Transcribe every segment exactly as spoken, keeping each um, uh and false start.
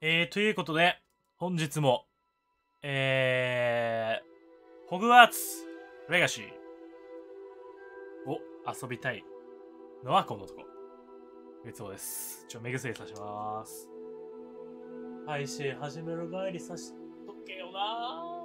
えー、ということで、本日も、えー、ホグワーツレガシーを遊びたいのはこの男。月尾です。ちょ、目薬さします。配信始める前にさしとけよな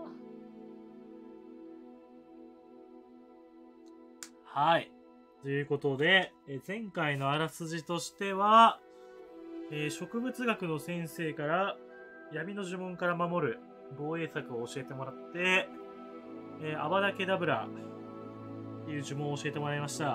ー。はい。ということで、え前回のあらすじとしては、えー、植物学の先生から闇の呪文から守る防衛策を教えてもらって、えー、アバダケダブラっていう呪文を教えてもらいました。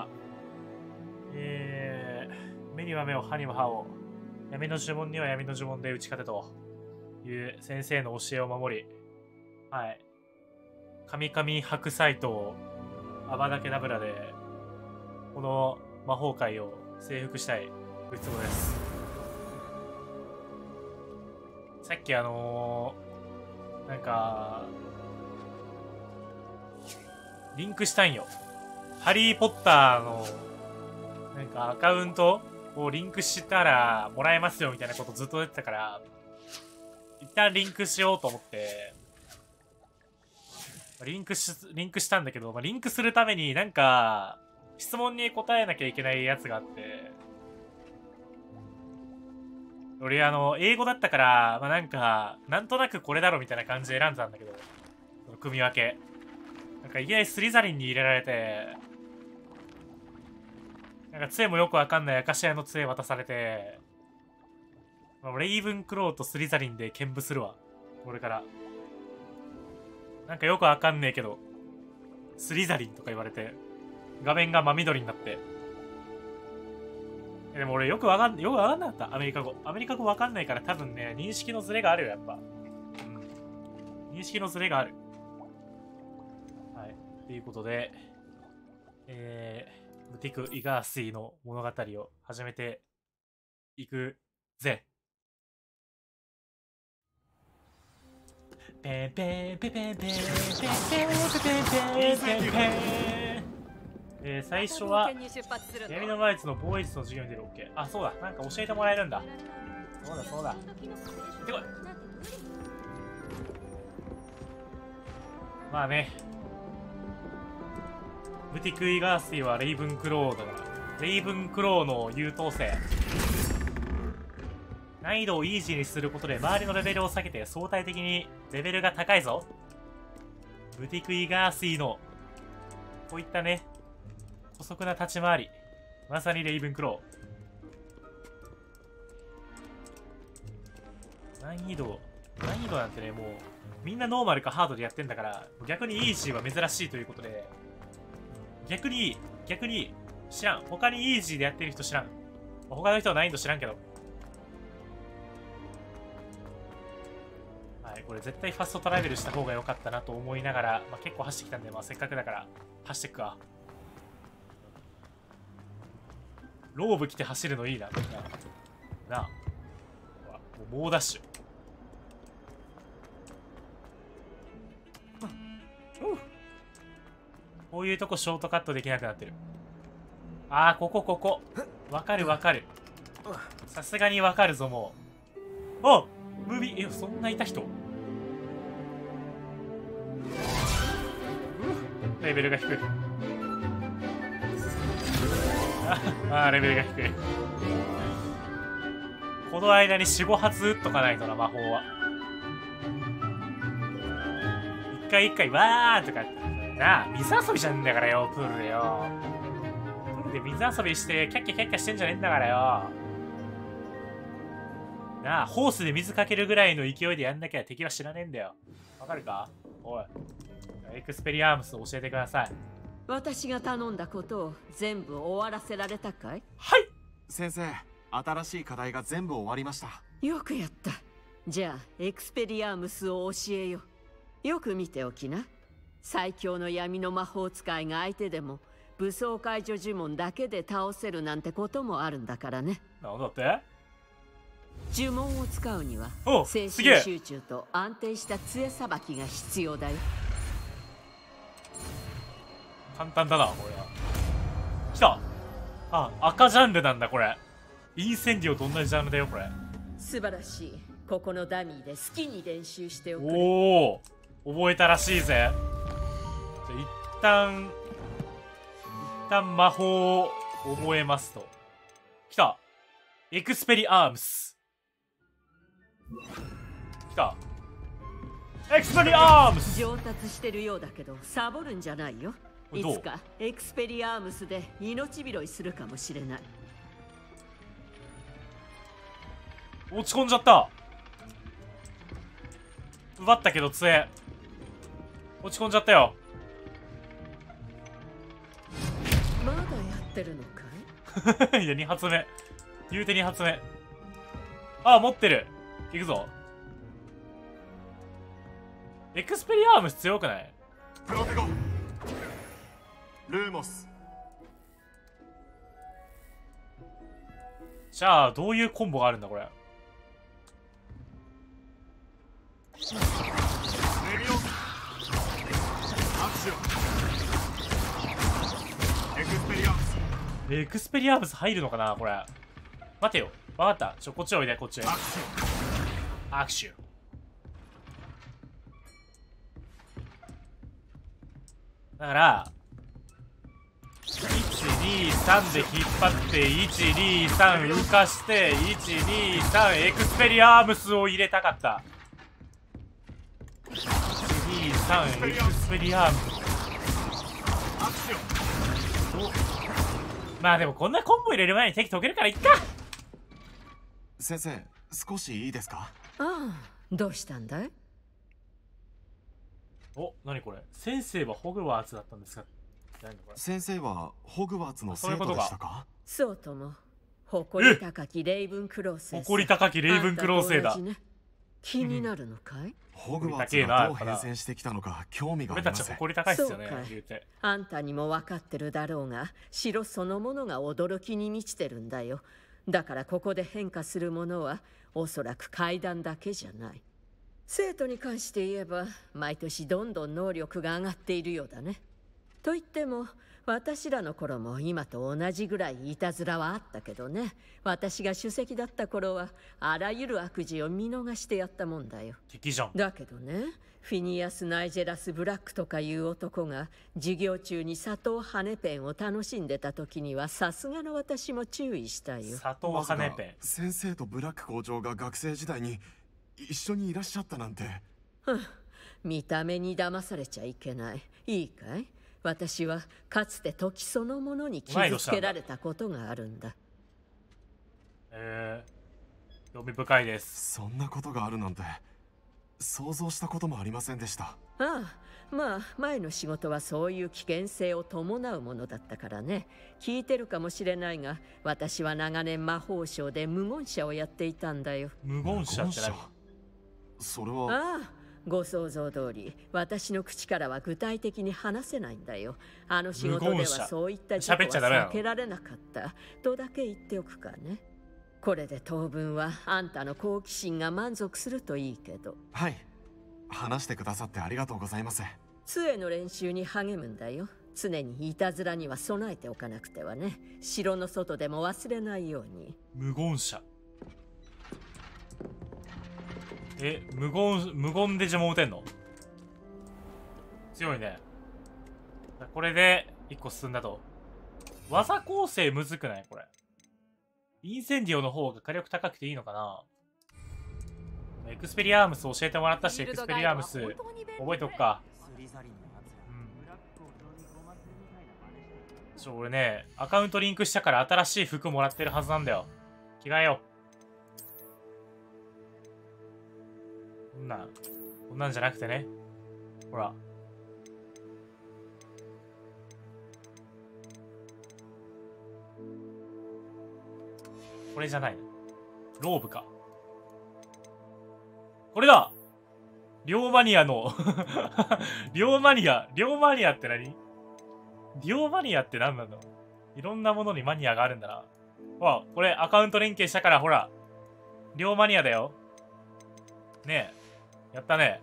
えー、目には目を歯には歯を、闇の呪文には闇の呪文で打ち勝てという先生の教えを守り、はい、神々白菜とアバダケダブラでこの魔法界を征服したいウツボです。さっきあのー、なんかリンクしたんよ。ハリーポッターのなんかアカウントをリンクしたらもらえますよみたいなことずっと言ってたから、一旦リンクしようと思ってリンクしリンクしたんだけど、まあ、リンクするためになんか質問に答えなきゃいけないやつがあって、俺あの英語だったから、まあ、なんかなんとなくこれだろみたいな感じで選んだんだけど、その組み分けなんかいきなりスリザリンに入れられて、なんか杖もよくわかんないアカシアの杖渡されて、まあ、レイブンクローとスリザリンで兼舞するわ俺から。なんかよくわかんねえけどスリザリンとか言われて画面が真緑になって、でも俺よくわかんよくわかんなかった。アメリカ語アメリカ語わかんないから、多分ね認識のズレがあるよやっぱ。うん、認識のズレがある。はい、ということで、えー、ブティク・イガースイの物語を始めていくぜ。ペンペンペンペンペンペンペンペンペンペンペン。えー、最初は闇の魔術の防衛術の授業に出る。 OK。 あ、そうだ、なんか教えてもらえるんだ。そうだそうだ、行ってこい。まあね、ブティク・イガースイはレイブンクローだから、レイブンクローの優等生。難易度をイージーにすることで周りのレベルを下げて相対的にレベルが高いぞ。ブティク・イガースイのこういったね姑息な立ち回り、まさにレイブンクロー。難易度難易度なんてね、もうみんなノーマルかハードでやってんだから、逆にイージーは珍しいということで、逆に逆に知らん、他にイージーでやってる人知らん。他の人は難易度知らんけど、はい、これ絶対ファストトラベルした方が良かったなと思いながら、まあ、結構走ってきたんで、まあ、せっかくだから走ってくか。ローブ着て走るのいいな。なあ。なあ。もう猛ダッシュ。こういうとこショートカットできなくなってる。ああ、ここここ。わかるわかる。さすがにわかるぞ、もう。あ、ムービー、え、そんないた人？レベルが低い。ああ、レベルが低い。この間によん、ご発打っとかないとな、魔法は。一回一回、わーとか。なあ、水遊びじゃんだからよ、プールでよ。プールで水遊びして、キャッキャキャッキャしてんじゃねえんだからよ。なあ、ホースで水かけるぐらいの勢いでやんなきゃ敵は知らねえんだよ。わかるか？おい。エクスペリアームスを教えてください。 私が頼んだことを全部終わらせられたかい？ はい。 先生、新しい課題が全部終わりました。 よくやった。じゃあエクスペリアームスを教えよう。よく見ておきな。最強の闇の魔法使いが相手でも武装解除呪文だけで倒せるなんてこともあるんだからね。 なんだって？ 呪文を使うには精神集中と安定した杖さばきが必要だよ。 簡単だな、これは。来た。あ、赤ジャンルなんだ、これ。インセンディオと同じジャンルだよ、これ。 素晴らしい。 ここのダミーで好きに練習しておくれ。 おお、覚えたらしいぜ。じゃあ一旦一旦魔法を覚えますと。きた。エクスペリアームス。きた。エクスペリアームス。 上達してるようだけどサボるんじゃないよ。いつかエクスペリアームスで命拾いするかもしれない。 落ち込んじゃった。奪ったけど杖落ち込んじゃったよ。 まだやってるのかい？ いやに発目言うてに発目。あ、持ってる。いくぞ。エクスペリアームス強くない？ プロテゴルーモス。 じゃあどういうコンボがあるんだこれ。 レビオアクション。エクスペリアームス。 エクスペリアームス入るのかなこれ。待てよ。わかった。ちょ、こっちおいで、こっち。 アクション。 握手。だから、いちにさんで引っ張って、いちにさん浮かして、いちにさんエクスペリアームスを入れたかった。いちにさんエクスペリアームス。 アクション。 まあでもこんなコンボ入れる前に敵解けるからいっか。 先生、少しいいですか？ ああ、どうしたんだい？ お、なにこれ。先生はホグワーツだったんですか？何これ。 先生はホグワーツの生徒でしたか？ そうとも。誇り高きレイブンクロー生。 誇り高きレイブンクロー生だ。 ね、気になるのかい？ ホグワーツがどう変遷してきたのか興味があります。 俺たち誇り高いっすよね。言うて。 あんたにも分かってるだろうが、城そのものが驚きに満ちてるんだよ。だからここで変化するものはおそらく階段だけじゃない。生徒に関して言えば毎年どんどん能力が上がっているようだね。と言っても私らの頃も今と同じぐらいいたずらはあったけどね。私が首席だった頃はあらゆる悪事を見逃してやったもんだよ。 敵じゃん。 だけどね、フィニアス・ナイジェラス・ブラックとかいう男が授業中に砂糖羽根ペンを楽しんでた時にはさすがの私も注意したよ。 砂糖羽根ペン。 先生とブラック校長が学生時代に一緒にいらっしゃったなんて。 はあ、見た目に騙されちゃいけない。いいかい？私はかつて時そのものに傷つけられたことがあるんだ。 えー、興味深いです。 そんなことがあるなんて想像したこともありませんでした。 ああ、まあ前の仕事はそういう危険性を伴うものだったからね。聞いてるかもしれないが、私は長年魔法省で無言者をやっていたんだよ。 無言者って何？ それは。 ああ、ご想像通り私の口からは具体的に話せないんだよ。あの仕事ではそういった事故は避けられなかったとだけ言っておくかね。これで当分はあんたの好奇心が満足するといいけど。 はい、話してくださってありがとうございます。 杖の練習に励むんだよ。常にいたずらには備えておかなくてはね。城の外でも忘れないように。 無言者。え、無言、無言で呪文打てんの？強いね。これでいっこ進んだと。技構成むずくないこれ。インセンディオの方が火力高くていいのかな。エクスペリアームス教えてもらったし、エクスペリアームス覚えておくか。うん。ちょ、俺ね、アカウントリンクしたから新しい服もらってるはずなんだよ。着替えよう。こんなん、こんなんじゃなくてね。ほら。これじゃない。ローブか。これだ！両マニアの両マニア。両マニアって何？両マニアって何なんだろう？いろんなものにマニアがあるんだな。ほら、これアカウント連携したからほら。両マニアだよ。ねえ。やったね。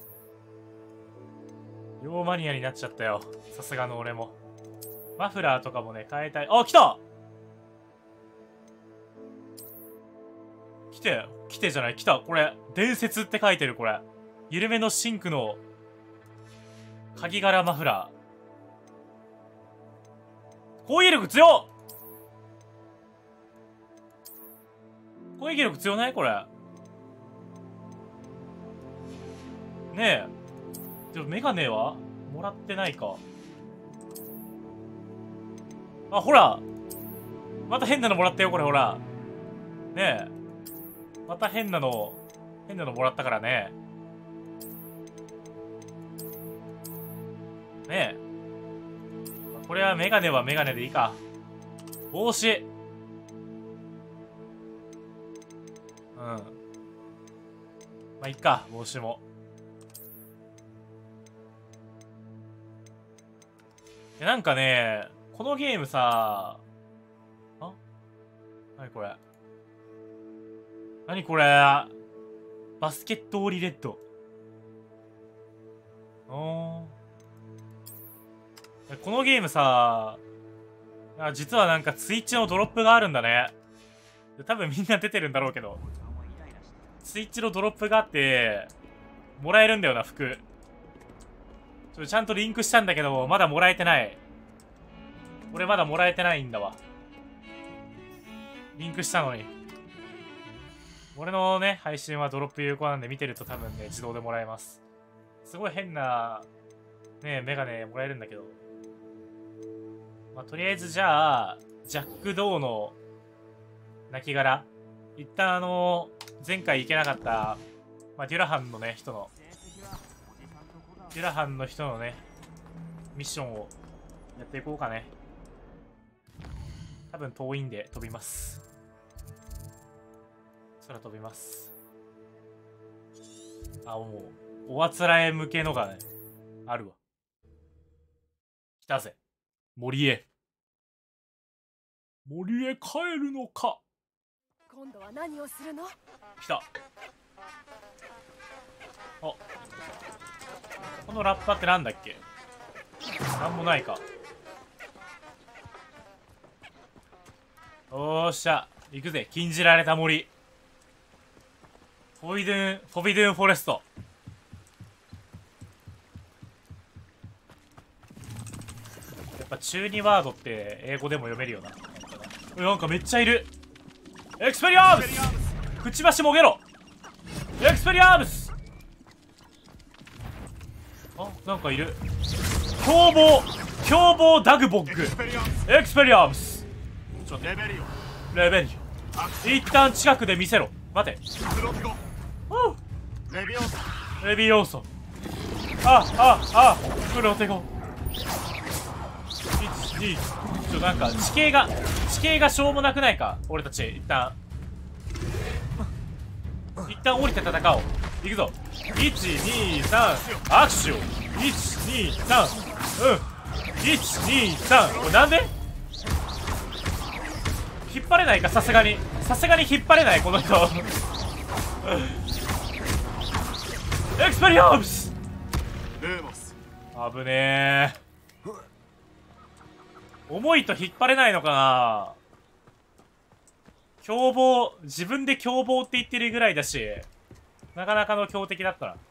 両マニアになっちゃったよ。さすがの俺も。マフラーとかもね、変えたい。あ、来た！ 来て、来てじゃない、来た。これ、伝説って書いてる、これ。緩めのシンクの、鍵柄マフラー。攻撃力強っ！攻撃力強ないこれ。ねえ。でもメガネはもらってないか。あ、ほらまた変なのもらったよ、これほら。ねえ。また変なの、変なのもらったからね。ねえ。これはメガネはメガネでいいか。帽子。うん。まあ、いっか、帽子も。で、なんかね、このゲームさ、あ？なにこれ？なにこれ？バスケットオリレッド。おー。このゲームさ、実はなんかツイッチのドロップがあるんだね。多分みんな出てるんだろうけど。スイッチのドロップがあって、もらえるんだよな、服。ちょっとちゃんとリンクしたんだけど、まだもらえてない。俺まだもらえてないんだわ。リンクしたのに。俺のね、配信はドロップ有効なんで見てると多分ね、自動でもらえます。すごい変な、ね、メガネもらえるんだけど。まあ、とりあえずじゃあ、ジャック・ドーの亡骸。一旦あのー、前回行けなかった、まあ、デュラハンのね、人の、デュラハンの人のね、ミッションをやっていこうかね。多分遠いんで飛びます。空飛びます。あ、もう、おあつらえ向けのがね、あるわ。来たぜ。森へ。森へ帰るのか。 今度は何をするの？ 来た。あ、このラッパってなんだっけ？なんもないか。おーっしゃ、行くぜ。禁じられた森。フォビドゥン、フォビドゥンフォレスト。やっぱ中二ワードって英語でも読めるよな。なんかめっちゃいる。エクスペリアームス！くちばしもげろ！エクスペリアームス！あ、なんかいる。凶暴凶暴ダグボッグエクスペリアームス。ちょっと待って。レベリオ。一旦近くで見せろ。待て。レビオーソ。あ、あ、あ、プロテゴ。いち、に、ちょ、なんか地形が地形がしょうもなくないか。俺たち一旦一旦降りて戦おう。行くぞ。いち、に、さん、アクション。いち、に、さん、うん。いち、に、さん。これなんで引っ張れないか。さすがにさすがに引っ張れない、この人。エクスペリアームス。危ねえ。重いと引っ張れないのかな。凶暴、自分で凶暴って言ってるぐらいだし、なかなかの強敵だったな。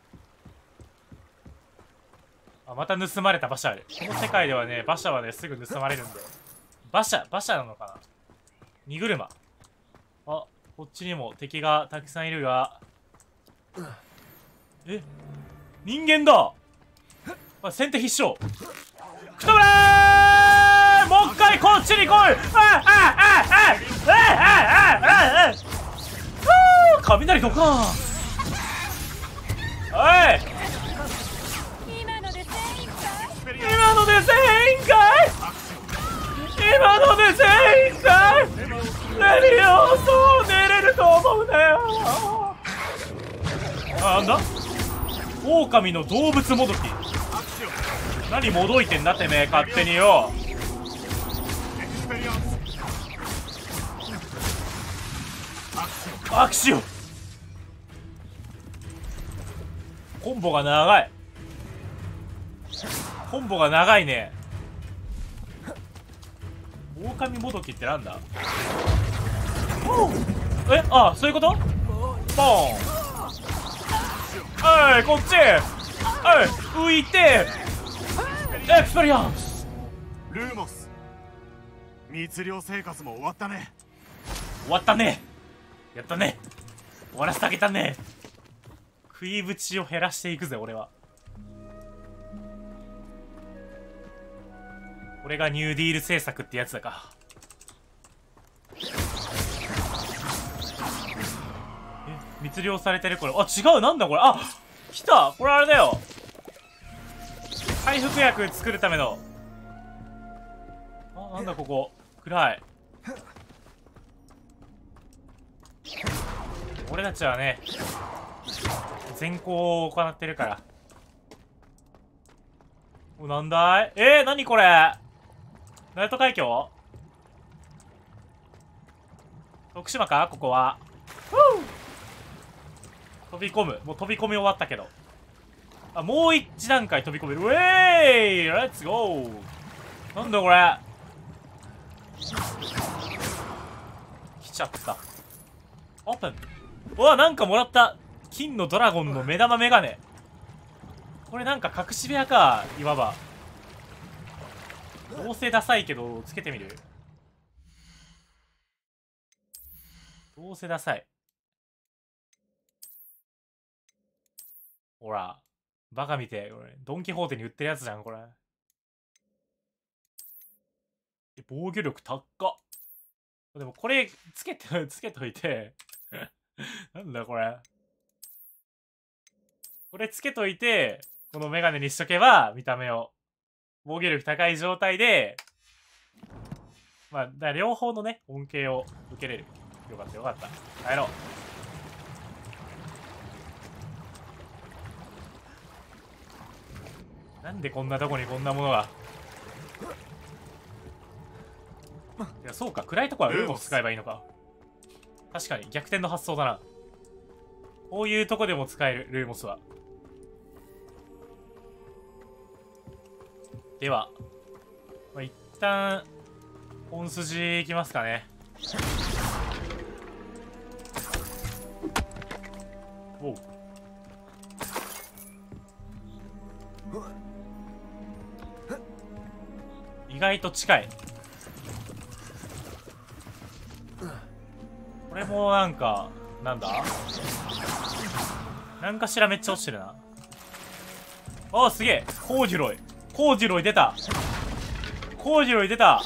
あ、また盗まれた馬車ある。この世界ではね、馬車はね、すぐ盗まれるんで。馬車、馬車なのかな。荷車。あ、こっちにも敵がたくさんいるが。え、人間だ。あ、先手必勝。くたばれー！もう一回こっちに来い！ああああああああああ！雷どかん。おい！ 今ので全員かい？ 今ので全員かい？今ので全員かい？レビオーソー寝れると思うなよ。なんだ？狼の動物もどき。何もどいてんだてめえ、勝手によ。アクション。コンボが長い。コンボが長いね。狼もどきってなんだ？ え、あ、そういうこと？ボーン。おい、こっち。おい、浮いて。エクスペリアンス。 ルーモス、密漁生活も終わったね。 終わったね。やったね。終わらせてあげたね。食いぶちを減らしていくぜ、俺は。これがニューディール政策ってやつだか。え、密漁されてるこれ。あ、違う、なんだこれ。あ、来た。これあれだよ。回復薬作るための。あ、なんだここ。暗い。俺たちはね、善行を行ってるから。お、なんだい？えー、なにこれ？ナルト海峡？徳島かここは。飛び込む。もう飛び込み終わったけど。あ、もう一段階飛び込める。ウェーイ！レッツゴー！なんだこれ？来ちゃった。オープン。うわ、なんかもらった。金のドラゴンの目玉メガネ。これなんか隠し部屋か、いわば。どうせダサいけど、つけてみる？どうせダサい。ほら。バカ見て、これ。ドンキホーテに売ってるやつじゃん、これ。防御力高っ。でもこれ、つけて、つけといて。なんだこれ。これつけといて、このメガネにしとけば、見た目を。防御力高い状態で、まあ、だから両方のね、恩恵を受けれる。よかったよかった。帰ろう。なんでこんなとこにこんなものが。いや、そうか。暗いとこはルーモス使えばいいのか。確かに、逆転の発想だな。こういうとこでも使える、ルーモスは。では、まあ、一旦、本筋いきますかね。おう。意外と近い。これもなんか、なんだ？なんかしらめっちゃ落ちてるな。ああ、すげえ。コージュロイ。コージュロイ出た。コージュロイ出た。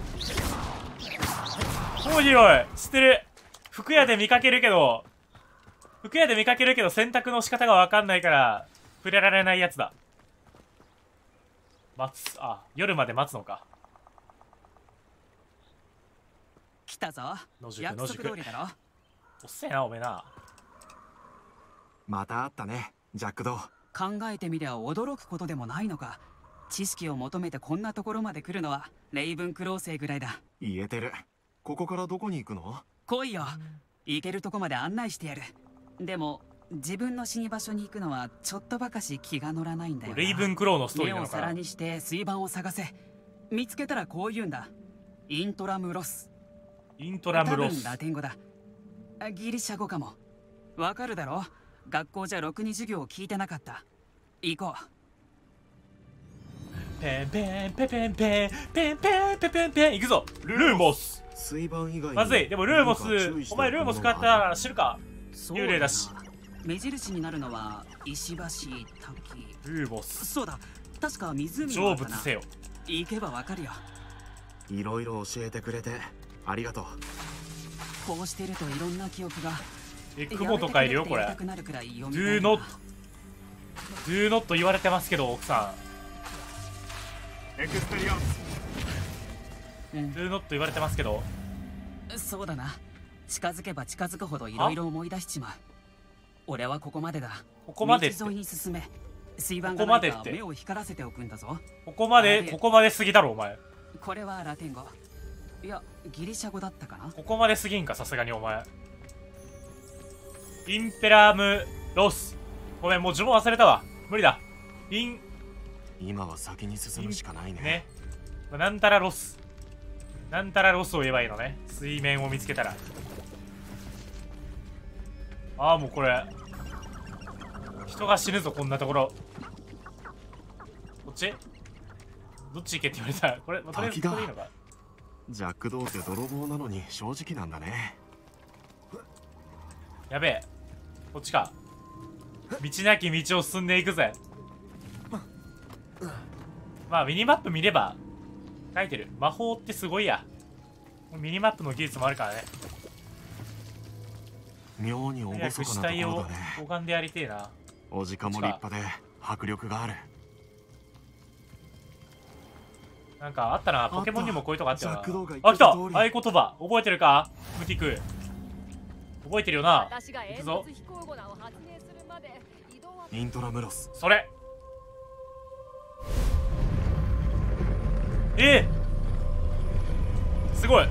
コージュロイ知ってる。服屋で見かけるけど、服屋で見かけるけど選択の仕方がわかんないから、触れられないやつだ。待つ。あ、夜まで待つのか。 来たぞ。 野宿、 約野宿。 束通りだろ。 おっせえな、おめえな。 また会ったね、ジャックド。 考えてみりゃ驚くことでもないのか。知識を求めてこんなところまで来るのはレイブンクロー生ぐらいだ。 言えてる。ここからどこに行くの？ 来いよ。行けるとこまで案内してやる。でも自分の死に場所に行くのはちょっとばかし気が乗らないんだよな。 レイブンクローのストーリーな目をのかな。 皿にして水盤を探せ。見つけたらこう言うんだ。イントラムロス。 イントラムロス。 多分ラテン語だ。ギリシャ語かも。わかるだろ。学校じゃろくに授業を聞いてなかった。行こう。 ペンペンペペンペンペンペンペペンペン行くぞ。ルーモス。 水盤以外にまずい。でもルーモス、お前ルーモス使ったら知るか。幽霊だし。 目印になるのは石橋滝。 ルーモス。 そうだ。確か湖成仏せよ。 行けばわかるよ。 いろいろ教えてくれてありがとう。 こうしてるといろんな記憶が。 え、雲とかいるよこれ。Do not Do not 言われてますけど奥さエクスペリアンス。 ん。 Do not 言われてますけど。 そうだな。近づけば近づくほどいろいろ思い出しちまう。俺はここまでだ。 ここまでって。 道沿いに進め。水盤こがこまでってないか目を光らせておくんだぞ。 ここまでここまですぎだろお前。 これはラテン語。いやギリシャ語だったかな。 ここまですぎんかさすがにお前。インペラムロス。ごめんもう呪文忘れたわ。無理だ。イン今は先に進むしかないね。 ね。なんたらロス。なんたらロスを言えばいいのね。水面を見つけたら。 ああ、もうこれ人が死ぬぞ、こんなところ。こっちどっち行けって言われた。これ、まあ、とりあえずこれでいいのか。 ジャック・ドーって泥棒なのに正直なんだね。 やべえ、こっちか。道なき道を進んでいくぜ。まあミニマップ見れば書いてる。魔法ってすごいや。ミニマップの技術もあるからね。 妙に厳かなとこ死体をろだね。 拝んでやりてえな。 おじかも立派で迫力がある。 なんかあったな。ポケモンにもこういうとこあったよな。 ジャックドーが言あ、来た。 ってた通り合言葉覚えてるかムティク。覚えてるよな。 私が煙行くぞ突飛行語を発明するまで移動はイントラムロス。 それ。えー、すごい。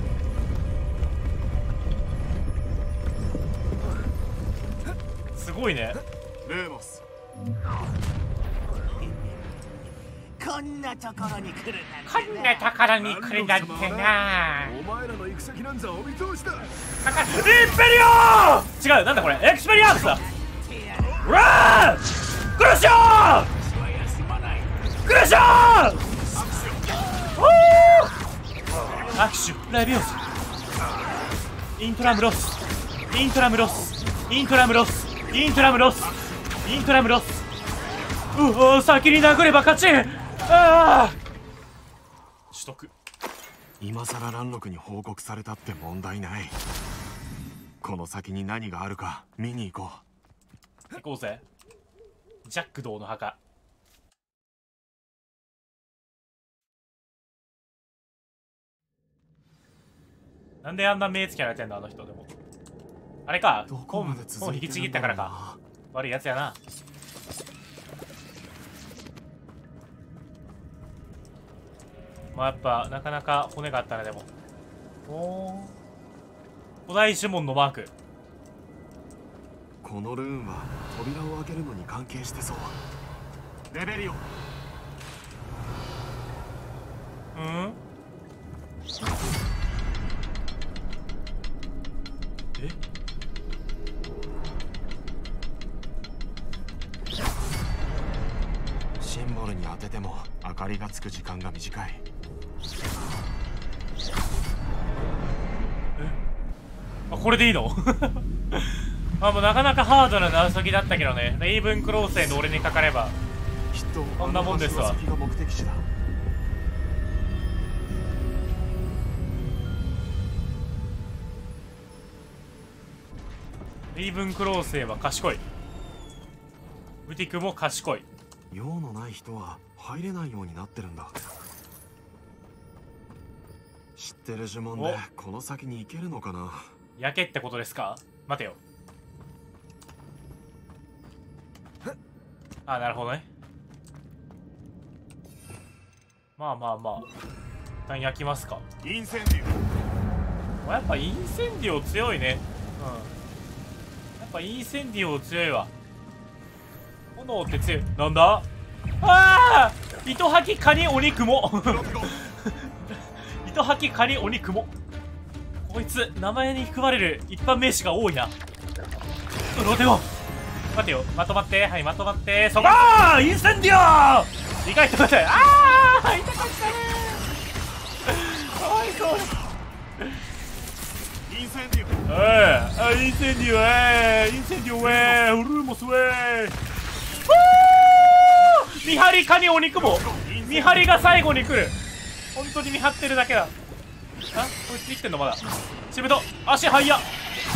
すごいね。 レーモス。 こんなところに来るなんてこんなところに来るなんてな。 お前らの行く先なんざお見通しだ。 インペリオ違う、なんだこれ。エクスペリアンスだ。うわークラッシャークラッシャー握手ラビオス。イントラムロスイントラムロスイントラムロスイントラムロスイントラムロス。うお、先に殴れば勝ち。ああ取得。 今さら蘭禄に報告されたって問題ない。この先に何があるか見に行こう。行こうぜ。ジャックドーの墓。なんであんな目つけられてんのあの人。でもあれか、 どこまで本続いて引きちぎったからか。悪いやつやな。まあやっぱなかなか骨があったね。でもおお、古代呪文のマーク。 このルーンは扉を開けるのに関係してそう。レベリオ。 うんえシンボルに当てても明かりがつく時間が短い。 あ、これでいいのあ、もうなかなかハードな謎解きだったけどね。レイブンクロー生の俺にかかればきっとこんなもんですわ。 あの橋の先が目的地だ。 レイブンクロー生は賢い。ムティクも賢い。 用のない人は入れないようになってるんだ。知ってる呪文でこの先に行けるのかな。 焼けってことですか。待てよ。あ、なるほどね。まあまあまあ一旦焼きますか。 インセンディオ。やっぱインセンディオ強いね。うん、やっぱインセンディオ強いわ。炎って強い。なんだ。ああ、糸吐きカニ鬼雲糸吐きカニ鬼雲。こいつ名前に含まれる一般名詞が多いな。ロテゴ。待てよ、まとまって。はい、まとまって。そこーインセンディオ。意外と痛い。ああ痛かったねー。かわいそう。 インセンディオ。 ええ、インセンディオ、ええ、インセンディオ、ええ、ウルーモス、ええ。見張りカニお肉も見張りが最後に来る。本当に見張ってるだけだ。あ、こいつ生きてんのまだ。しぶと足速っ。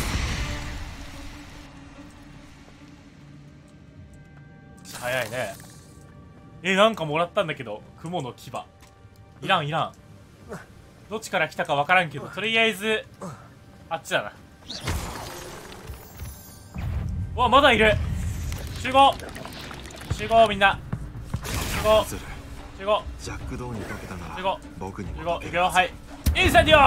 速いね。え、なんかもらったんだけど。雲の牙いらんいらん。どっちから来たかわからんけど、とりあえずあっちだな。うわ、まだいる。集合集合、みんな集合集合。 ジャックドーに解けたな集合ら僕に集も合いくよ。はい、インセンディオー。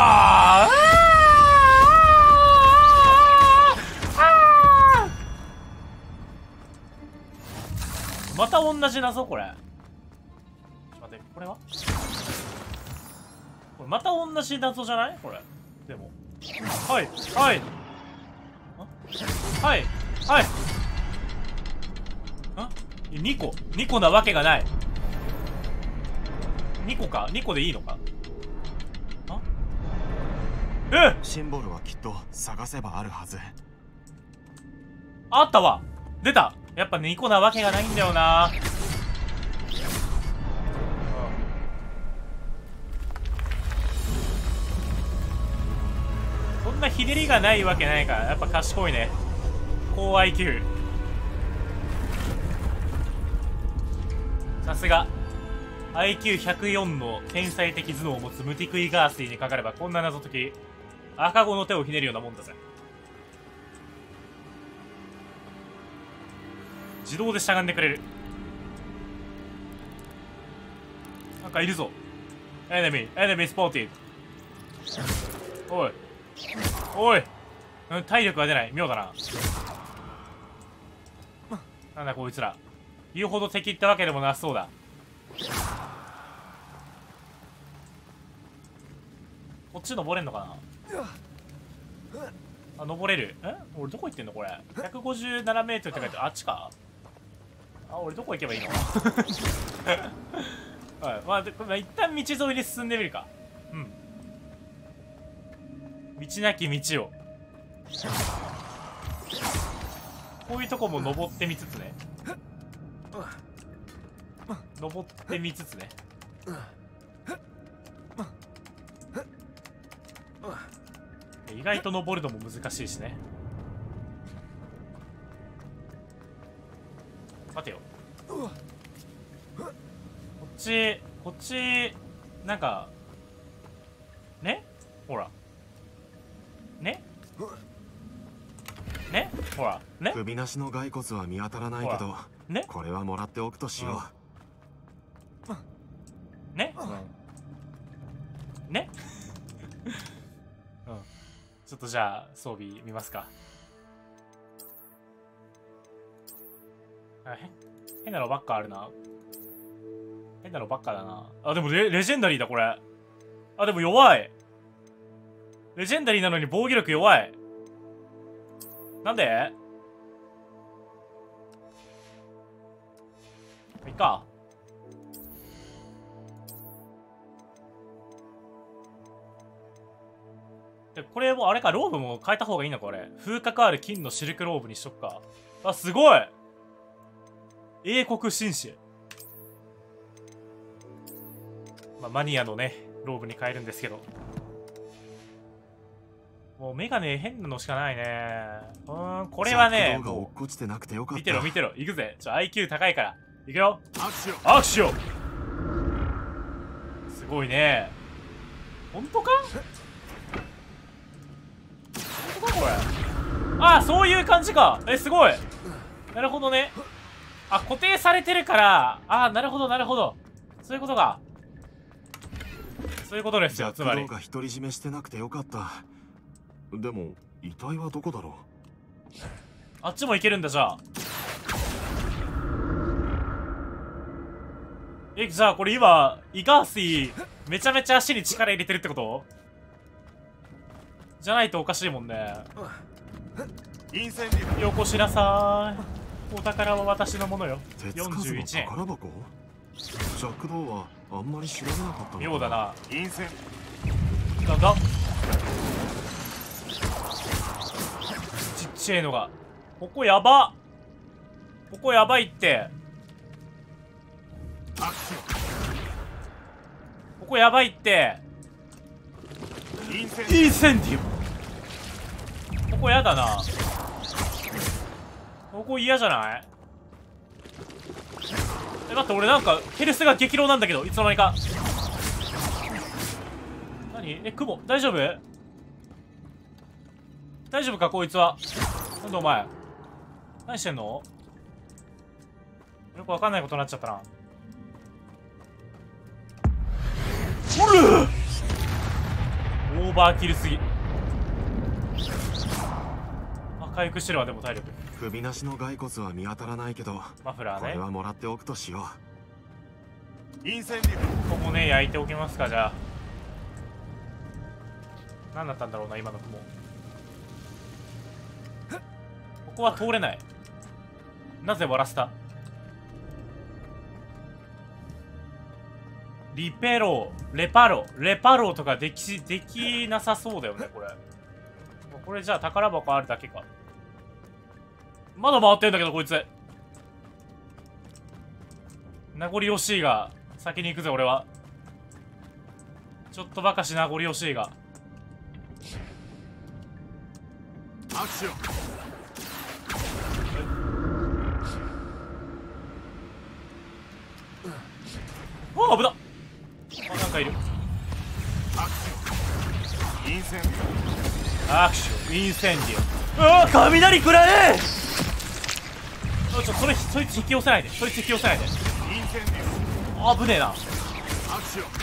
また同じ謎。これちょっと待って、これはこれまた同じ謎じゃない。これでもはいはいあはいはいあにこにこなわけがない。にこかにこでいいのか。あえシンボルはきっと探せばあるはず。 あったわ。出た。やっぱにこなわけがないんだよな。こんなひねりがないわけないから。やっぱ賢いね。高 アイキュー。さすが アイキューひゃくよん の天才的頭脳を持つムティクイガースティにかかればこんな謎解き赤子の手をひねるようなもんだぜ。自動でしゃがんでくれる。なんかいるぞ。エネミーエネミースポーティー。おいおい、うん、体力が出ない。妙だな。なんだこいつら。言うほど敵ってわけでもなさそうだ。こっち登れんのかな。あ、登れる。え俺どこ行ってんのこれ。ひゃくごじゅうななメートルって書いてある。あっちか。あ、俺どこ行けばいいのはい、まあ、でまあ、一旦道沿いに進んでみるか。うん。道なき道を。こういうとこも登ってみつつね。登ってみつつね。意外と登るのも難しいしね。待てよ。こっちこっちなんかね、ほらねね、ほらね。 首なしの骸骨は見当たらないけど、 ね、 これはもらっておくとしよう。ね、うん、ねうん、ちょっとじゃあ装備見ますか。あ、へ変なのばっかあるな。変なのばっかだな。あ、でも レ, レジェンダリーだこれ。あ、でも弱い。レジェンダリーなのに防御力弱い。なんでいっか。で、これもあれか、ローブも変えた方がいいのか、これ。風格ある金のシルクローブにしとくか。あ、すごい英国紳士。まあ、マニアのね、ローブに変えるんですけど。もうメガネ変なのしかないね。うーん、これはね、もう見てろ見てろ。行くぜ。ちょ、アイキュー 高いから。行くよ。 握手を握手をすごいね。本当か本当かこれ。ああ、そういう感じか。え、すごい。なるほどね。あ、固定されてるから。ああ、なるほどなるほど。そういうことか。そういうことですよ、つまり。 ジャック・ローが独り占めしてなくてよかった。でも遺体はどこだろう。 あっちも行けるんだ。じゃあえ、じゃあこれ今イガースイめちゃめちゃ足に力入れてるってこと？じゃないとおかしいもんね。よこしなさーい。お宝は私のものよ。よんじゅういちえん。 宝箱？ジャック・ローはあんまり調べなかったのか。 妙だな。 陰線なんだちっちゃいのが。ここやば。ここやばいって。ここやばいって。インセンティブ。ここやだな。ここ嫌じゃない？え、待って、俺なんかヘルスが激ローなんだけど、いつの間にか。何？え、雲大丈夫？大丈夫かこいつは。なんだお前何してんの？よくわかんないことになっちゃったな。おる！オーバーキルすぎ。あ、回復してるわ。でも体力。 首なしの骸骨は見当たらないけど、 マフラーね。 これはもらっておくとしよう。インセンここね、焼いておきますか。じゃあ何だったんだろうな今の雲。ここは通れない。なぜ割らせた？リペロー、レパロ、レパローとかでき、できなさそうだよね、これ。これじゃあ宝箱あるだけか。まだ回ってんだけど、こいつ。名残惜しいが、先に行くぜ、俺は。ちょっとばかし名残惜しいが。 アクション。 ああ、危なっ。あ、なんかいる。 アクション。インセンデアクション、インセンディオ。うわ、雷くらえ。ちょ、ちょ、それ、そいつ引き寄せないで。そいつ引き寄せないで。 ィオ。インセンディあぶねえな。 オ。アクション。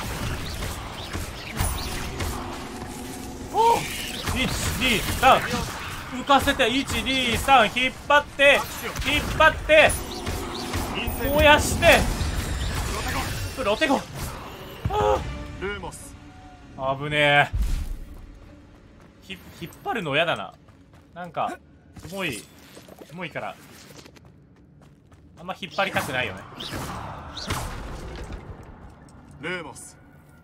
おいちにさん浮かせて、いちにさん引っ張って引っ張って燃やしてプロテゴ。 ルーモス。 あぶねえ。ひ引っ張るの嫌だな。なんか重い重いからあんま引っ張りたくないよね。 ルーモス。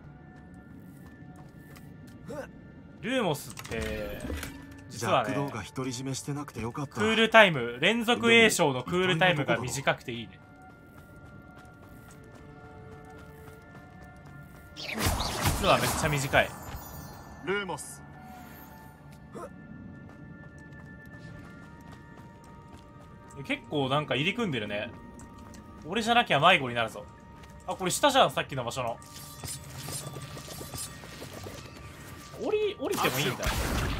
ルーモスってジ実はねャック・ドーが独り占めしてなくてよかった。 クールタイム連続 A 賞のクールタイムが短くていいね。実はめっちゃ短い。 ルーモス。 結構なんか入り組んでるね。俺じゃなきゃ迷子になるぞ。あ、これ下じゃん、さっきの場所の。降り降りてもいいんだ。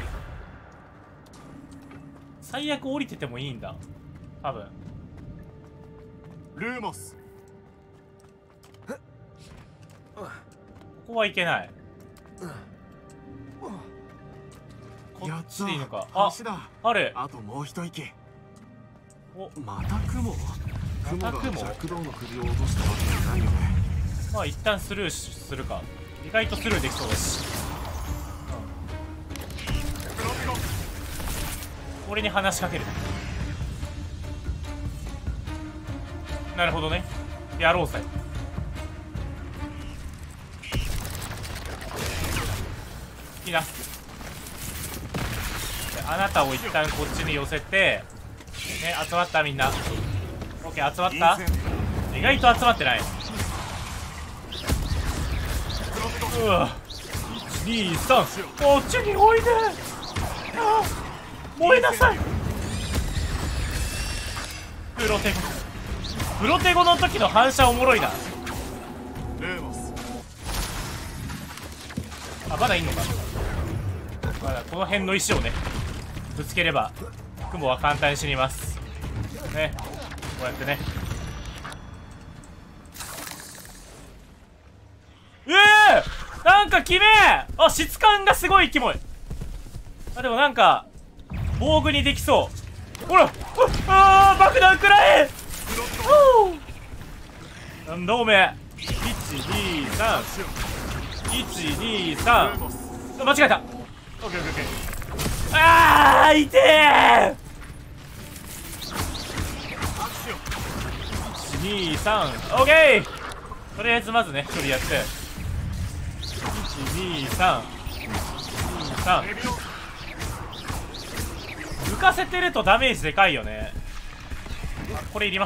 最悪降りててもいいんだ多分。 ルーモス。 ここはいけない。こっちでいいのか。あ、 橋だ。 ある。 あともう一息。 お、 また雲。雲がジまた雲ャック・ドーの首を落としたわけじゃないよね。 まあ一旦スルーしするか。意外とスルーできそうだし、うん、俺に話しかける。なるほどね、やろうぜ。いいな。あなたを一旦こっちに寄せてね、集まった。みんなオッケー、集まった。意外と集まってない。うわ、いちにさんこっちにおいで。あ、燃えなさい。プロテゴプロテゴの時の反射おもろいな。 ルーモス。 あ、まだいいのか。まだこの辺の石をねぶつければ雲は簡単に死にますね。こうやってね。ええー、なんかきめえ。あ、質感がすごいキモい。あ、でもなんか防具にできそう。ほら、ああ、爆弾くらえ。なんだおめえ。いちにさんいちにさん、間違えた。オッケーオッケーオッケー。ああ、痛え。いちにさん、オッケー。とりあえずまずね処理やって、いちにさんいちにさん浮かせてるとダメージでかいよね。これいります？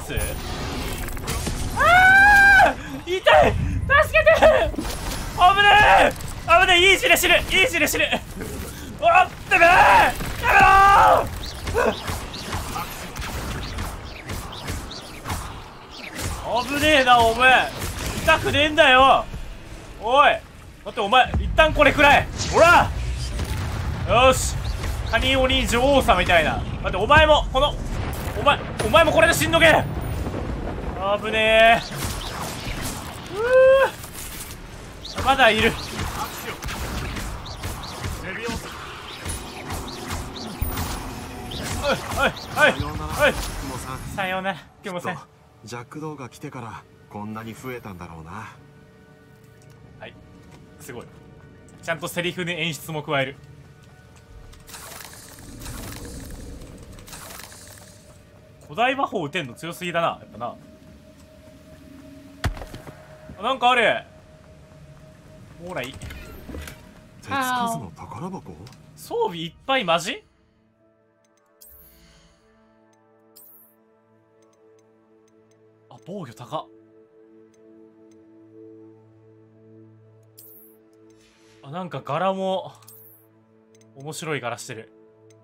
ああ、痛い、助けて。危ねえ危ねえ、イージーで死ぬ、イージーで死ぬ。おっ、てめえやめろ。危ねえな、お前痛くねえんだよ。おい、だってお前一旦これくらえ。ほら、よし、カニオニ女王さみたいな。待って、お前もこのお前お前もこれで死んどけ。危ねえ。うー、まだいる。はいはいはい、さようなら雲さん。 ジャック・ドーが来てからこんなに増えたんだろうな。 はい、すごい。ちゃんとセリフで演出も加える。 古代魔法撃てんの強すぎだな、やっぱな。あ、なんかある。ほらいい。 手つかずの宝箱？ 装備いっぱいマジ？あ、防御高っ。あ、なんか柄も面白い柄してる。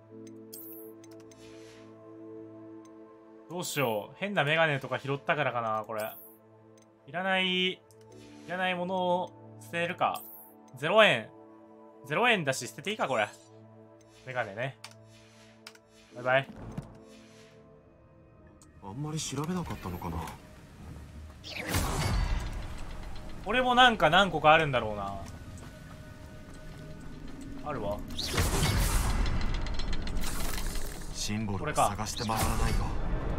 どうしよう。変なメガネとか拾ったからかな、これ。いらない、いらないものを捨てるか。ゼロえん。ゼロえんだし捨てていいか、これ。メガネね。バイバイ。 あんまり調べなかったのかな。 俺もなんか何個かあるんだろうな。あるわ。 シンボルを探して回らないと。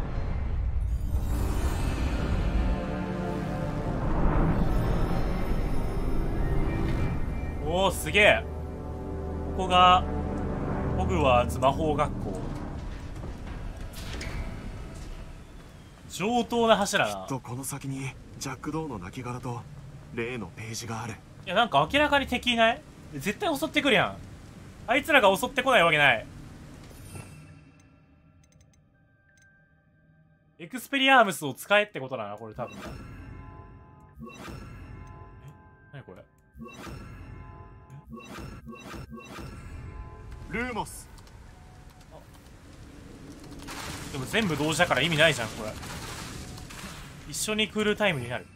おお、すげえ。ここがホグワーツ魔法学校。上等な柱な。 きっとこの先にジャック・ドーの亡骸と例のページがある。 いや、なんか明らかに敵いない？絶対襲ってくるやん。あいつらが襲ってこないわけない。エクスペリアームスを使えってことだな、これ多分。え、何これ。 ルーモス。 でも全部同時だから意味ないじゃん、これ。一緒にクールタイムになる。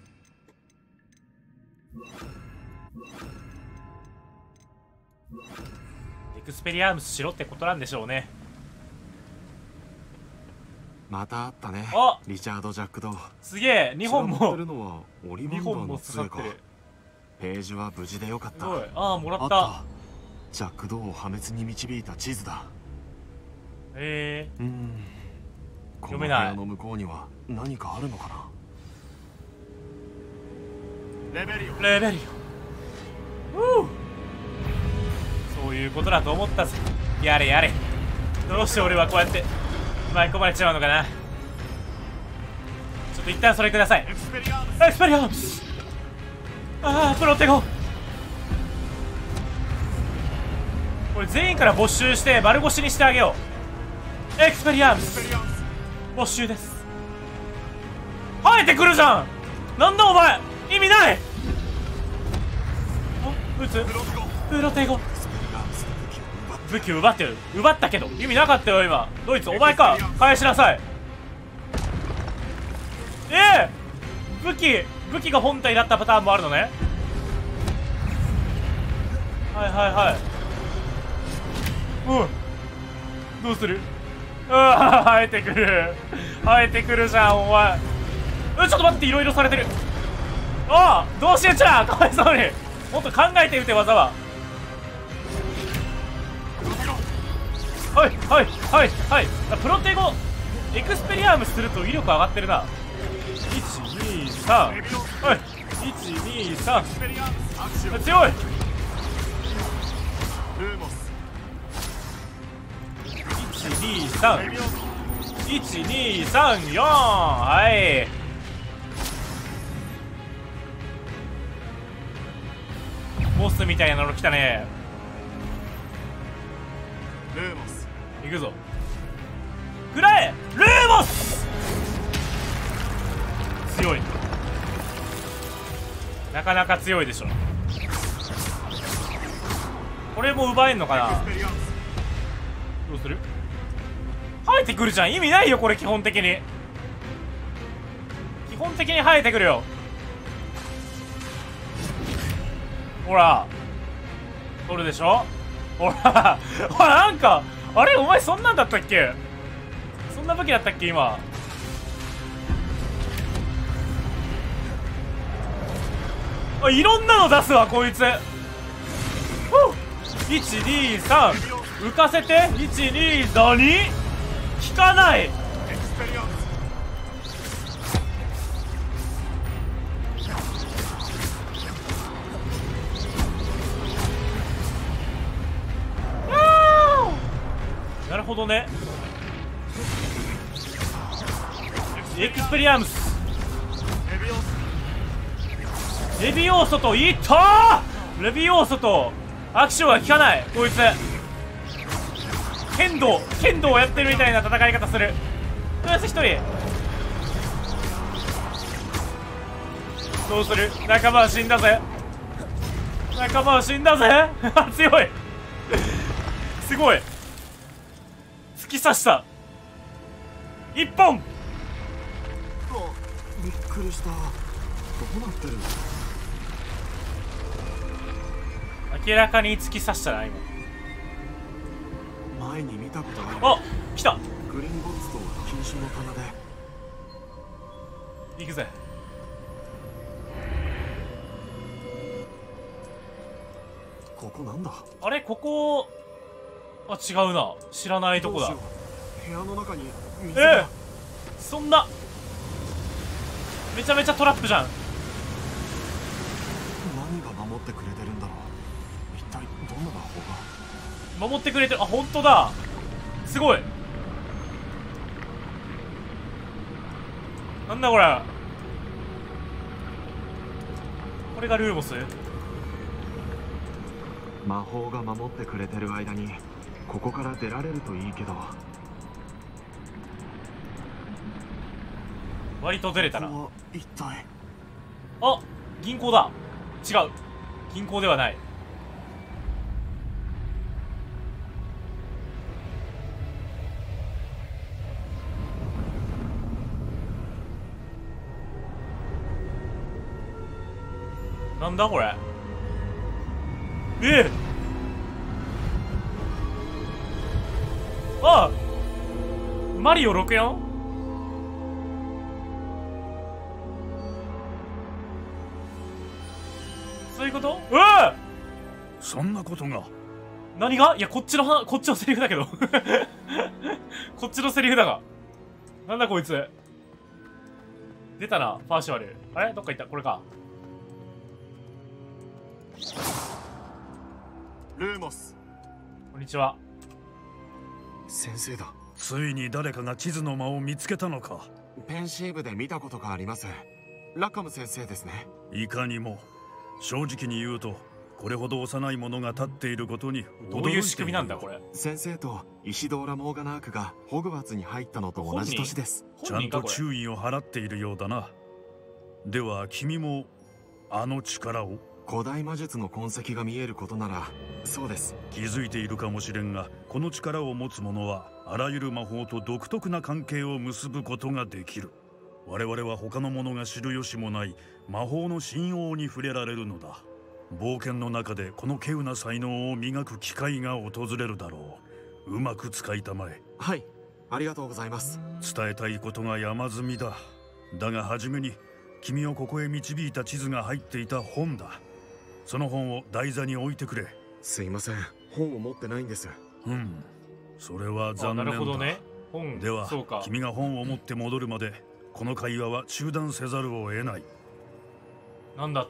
エクスペリアームスしろってことなんでしょうね。 またあったね。 あ、 リチャード・ジャック・ドー。 すげえ、にほんもるのはオリバンダーの杖か。ページは無事でよかった。 ああ、もらった。 ったジャック・ドーを破滅に導いた地図だ。 へえ。 うん。 読めない。 この部屋の向こうには何かあるのかな。レベリオ。 レベリオ。うう。そういうことだと思ったぜ。やれやれ。どうして俺はこうやって巻き込まれちゃうのかな。ちょっと一旦それください。エクスペリアームス。ああ、プロテゴ。これ全員から没収して丸腰にしてあげよう。エクスペリアームス没収です。生えてくるじゃん。なんだお前、意味ない。あ、撃つ。プロテゴ。武器を奪ってる。奪ったけど意味なかったよ今。ドイツお前か。返しなさい。ええー、武器武器が本体だったパターンもあるのね。はいはいはい。うん、どうする。うわ、生えてくる。生えてくるじゃんお前。うん、ちょっと待って、いろいろされてる。ああ、どうしようちゃん、かわいそうに。もっと考えて打て技は。はいはいはいはい。プロテゴエクスペリアームすると威力上がってるな。いちにさん。はい、いちにさん。強い。いちにさん。いちにさんよん。はい、ボスみたいなの来たね。 ルーモス行くぞ。食らえルーモス。強い。なかなか強いでしょ。これも奪えんのかな。どうする。生えてくるじゃん。意味ないよこれ。基本的に基本的に生えてくるよ。ほら取るでしょ。ほらほら、なんかあれお前そんなんだったっけ。そんな武器だったっけ今。あ、いろんなの出すわこいつ。いちにさん浮かせて。いちに何効かない。なるほどね。 エクスペリアムスレビオーソといったーレビオーソとアクションが効かないこいつ。剣道剣道をやってるみたいな戦い方する。とりあえず一人どうする。仲間は死んだぜ。仲間は死んだぜ強いすごい突き刺した一本。 あ、びっくりした。どうなってるの。 明らかに突き刺したな今。 前に見たことある。 あ、来た。 グリンゴッツと禁酒の棚で。 行くぜ。 ここなんだ。 あれここ、あ、違うな。知らないとこだ。 どうしよう。部屋の中に水えが。 え、そんなめちゃめちゃトラップじゃん。 何が守ってくれてるんだろう。一体どんな魔法が。 守ってくれてる。あ、本当だ。すごい。なんだこれ。これがルーモス。 魔法が守ってくれてる間にここから出られるといいけど。 割と出れたな。 ここは一体。 あ、銀行だ。違う、銀行ではない。なんだこれ。ええ、あ、マリオろくじゅうよん。そういうこと。うわ、 そんなことが。 何が。いや、こっちのはこっちのセリフだけどこっちのセリフだが。なんだこいつ。出たな、パーシュアル。あれどっか行った。これか。 ルーモス。 こんにちは。 先生だ。 ついに誰かが地図の間を見つけたのか。 ペンシーブで見たことがあります。ラカム先生ですね。 いかにも。正直に言うとこれほど幼い者が立っていることに驚いている。 どういう仕組みなんだこれ。 先生とイシドーラ・モーガナークがホグワーツに入ったのと同じ年です。 ちゃんと注意を払っているようだな。では君もあの力を。 古代魔術の痕跡が見えることならそうです。 気づいているかもしれんが、この力を持つ者はあらゆる魔法と独特な関係を結ぶことができる。我々は他の者が知る由もない魔法の信用に触れられるのだ。冒険の中でこの稀有な才能を磨く機会が訪れるだろう。うまく使いたまえ。 はい、ありがとうございます。 伝えたいことが山積みだ。だが初めに君をここへ導いた地図が入っていた本だ。その本を台座に置いてくれ。 すいません、本を持ってないんです。 うん、それは残念だ。 なるほどね。本ではそうか。 君が本を持って戻るまでこの会話は中断せざるを得ない。 なんだって。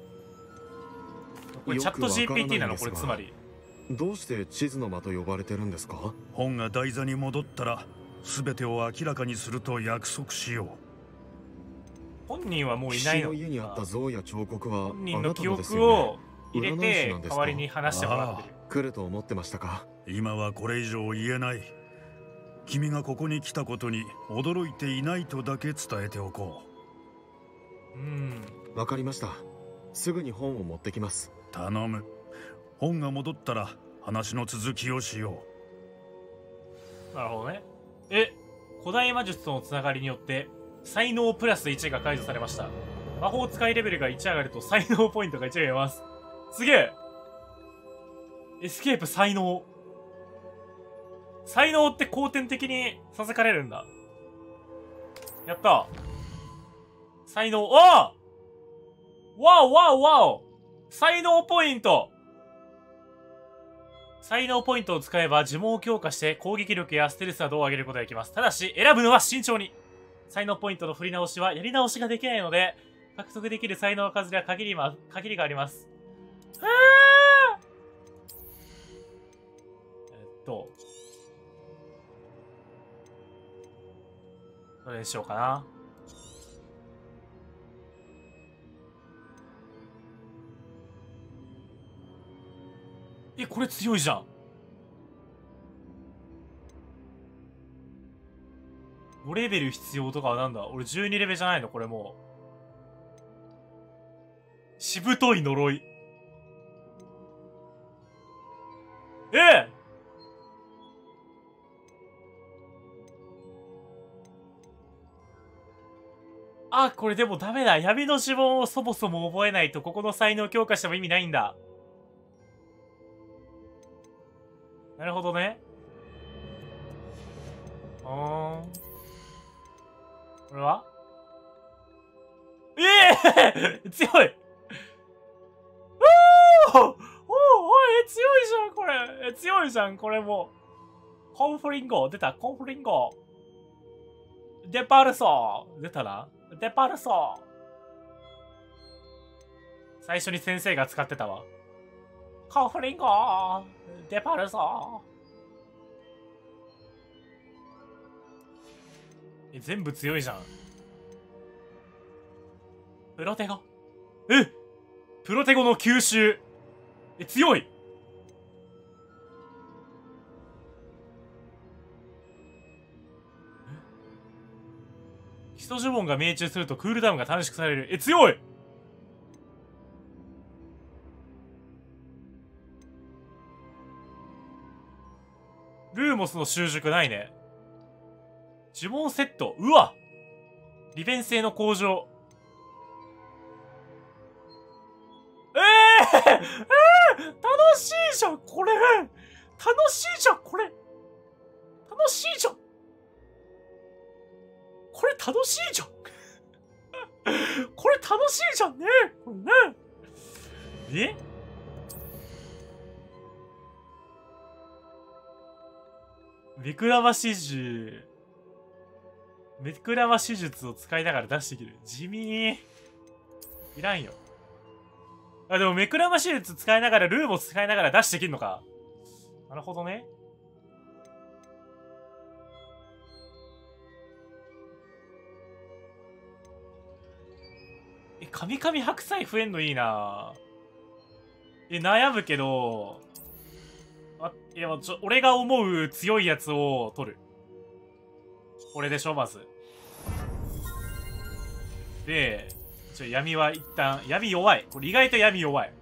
これチャット ジーピーティー なのこれ。つまりどうして地図の間と呼ばれてるんですか。 本が台座に戻ったら全てを明らかにすると約束しよう。 本人はもういないの。 家にあった像や彫刻は本人の記憶をを入れて代わりに話してもらってる。 来ると思ってましたか。 今はこれ以上言えない。君がここに来たことに驚いていないとだけ伝えておこう。うん、 わかりました。すぐに本を持ってきます。 頼む。本が戻ったら話の続きをしよう。なるほどね。え、古代魔術とのつながりによって才能プラスいちが解除されました。魔法使いレベルがいち上がると才能ポイントがいち増えます。すげえ。エスケープ才能。才能って後天的に授かれるんだ。やった。才能、ああわおわおわお才能ポイント。才能ポイントを使えば呪文を強化して攻撃力やステルスなどを上げることができます。ただし、選ぶのは慎重に。才能ポイントの振り直しはやり直しができないので、獲得できる才能の数には限りま、限りがあります。あーえっと。 どれにしようかな。え、これ強いじゃん。ごレベル必要とかはなんだ。俺じゅうにレベルじゃないのこれもう。しぶとい呪い。ええ、あ、これでもダメだ。闇の呪文をそもそも覚えないとここの才能を強化しても意味ないんだ。なるほどね。うーん。これはええー、強い。おーおーおい、強いじゃん、これ。え、強いじゃん、これもう。コンフリンゴ、出た、コンフリンゴ。デパルソー。出たな。デパルソー。最初に先生が使ってたわ。コンフリンゴー。デパルソー。え、全部強いじゃん。プロテゴ。えプロテゴの吸収。え、強い。基礎呪文が命中するとクールダウンが短縮される。え、強い。ルーモスの習熟ないね。呪文セット。うわ利便性の向上。えー、えー、楽しいじゃんこれ。楽しいじゃんこれ。楽しいじゃんこれ。楽しいじゃんこれ楽しいじゃんねこれね。え目くらまし術。目くらまし術を使いながら出してきる。地味。いらんよ。あ、でも目くらまし術使いながらルーも使いながら出してきるのか。なるほどね。え、カミカミ白菜増えんのいいな。え、悩むけど、あ、いや、ちょ、俺が思う強いやつを取る。これでしょ、まず。で、ちょ、闇は一旦、闇弱い。これ意外と闇弱い。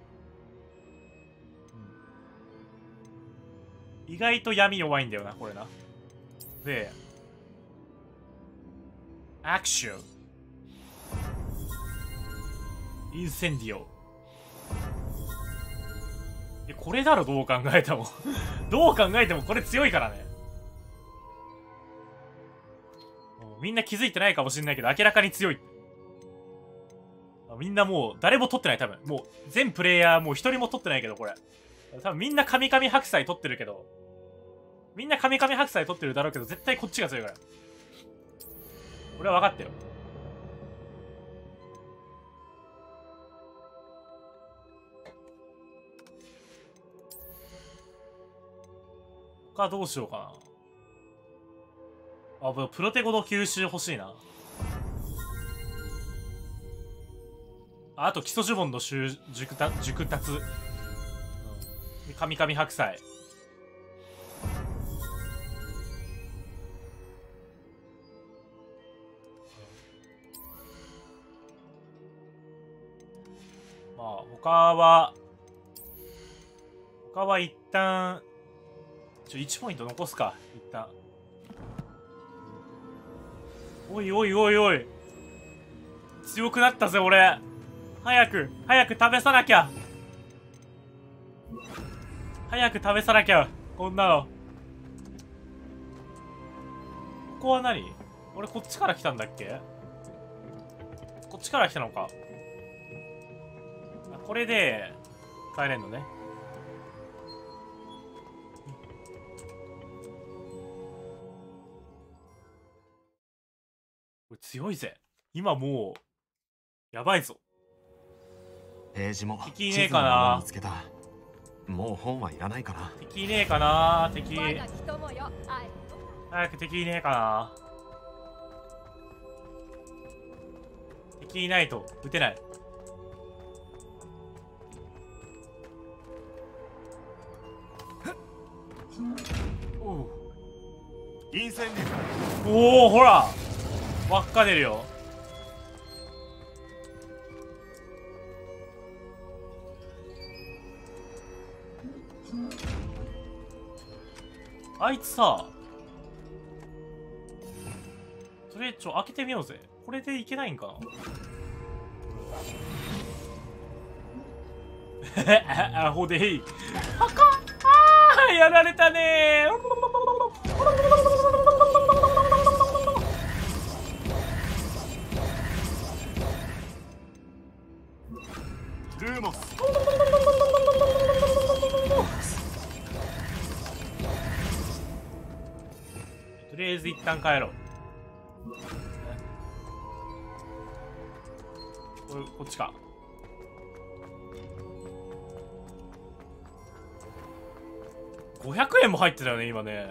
うん、意外と闇弱いんだよな、これな。で、アクション。インセンディオ。え、これだろ、どう考えても。どう考えてもこれ強いからね。みんな気づいてないかもしれないけど、明らかに強い。みんなもう、誰も取ってない、多分。もう、全プレイヤーもう一人も取ってないけど、これ。多分みんなカミカミ白菜取ってるけど、みんなカミカミ白菜取ってるだろうけど、絶対こっちが強いから。俺は分かったよ。他どうしようかな。あ、プロテゴの吸収欲しいな。あ、あと基礎呪文の習熟た熟達。うん。カミカミ白菜。まあ、他は、他は一旦、ちょ、いちポイント残すか、一旦。おいおいおいおい。強くなったぜ、俺。早く、早く試さなきゃ。早く試さなきゃ、こんなの。ここは何？俺こっちから来たんだっけ？こっちから来たのか。これで、帰れんのね。これ強いぜ。今もう、やばいぞ。 ページも敵いねえかな。 見つけた。もう本はいらないかな。 敵いねえかな。敵。早く敵いねえかな。 敵いないと撃てない。おう。 陰線流。 おお、ほら輪っか出るよ。あいつさ、それちょ開けてみようぜ。これでいけないんかな。アホでいい。あかん。あー、やられたねー。ルーモス。 とりあえず一旦帰ろう。これこっちか。ごひゃくえんも入ってたよね今ね。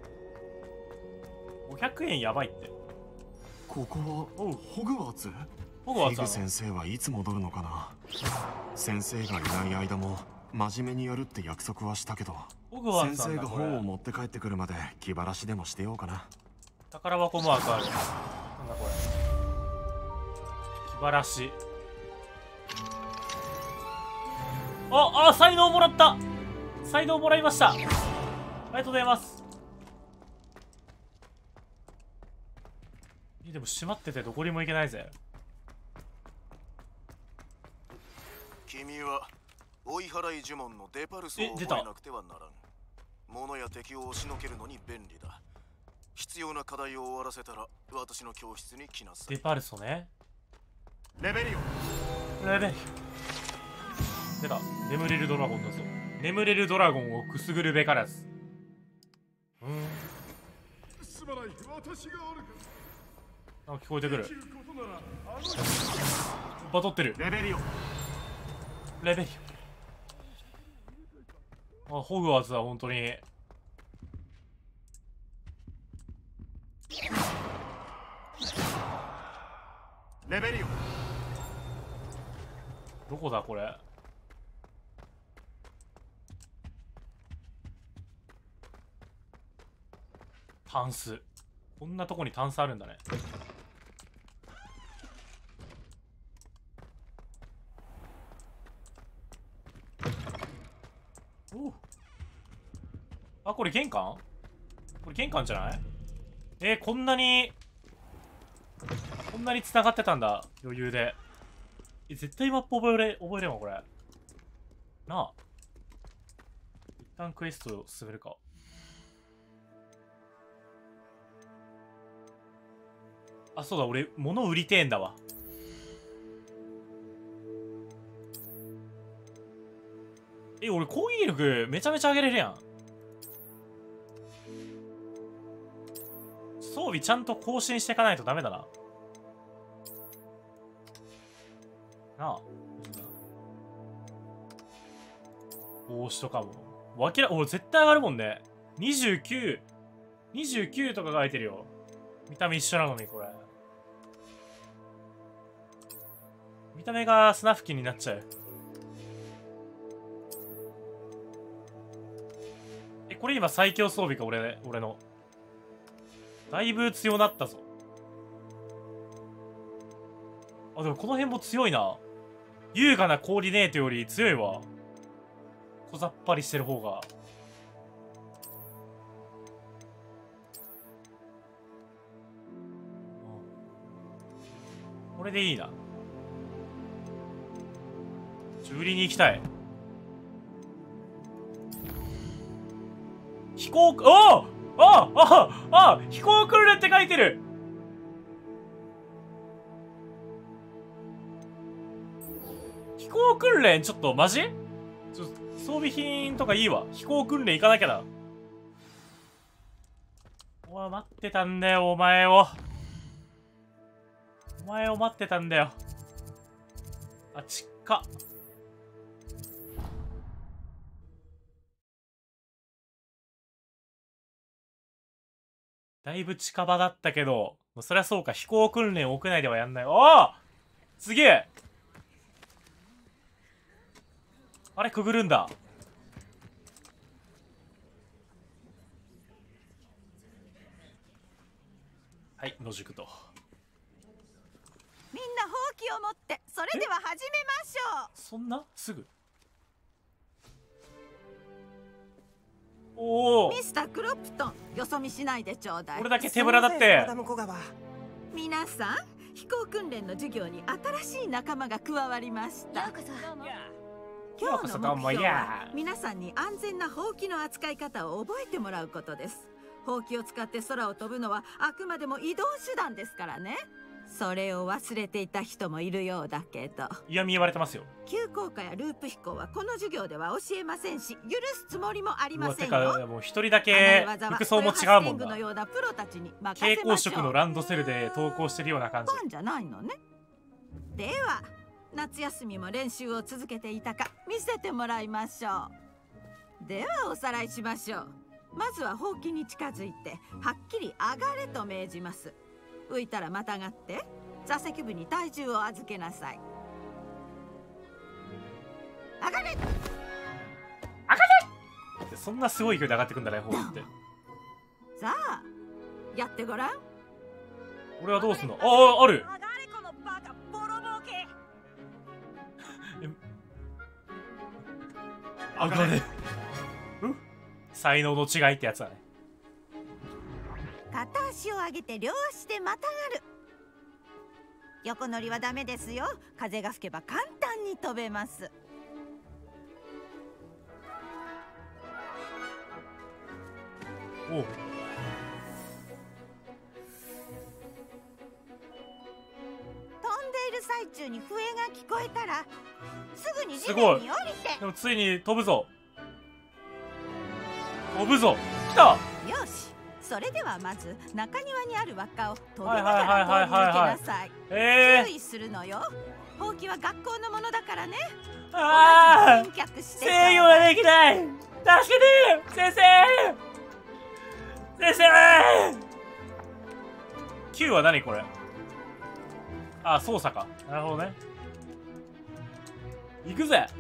ごひゃくえんやばいって。 ここはホグワーツ？ ホグワーツフィグ先生はいつ戻るのかな。先生がいない間も真面目にやるって約束はしたけど、 ホグワー先生がツなんだこれ。 本を持って帰ってくるまで気晴らしでもしてようかな。 宝箱マークある。なんだこれ。気晴らし。あ、あ、才能もらった。才能もらいました。ありがとうございます。でも閉まっててどこにも行けないぜ。 君は追い払い呪文のデパルスを覚えなくてはならん。物や敵を押しのけるのに便利だ。必要な課題を終わらせたら私の教室に来なさい。 デパルソね。 レベリオ。 レベリオ。出た。眠れるドラゴンだぞ。眠れるドラゴンをくすぐるべからず。うん。 すまない、私があるか。 あ、聞こえてくる。バトってる。 レベリオ。 レベリオ。あ、ホグワーツだ、本当に。 レベリオ。 どこだこれ。タンス。こんなとこにタンスあるんだね。おう。あ、これ玄関？これ玄関じゃない？えー、こんなにこんなに繋がってたんだ。余裕で。え、絶対マップ覚えれ、覚えれんわ、これ。なあ。一旦クエストを進めるか。あ、そうだ、俺、物売りてえんだわ。え、俺、攻撃力めちゃめちゃ上げれるやん。装備ちゃんと更新していかないとダメだな。なあ。帽子とかも。わきら、お、絶対上がるもんね。にじゅうきゅう、にじゅうきゅうとか書いてるよ。見た目一緒なのに、これ。見た目がスナフキンになっちゃう。え、これ今最強装備か、俺、俺の。だいぶ強なったぞ。あ、でもこの辺も強いな。優雅なコーディネートより強いわ。小ざっぱりしてる方が。これでいいな。ちょ、売りに行きたい。飛行、あああああ飛行訓練って書いてる。飛行訓練ちょっとマジ？ちょ装備品とかいいわ。飛行訓練行かなきゃな。おい、待ってたんだよ、お前を。お前を待ってたんだよ。あ、ちっか。だいぶ近場だったけど、そりゃそうか、飛行訓練屋内ではやんない。おお！ すげえ。あれくぐるんだ。はい野宿と。 みんなほうきを持ってそれでは始めましょう。 そんなすぐ。おおミスタークロップトン、よそ見しないでちょうだい。 これだけ手ぶらだって。 皆さん、飛行訓練の授業に新しい仲間が加わりました。今日の目標は皆さんに安全なほうきの扱い方を覚えてもらうことです。ほうきを使って空を飛ぶのはあくまでも移動手段ですからね。それを忘れていた人もいるようだけど、 嫌味言われてますよ。 急降下やループ飛行はこの授業では教えませんし、許すつもりもありませんよ。 うわ、てかもう一人だけ服装も違うもんな。蛍光色のランドセルで登校してるような感じ。 ファンじゃないのね。では夏休みも練習を続けていたか見せてもらいましょう。ではおさらいしましょう。まずはほうきに近づいてはっきり上がれと命じます。浮いたらまたがって座席部に体重を預けなさい。上がれ、上がれ。そんなすごい勢いで上がってくんだね、ほうって。 さあやってごらん。 俺はどうすんの。ああ、ある。上がれ。才能の違いってやつだね。 片足を上げて両足でまたがる。横乗りはダメですよ。風が吹けば簡単に飛べます。 おう。 飛んでいる最中に笛が聞こえたらすぐに地面に降りて。 でもついに飛ぶぞ。飛ぶぞ。来た。 よし、それではまず中庭にある輪っかを飛びながら通り抜けなさい。注意するのよ。ほうきは学校のものだからね。 ああ、制御ができない。助けて先生、先生。きゅうは何これ。あ、操作か。なるほどね。行くぜ。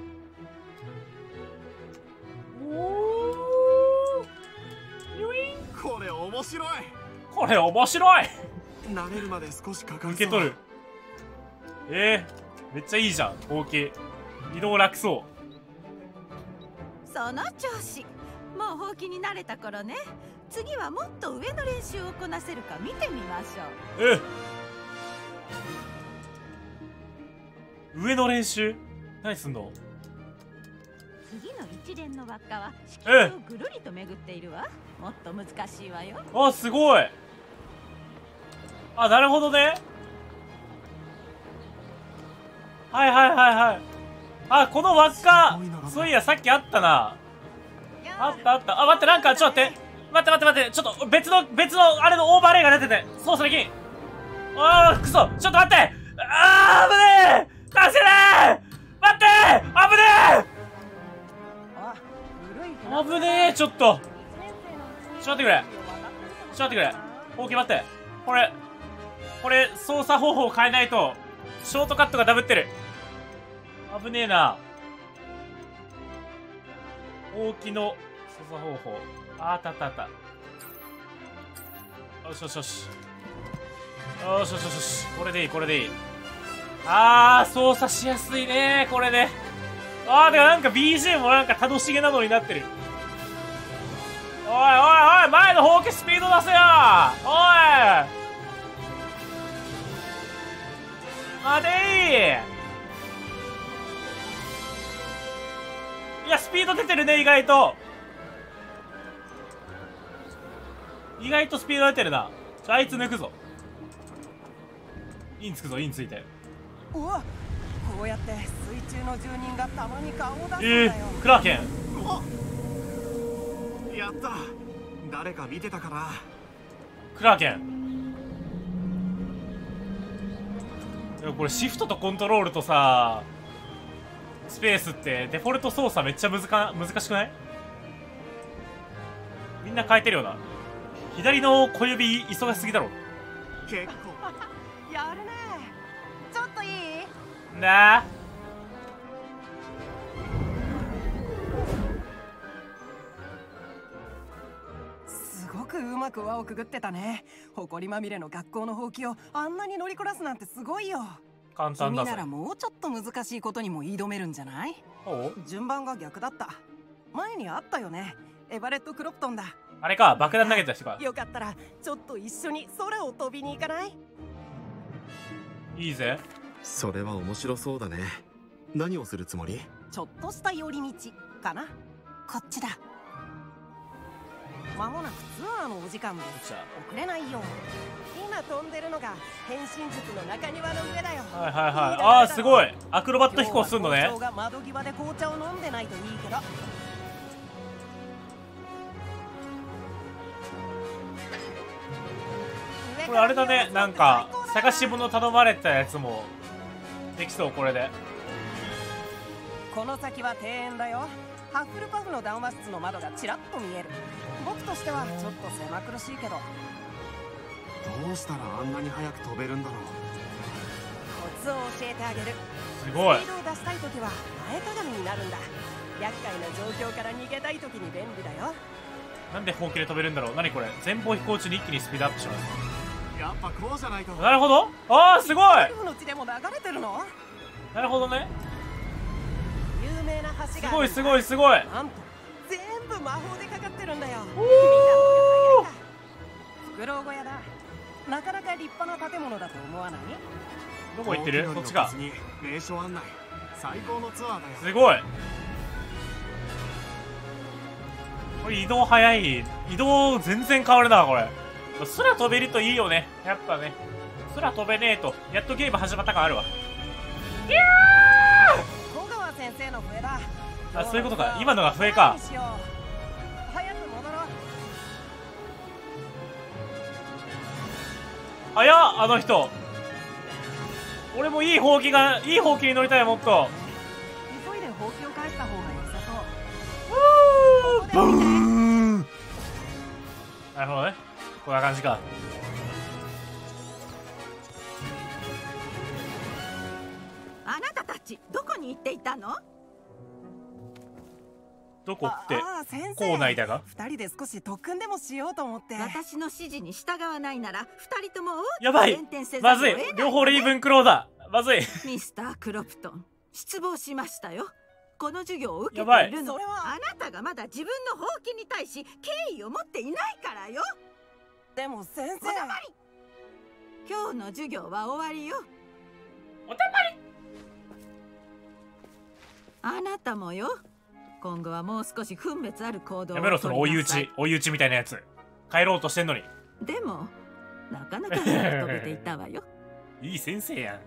これ面白い。 これ面白い。 慣れるまで少しかかる。 受け取る。えー、めっちゃいいじゃん。ほうき移動楽そう。 その調子。もうほうきに慣れた頃ね。次はもっと上の練習をこなせるか見てみましょう。え上の練習何すんの。 次の一連の輪っかは敷地をぐるりと巡っているわ。もっと難しいわよ。 あ、すごい。あ、なるほどね。はいはいはいはい。あ、この輪っか、そういやさっきあったな。あったあった。あ、待って、なんかちょっと待って待って待って待って、ちょっと別の別のあれのオーバーレイが出てて操作できん。あー、くそ、ちょっと待って。あー、危ねえ。助けてー。待ってー、危ねえ。危ねえ。ちょっとちょっと待ってくれ。ちょっと待ってくれ。ほうき待って。これこれ操作方法を変えないとショートカットがダブってる。危ねえな。ほうきの操作方法。あ、あったあったあった。よしよしよしよしよしよし。これでいいこれでいい。あー、操作しやすいねこれで。あー、でもなんか ビージーエム もなんか楽しげなのになってる。おいおいおい、前のほうきスピード出せよ。おい待てー。いや、スピード出てるね、意外と。意外とスピード出てるな。ちょ、あいつ抜くぞ。インつくぞ、インついて。 うわ、こうやって水中の住人がたまに顔を出すんだよ。 えー、クラーケン。 やった。誰か見てたかな。 クラーケン。でもこれシフトとコントロールとさスペースってデフォルト操作めっちゃ難か難しくない？みんな変えてるよな。左の小指忙しすぎだろ。 結構やるね。ちょっといい？ な。 すごくうまく輪をくぐってたね。埃まみれの学校のほうきをあんなに乗りこなすなんてすごいよ。 簡単だぜ。 君ならもうちょっと難しいことにも挑めるんじゃない？順番が逆だった。前にあったよね。エバレット・クロプトンだ。 あれか、爆弾投げた人か。 よかったらちょっと一緒に空を飛びに行かない？ いいぜ。 それは面白そうだね。何をするつもり？ ちょっとした寄り道かな。こっちだ。間もなくツアーのお時間です。遅れないよう今飛んでるのが変身術の中庭の上だよ。 はいはいはい。ああ、すごい。アクロバット飛行すんのね。 校長が窓際で紅茶を飲んでないといいけど。 これあれだね、なんか探し物頼まれたやつもできそう。これでこの先は庭園だよ。ハッフルパフの談話室の窓がちらっと見える。僕としてはちょっと狭苦しいけど。 どうしたらあんなに早く飛べるんだろう。 コツを教えてあげる。 すごい。 スピードを出したいときは前かがみになるんだ。厄介な状況から逃げたいときに便利だよ。 なんでほうきで飛べるんだろう。何これ。前方飛行中に一気にスピードアップします。 やっぱこうじゃないと。 なるほど。ああ、すごい。 の地でも流れてるの？ なるほどね。 有名な橋がすごいすごいすごい。 なんと全部魔法でかかってるんだよ。 おお。 フクロウ小屋だ。なかなか立派な建物だと思わない？ どこ行ってる？こっちか。 名所案内。最高のツアーだよ。 すごい。これ移動早い。移動全然変わるなこれ。空飛べるといいよね。やっぱね。空飛べねえとやっとゲーム始まった感あるわ。いやー！小川先生の笛だ。 あ、そういうことか。今のが笛か。 早く戻ろう。 早っ、あの人。俺もいいほうきがいいほうきに乗りたい。もっと急いでほうきを返した方が良さそう。ブーン。なるほどね。こんな感じか。 あなたたちどこに行っていたの？ どこって校内だが。 二人で少し特訓でもしようと思って。 私の指示に従わないなら二人ともやばい。まずい。両方レイブンクローだ。まずい。 ミスタークロプトン、失望しましたよ。この授業を受けているのはあなたがまだ自分のほうきに対し敬意を持っていないからよ。 でも先生、 今日の授業は終わりよ。 おたまり。 あなたもよ。今後はもう少し分別ある行動を。 やめろその追い打ち追い打ちみたいなやつ。帰ろうとしてんのに。 でもなかなか飛べていたわよ。 いい先生やん。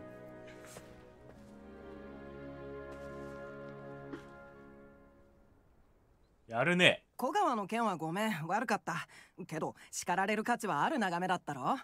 やるね。 小川の件はごめん、悪かったけど叱られる価値はある眺めだったろ。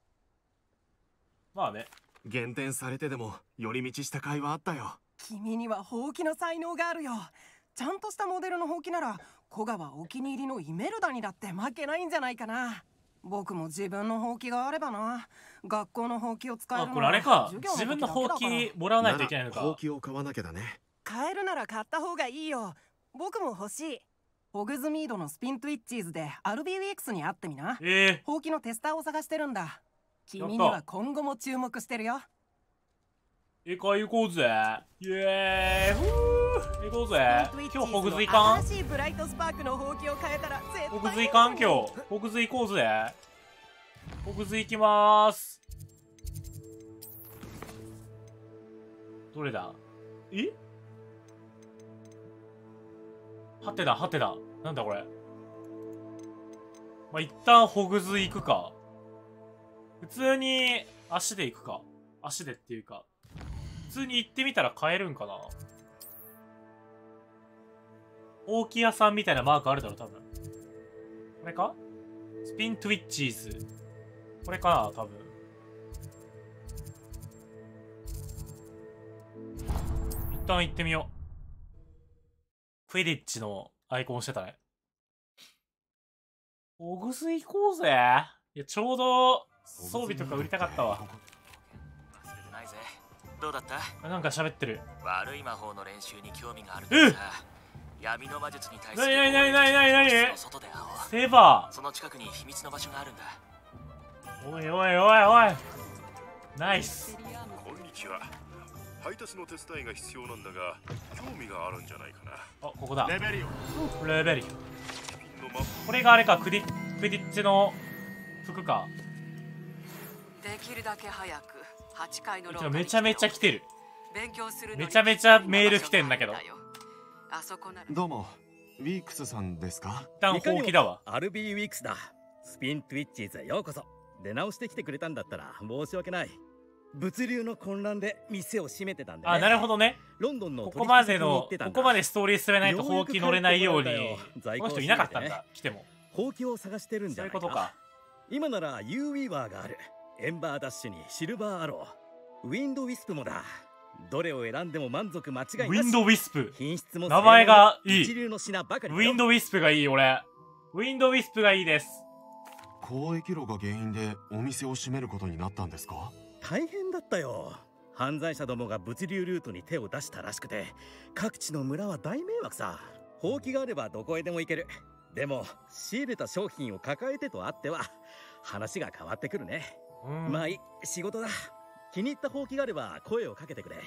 まあね。 減点されてでも寄り道した甲斐はあったよ。 君にはほうきの才能があるよ。ちゃんとしたモデルのほうきなら小川お気に入りのイメルダにだって負けないんじゃないかな。僕も自分のほうきがあればな。学校のほうきを使えるのはあ、これあれか。自分のほうきもらわないといけないのか。 ほうきを買わなきゃだね。 買えるなら買った方がいいよ。僕も欲しい。ホグズミードのスピントゥイッチーズでアルビーウィークスに会ってみな。 えー、 ほうきのテスターを探してるんだ。君には今後も注目してるよ。 行こう行こうぜ。イエーイ。ふー行こうぜ。今日ホグズ行かん？ 新しいブライトスパークのほうきを変えたら絶対。 ホグズ行かん今日。ホグズ行こうぜ。ホグズ行きまーす。どれだ？え？はてだはてだ。なんだこれ。まあ、一旦ホグズ行くか。普通に足で行くか。足でっていうか。普通に行ってみたら買えるんかな。ほうき屋さんみたいなマークあるだろ、多分。これか？スピントゥイッチーズ。これかな、多分。一旦行ってみよう。クエディッチのアイコンしてたね。ホグズ行こうぜ。いや、ちょうど装備とか売りたかったわ。 忘れてないぜ。 どうだった？ なんか喋ってる。 悪い魔法の練習に興味があるからさ。闇の魔術に対するなになになになになにの外で会おう。 セーバー。 その近くに秘密の場所があるんだ。 おいおいおいおい。ナイス。 こんにちは。配達の手伝いが必要なんだが、興味があるんじゃないかな。 あ、ここだ。 レベリオ。 レベリオ。これがあれか、クディクディッチの服か。 できるだけ早くはちかいの廊下にめちゃめちゃ来てる。 勉強するめちゃめちゃメール来てんだけど。 あそこなら。 どうも、ウィークスさんですか？ 一旦放棄だわ。 アルビーウィークスだ。スピントゥイッチーズへようこそ。出直してきてくれたんだったら申し訳ない。物流の混乱で店を閉めてたんで、ね、 あ、なるほどね。 ロンドンのここまでのここまでストーリー進めないとほうき乗れないようにこの人いなかったんだ。来てもほうきを探してるんじゃないか。 そういうことか。 今ならユーウィーバーがある。エンバーダッシュにシルバーアロー、ウィンドウィスプもだ。どれを選んでも満足間違いなし。 ウィンドウィスプ。 品質も名前がいい。 一流の品ばかり。 ウィンドウィスプがいい。俺ウィンドウィスプがいいです。 交易路が原因でお店を閉めることになったんですか？ 大変だったよ。犯罪者どもが物流ルートに手を出したらしくて、各地の村は大迷惑さ。ほうきがあればどこへでも行ける。でも仕入れた商品を抱えてとあっては話が変わってくるね。まあいい、仕事だ。気に入ったほうきがあれば声をかけてくれ。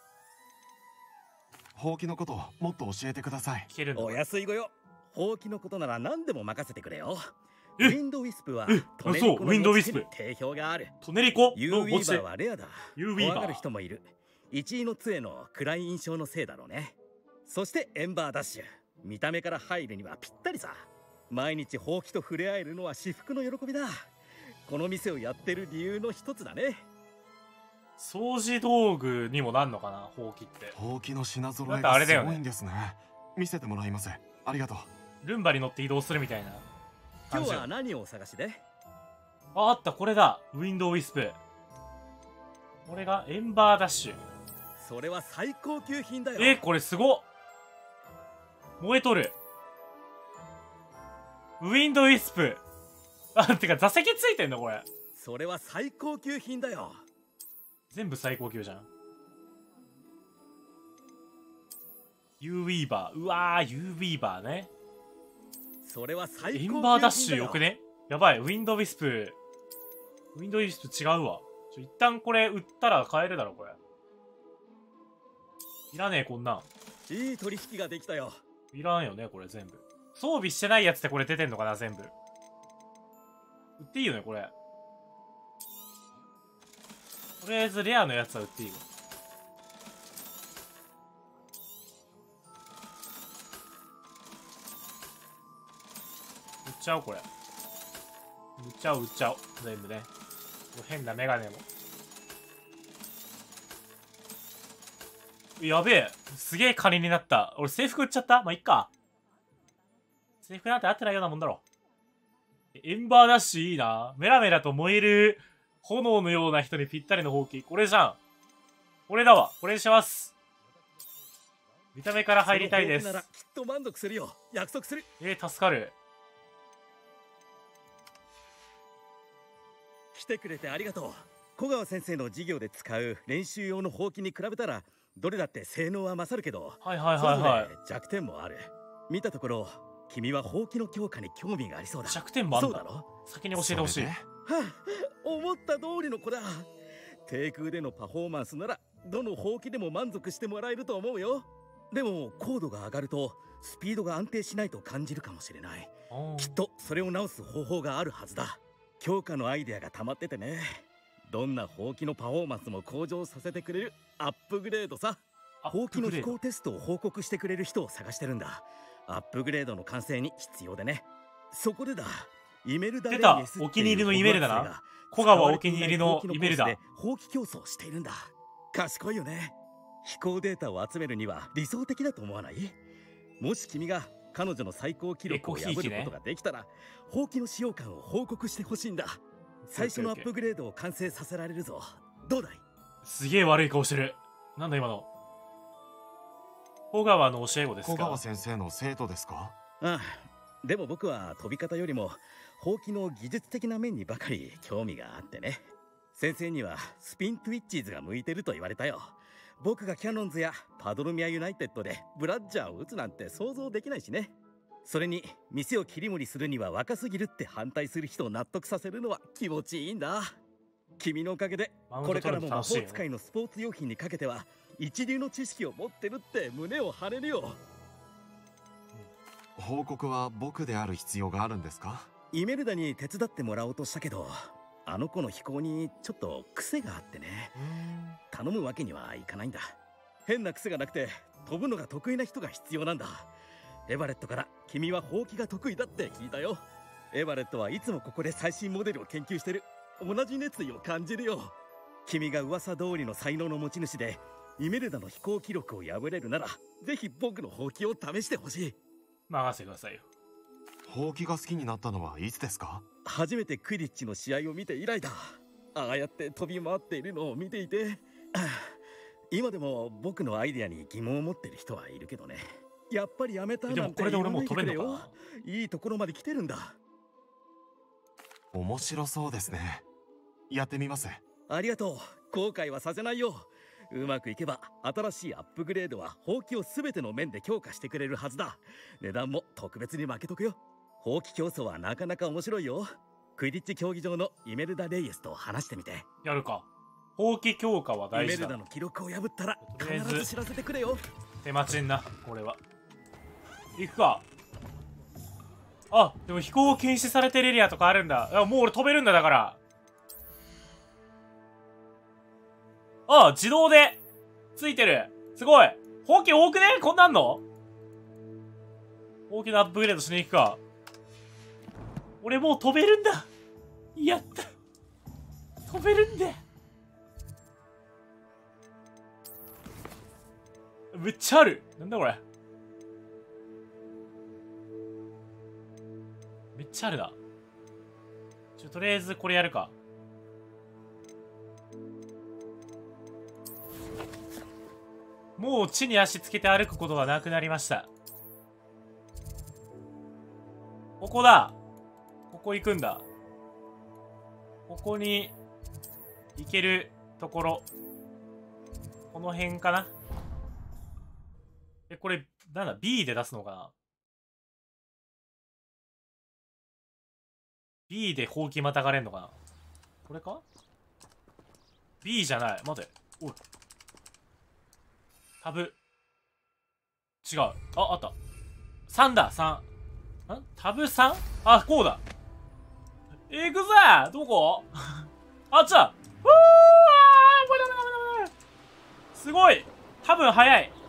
ほうきのこともっと教えてください。 お安いごよ。ほうきのことなら何でも任せてくれよ。ウィンドウィスプはトネリコの持ち手に定評がある。 トネリコユーウィーバーはレアだ。 ユーウィーバー怖がる人もいる。一位の杖の暗い印象のせいだろうね。そしてエンバーダッシュ、見た目から入るにはぴったりさ。毎日ほうきと触れ合えるのは至福の喜びだ。この店をやってる理由の一つだね。 掃除道具にもなんのかな、ほうきって。 ほうきの品揃えがすごいんですね。見せてもらいます。ありがとう。 ルンバに乗って移動するみたいな。 今日は何をお探しで？ あ、あった、これだ。ウィンドウィスプ。これがエンバーダッシュ。 それは最高級品だよ。 え、これすごっ。燃えとる。ウィンドウィスプ。あ、てか座席ついてんのこれ。 それは最高級品だよ。 全部最高級じゃん。ユーウィーバー。うわー、ユーウィーバーね。 それは最高級品だよ。 エンバーダッシュよくね？やばい、ウィンドウィスプ。ウィンドウィスプ違うわ。ちょ、一旦これ売ったら買えるだろ、これ。いらねえ、こんなん。 いい取引ができたよ。 いらんよね、これ全部。装備してないやつってこれ出てんのかな、全部。売っていいよね、これ。とりあえずレアのやつは売っていいよ。売っちゃおう、これ。売っちゃおう、売っちゃおう。全部ね。変なメガネも。やべえ。すげえ金になった。俺制服売っちゃった？まあ、いっか。制服なんてあってないようなもんだろ。エンバーダッシュいいな。メラメラと燃える炎のような人にぴったりのほうき。これじゃん。これだわ。これにします。見た目から入りたいです。 ならきっと満足するよ。約束する。 えー、助かる。 来てくれてありがとう。小川先生の授業で使う練習用のほうきに比べたらどれだって性能は勝るけど、 はいはいはいはい。 弱点もある。見たところ君はほうきの強化に興味がありそうだ。 弱点もあるんだ。 そうだろ？ 先に教えてほしい。はあ、思った通りの子だ。低空でのパフォーマンスならどのほうきでも満足してもらえると思うよ。でも高度が上がるとスピードが安定しないと感じるかもしれない。きっとそれを直す方法があるはずだ。強化のアイデアが溜まっててね。どんなほうきのパフォーマンスも向上させてくれるアップグレードさ。ほうきの飛行テストを報告してくれる人を探してるんだ。アップグレードの完成に必要でね。そこでだ、イメルダレイエスっていうお気に入りのイメルダな。小川お気に入りのイメルダ。 ほうき競争をしているんだ。賢いよね。飛行データを集めるには理想的だと思わない？もし君が彼女の最高記録を破ることができたら、ほうきの使用感を報告してほしいんだ。最初のアップグレードを完成させられるぞ。どうだい？ すげえ悪い顔してる。なんだ今の。小川の教え子ですか？ 小川先生の生徒ですか？ ああ、でも僕は飛び方よりもほうきの技術的な面にばかり興味があってね。 先生にはスピントゥイッチーズが向いてると言われたよ。僕がキャノンズやパドルミアユナイテッドでブラッジャーを打つなんて想像できないしね。それに店を切り盛りするには若すぎるって反対する人を納得させるのは気持ちいいんだ。君のおかげでこれからも魔法使いのスポーツ用品にかけては一流の知識を持ってるって胸を張れるよ。 報告は僕である必要があるんですか？ イメルダに手伝ってもらおうとしたけど、あの子の飛行にちょっと癖があってね、頼むわけにはいかないんだ。変な癖がなくて飛ぶのが得意な人が必要なんだ。エバレットから君はほうきが得意だって聞いたよ。エバレットはいつもここで最新モデルを研究してる。同じ熱意を感じるよ。君が噂通りの才能の持ち主でイメルダの飛行記録を破れるならぜひ僕のほうきを試してほしい。 任せてくださいよ。 ほうきが好きになったのはいつですか？ 初めてクイディッチの試合を見て以来だ。ああやって飛び回っているのを見ていて、今でも僕のアイデアに疑問を持ってる人はいるけどね。やっぱりやめたなんて言わないでくれよ。いいところまで来てるんだ。 面白そうですね。やってみます。 ありがとう。後悔はさせないよ。うまくいけば新しいアップグレードはほうきを全ての面で強化してくれるはずだ。値段も特別に負けとくよ。ほうき競争はなかなか面白いよ。クイディッチ競技場のイメルダ・レイエスと話してみて。 やるか。ほうき強化は大事だ。 イメルダの記録を破ったら必ず知らせてくれよ。 手待ちんな、これは。行くか。あ、でも飛行禁止されてるエリアとかあるんだ。いや、もう俺飛べるんだ、だから。ああ、自動でついてる。すごい。ほうき多くね？こんなんの？ほうきのアップグレードしに行くか。俺もう飛べるんだ。やった。飛べるんだ。めっちゃある。なんだこれ。めっちゃあるな。ちょ、とりあえずこれやるか。もう地に足つけて歩くことがなくなりました。ここだ。ここ行くんだ。ここに行けるところ。この辺かな。え、これ、なんだ ?B で出すのかな？ B でほうきまたがれんのかな？これか？ B じゃない。待て。おい。タブ。違う。あ、あった。さんだ、さん。ん？タブ さん？ あ、こうだ。行くぜ！どこ？あっちだ！ふぅー！すごい！多分早い。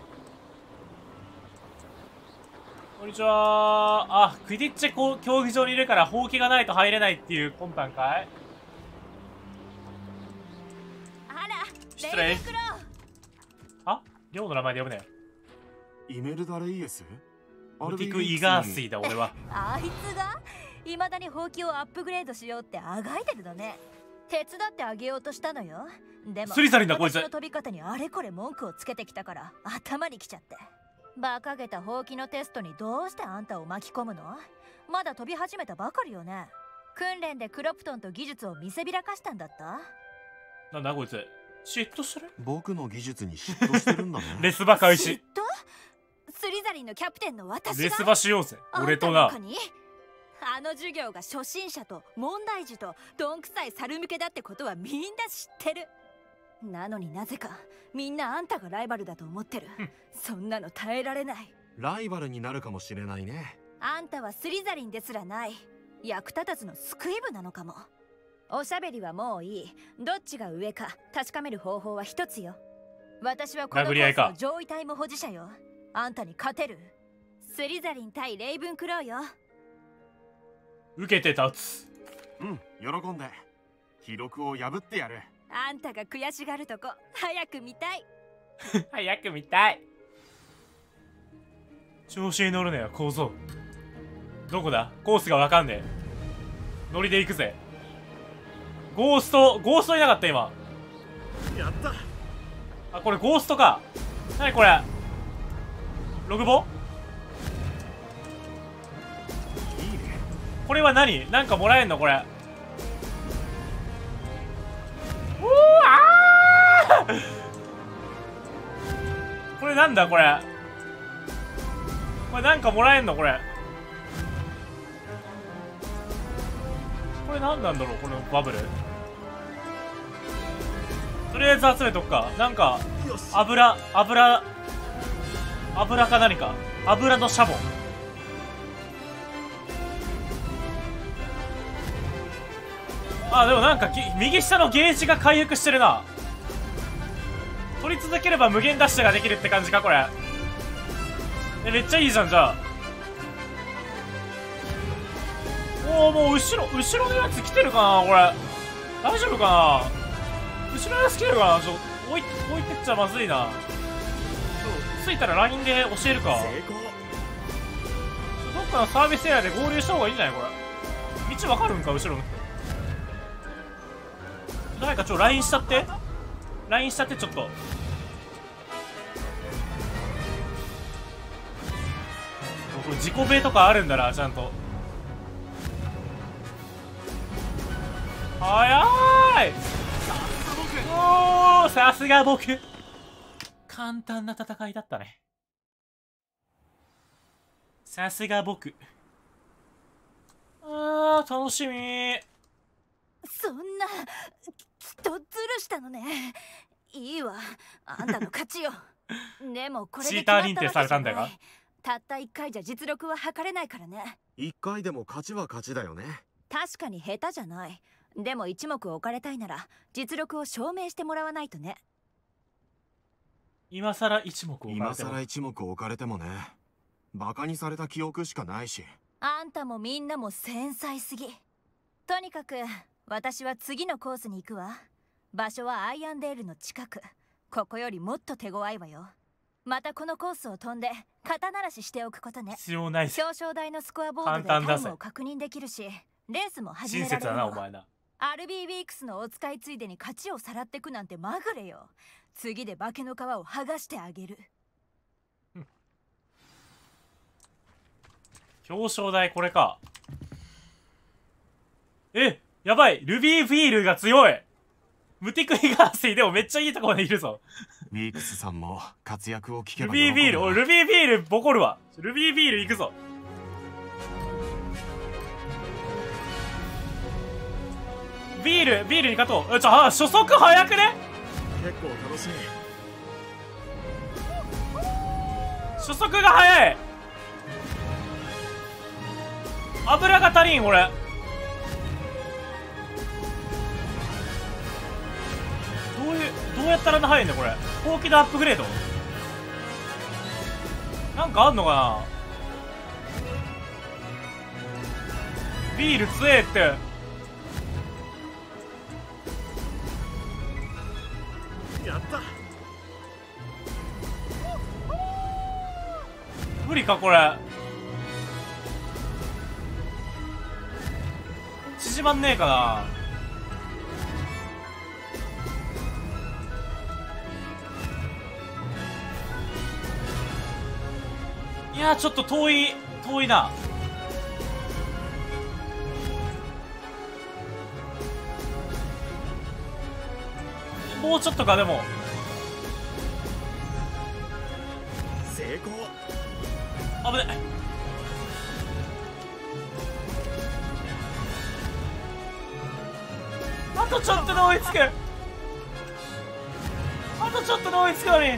こんにちは。あ、クイディッチ競技場にいるからほうきがないと入れないっていう魂胆かい？ あら、 失礼。あ、寮の名前で呼ぶね。 イメルダ・レイエス？ ブティク・イガースイだ俺は。 あいつがいまだにほうきをアップグレードしようってあがいてるのね。手伝ってあげようとしたのよ。でもスリザリンだこいつ。 私の飛び方にあれこれ文句をつけてきたから頭にきちゃって。馬鹿げたほうきのテストにどうしてあんたを巻き込むの？まだ飛び始めたばかりよね。訓練でクロプトンと技術を見せびらかしたんだった？ なんだこいつ。嫉妬してる？ 僕の技術に嫉妬してるんだね。 レスバ開始。 嫉妬？スリザリンのキャプテンの私がレスバしようぜ。俺とな。 あの授業が初心者と問題児とどんくさい猿向けだってことはみんな知ってる。なのになぜかみんなあんたがライバルだと思ってる。そんなの耐えられない。 ライバルになるかもしれないね。 あんたはスリザリンですらない。役立たずの救い部なのかも。おしゃべりはもういい。どっちが上か確かめる方法は一つよ。私はこのコースの上位タイム保持者よ。あんたに勝てる？スリザリン対レイブンクローよ。 受けて立つ。 うん、喜んで記録を破ってやる。 あんたが悔しがるとこ早く見たい。 早く見たい。調子に乗るねよ構造。どこだ？コースがわかんねえ。ノリで行くぜ。ゴーストゴーストいなかった今。 やった。 あ、これゴーストか。なにこれ、ログボ？ いいね。 これは何？なんかもらえんのこれ。 これなんだこれ。これなんかもらえんのこれ。これなんなんだろうこのバブル。とりあえず集めとくか。なんか油油油か何か。油のシャボン。あ、でもなんか右下のゲージが回復してるな。取り続ければ無限ダッシュができるって感じかこれ。え、めっちゃいいじゃん。じゃあおお、もう後ろ後ろのやつ来てるかなこれ。大丈夫かな。後ろのやつ来てるかな。ちょ置い置いてっちゃまずいな。着いたら ライン で教えるか。どっかのサービスエリアで合流した方がいいんじゃないこれ。道わかるんか後ろの人。誰かちょ ライン しちゃって ライン しちゃってちょっと。これ自己ベとかあるんだなちゃんと。早い。おー、さすが僕。簡単な戦いだったね。さすが僕。あー、楽しみ。 そんなきっとズルしたのね。いいわ、あんたの勝ちよ。でもこれでチーター認定されたんだが、 たったいっかいじゃ実力は測れないからね。 いっかいでも勝ちは勝ちだよね。 確かに下手じゃない。でも一目置かれたいなら実力を証明してもらわないとね。 今さら一目置かれても今さら一目置かれてもね。バカにされた記憶しかないし。 あんたもみんなも繊細すぎ。とにかく私は次のコースに行くわ。場所はアイアンデールの近く。ここよりもっと手強いわよ。またこのコースを飛んで肩慣らししておくことね。 必要ない表彰台のスコアボードでタイムを確認できるし、レースも始められるの。 親切だなお前な。 アルビー・ウィークスのお使いついでに勝ちをさらってくなんてまぐれよ。次で化けの皮を剥がしてあげる。 表彰台これか。え、やばい。ルビー・フィールが強い。ムティクイガーシーでもめっちゃいいところにいるぞ。 ウィークスさんも活躍を聞けば。 ルビー・フィール、おいルビー・フィールボコるわ。ルビー・フィール行くぞ。ビール、ビールに勝とう。ちょ、あ、初速早くね。 結構楽しい。 初速が早い。油が足りん俺。どういうどうやったら速いんだこれ。ほうきのアップグレードなんかあんのかな。ビール強えって。 やった。 無理かこれ。縮まんねえかな。いやちょっと遠い遠いな。もうちょっとか。でも成功。 危ねえ。あとちょっとで追いつく。あとちょっとで追いつくのに。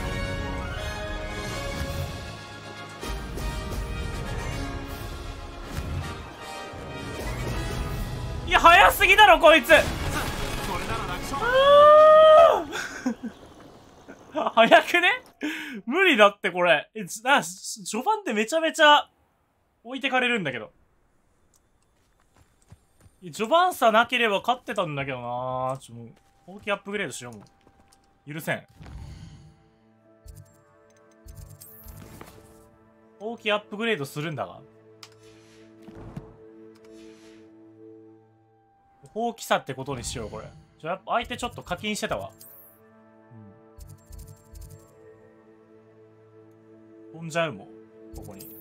いや早すぎだろこいつ。早くね。無理だってこれ。えな序盤ってめちゃめちゃ置いてかれるんだけど。序盤差なければ勝ってたんだけどな。ちょ、もう、ほうきアップグレードしようもう。許せん。ほうきアップグレードするんだが。ほうきさってことにしよう、これ。ちょ、やっぱ相手ちょっと課金してたわ。うん。飛んじゃうもん、ここに。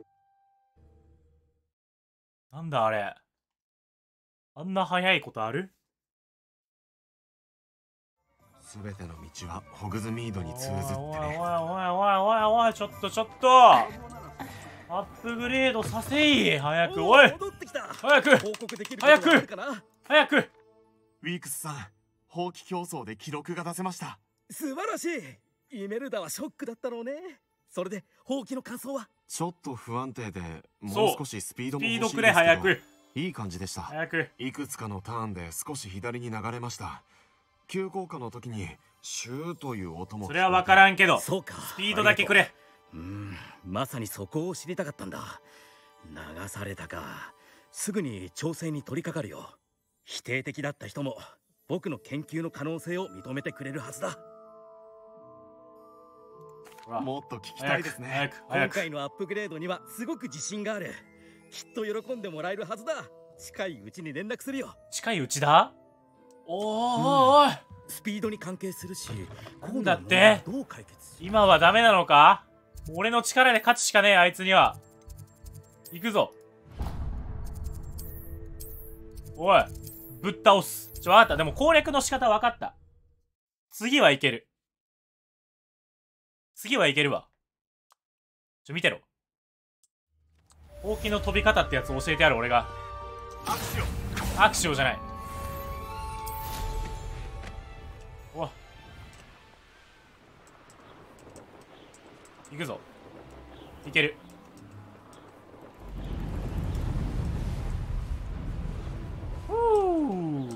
なんだあれ。あんな速いことある？ すべての道はホグズミードに通ずってね。 おいおいおいおいおいおい、ちょっとちょっとアップグレードさせい、早く。おい早く早く早く。 ウィークスさん、ほうき競争で記録が出せました。 素晴らしい。イメルダはショックだったろうね。それでほうきの感想は？ ちょっと不安定で、もう少しスピードも欲しいですけど。 スピードくれ、早く。 いい感じでした。 早く。 いくつかのターンで少し左に流れました。急降下の時にシューという音も。 それは分からんけど、 そうか、 スピードだけくれ。 うん、まさにそこを知りたかったんだ。流されたか。すぐに調整に取り掛かるよ。否定的だった人も僕の研究の可能性を認めてくれるはずだ。 もっと聞きたいですね。 今回のアップグレードにはすごく自信がある。きっと喜んでもらえるはずだ。近いうちに連絡するよ。 近いうちだ。おーおい、 スピードに関係するし、 なんだって今はダメなのか。俺の力で勝つしかねえ、あいつには。行くぞ。おい、ぶっ倒す。ちょ、わかった。でも攻略の仕方わかった。次はいける。次はいけるわ。ちょ、見てろ。ほうきの飛び方ってやつ教えてやる、俺が。 アクション。 アクションじゃない。おわ。行くぞ。いける。ふう。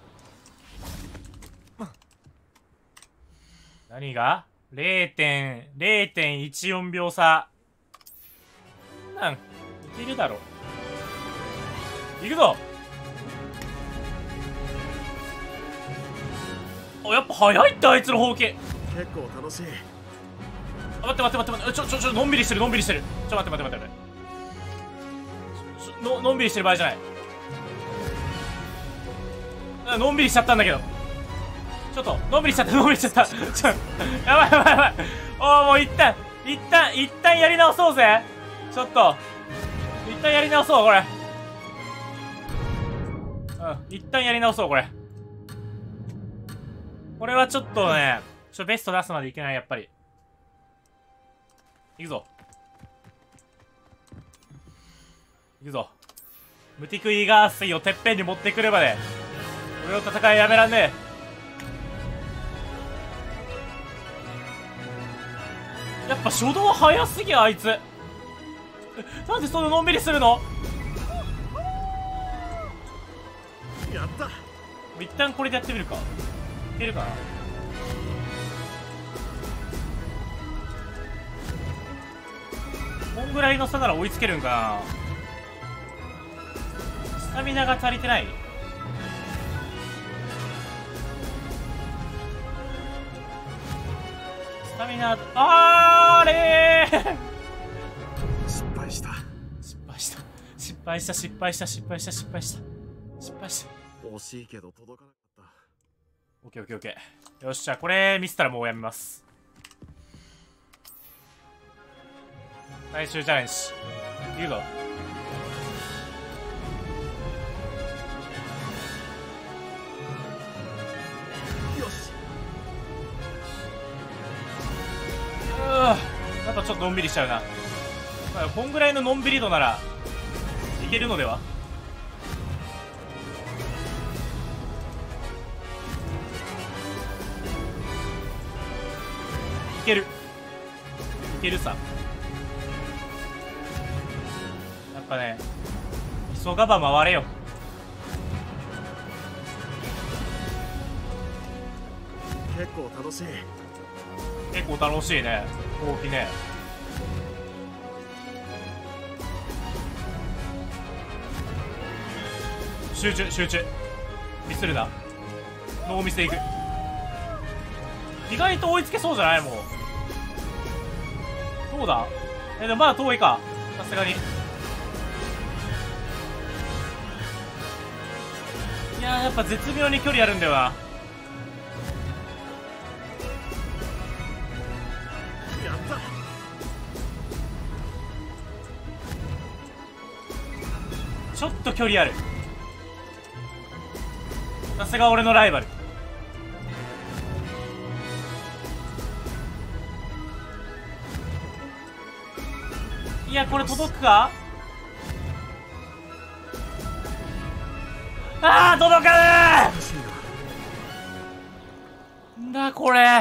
何が れいてんいちよん 秒差。なんいけるだろ。行くぞ。あ、やっぱ速いって、あいつのほうき。 結構楽しい。 あ、待って待って待って待って、ちょちょちょ、のんびりしてるのんびりしてる。ちょ、待って待って待って待って。ののんびりしてる場合じゃない。あ、のんびりしちゃったんだけど。ちょっとのんびりしちゃったのんびりしちゃった。ちょ、やばいやばいやばい。おー、もう一旦一旦一旦やり直そうぜ。ちょっと一旦やり直そう、これ。うん、一旦やり直そう、これ。これはちょっとね、ちょ、ベスト出すまでいけない、やっぱり。いくぞ。いくぞ。ムティクイガー水をてっぺんに持ってくるまで、俺の戦いやめらんねえ。やっぱ初動早すぎ、あいつ。なんでそんなのんびりするの。 やった。 一旦これでやってみるか。いけるかな。こんぐらいの差なら追いつけるんかな。スタミナが足りてない。スタミナ、あーれー失敗した失敗した失敗した失敗した失敗した失敗した失敗した。 惜しいけど届かなかった。 オッケーオッケーオッケー。よっしゃ、これミスったらもうやめます。最終チャレンジいくぞ。 よし。 うー、やっぱちょっとのんびりしちゃうな。まあ、こんぐらいののんびり度ならいけるのでは。いけるいけるさ。やっぱね、急がば回れよ。 結構楽しい。 結構楽しいね、ほうきね。集中集中、ミスるな。ノーミスでいく。意外と追いつけそうじゃない。もうどうだ。え、でもまだ遠いか、さすがに。いやー、やっぱ絶妙に距離あるんだよな。 やったちょっと距離ある。さすが俺のライバル。 や、これ届くか？ああ、届かねー。んだこれ。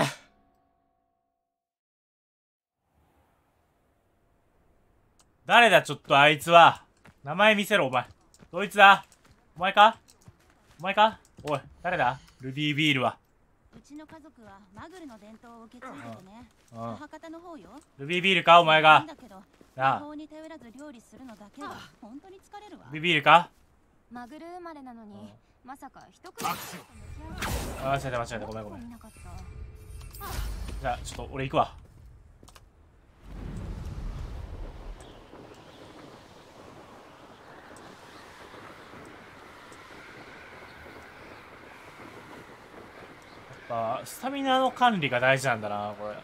誰だちょっとあいつは。名前見せろお前。どいつだ？お前か？お前か？おい、誰だ？ルビービールは。 うちの家族はマグルの伝統を受け継いでてね。母方の方よ。 ルビービールかお前が。 なあ。魔法に頼らず料理するのだけは本当に疲れるわ。 ルビービールか？ マグル生まれなのに、まさか一口。 あ、間違えた間違えた、ごめんごめん。じゃあちょっと俺行くわ。やっぱスタミナの管理が大事なんだなこれ。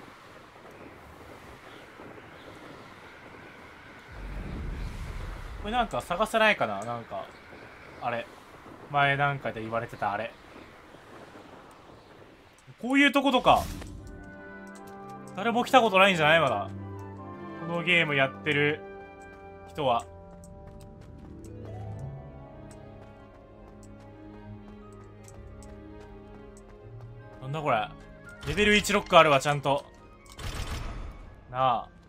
これなんか探せないかな、なんかあれ前なんかで言われてたあれ。こういうとことか誰も来たことないんじゃない？まだこのゲームやってる人は。なんだこれ、レベルじゅうろくあるわちゃんとなあ。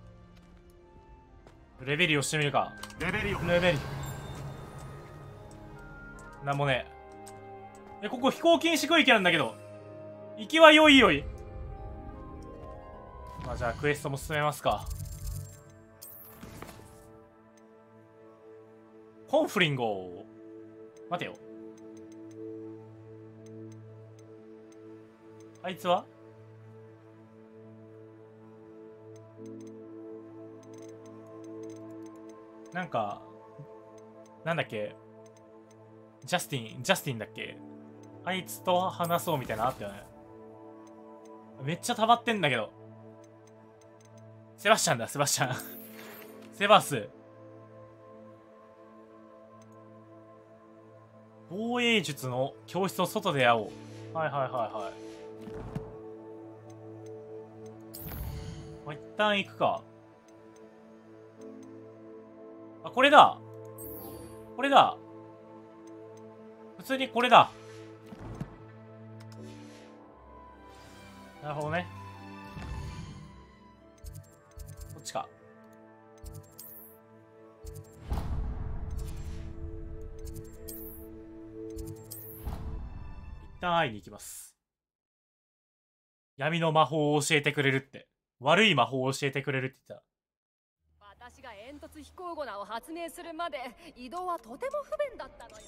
レベリオしてみるか。 レベリオレベリオなんもねえ。え、ここ飛行禁止区域なんだけど。行きはよいよい。まあじゃあクエストも進めますか。コンフリンゴ。待てよ、あいつはなんかなんだっけ、ジャスティンジャスティンだっけ、あいつと話そうみたいなのあったよね。めっちゃ溜まってんだけど。セバスチャンだ、セバスチャンセバス。防衛術の教室の外で会おう。はいはいはいはい。まあ、一旦行くか。あ、これだ。これだ。普通にこれだ。なるほどね。こっちか。一旦会いに行きます。闇の魔法を教えてくれるって。悪い魔法を教えてくれるって言った。 私が煙突飛行ゴナを発明するまで移動はとても不便だったのよ。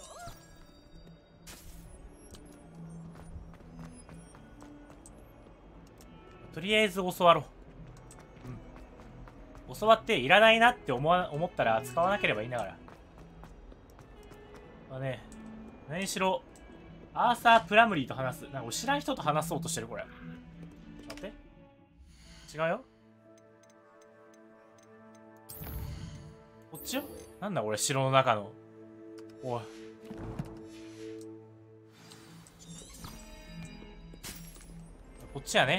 とりあえず教わろう。うん。教わっていらないなって思わ思ったら使わなければいいんだから。まあね、何しろ、アーサー・プラムリーと話す。なんか知らん人と話そうとしてるこれ。待って。違うよ。こっちよ。なんだ俺、城の中の。おい。こっちやね。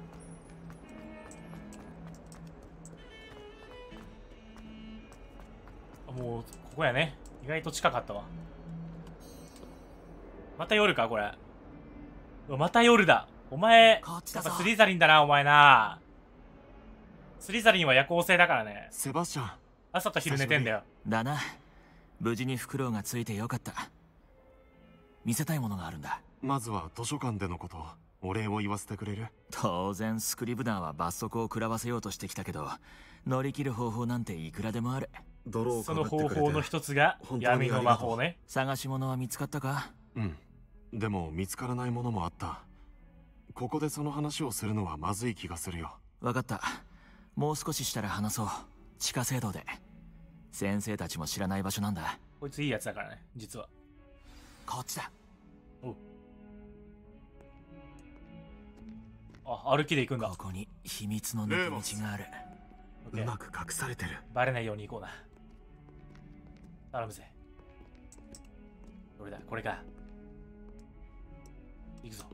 もう、ここやね。意外と近かったわ。また夜か、これ。また夜だ。お前、やっぱスリザリンだな、お前な。スリザリンは夜行性だからね。 セバスチャン。 朝と昼寝てんだよ。 だな。無事にフクロウがついてよかった。見せたいものがあるんだ。 まずは図書館でのこと、お礼を言わせてくれる？ 当然スクリブナーは罰則を食らわせようとしてきたけど、乗り切る方法なんていくらでもある。 その方法の一つが闇の魔法ね。 探し物は見つかったか？ うん。でも見つからないものもあった。ここでその話をするのはまずい気がするよ。 分かった。もう少ししたら話そう。地下聖堂で。先生たちも知らない場所なんだ。 こいついいやつだからね、実は。 こっちだ。 お。あ、歩きで行くんだ。 ここに秘密の抜け道がある。 うまく隠されてる。 バレないように行こうな。頼むぜ。どれだ、これか。行くぞ。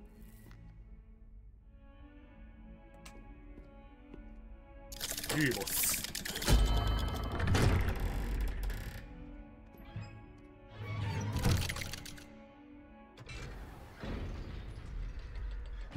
リーボス。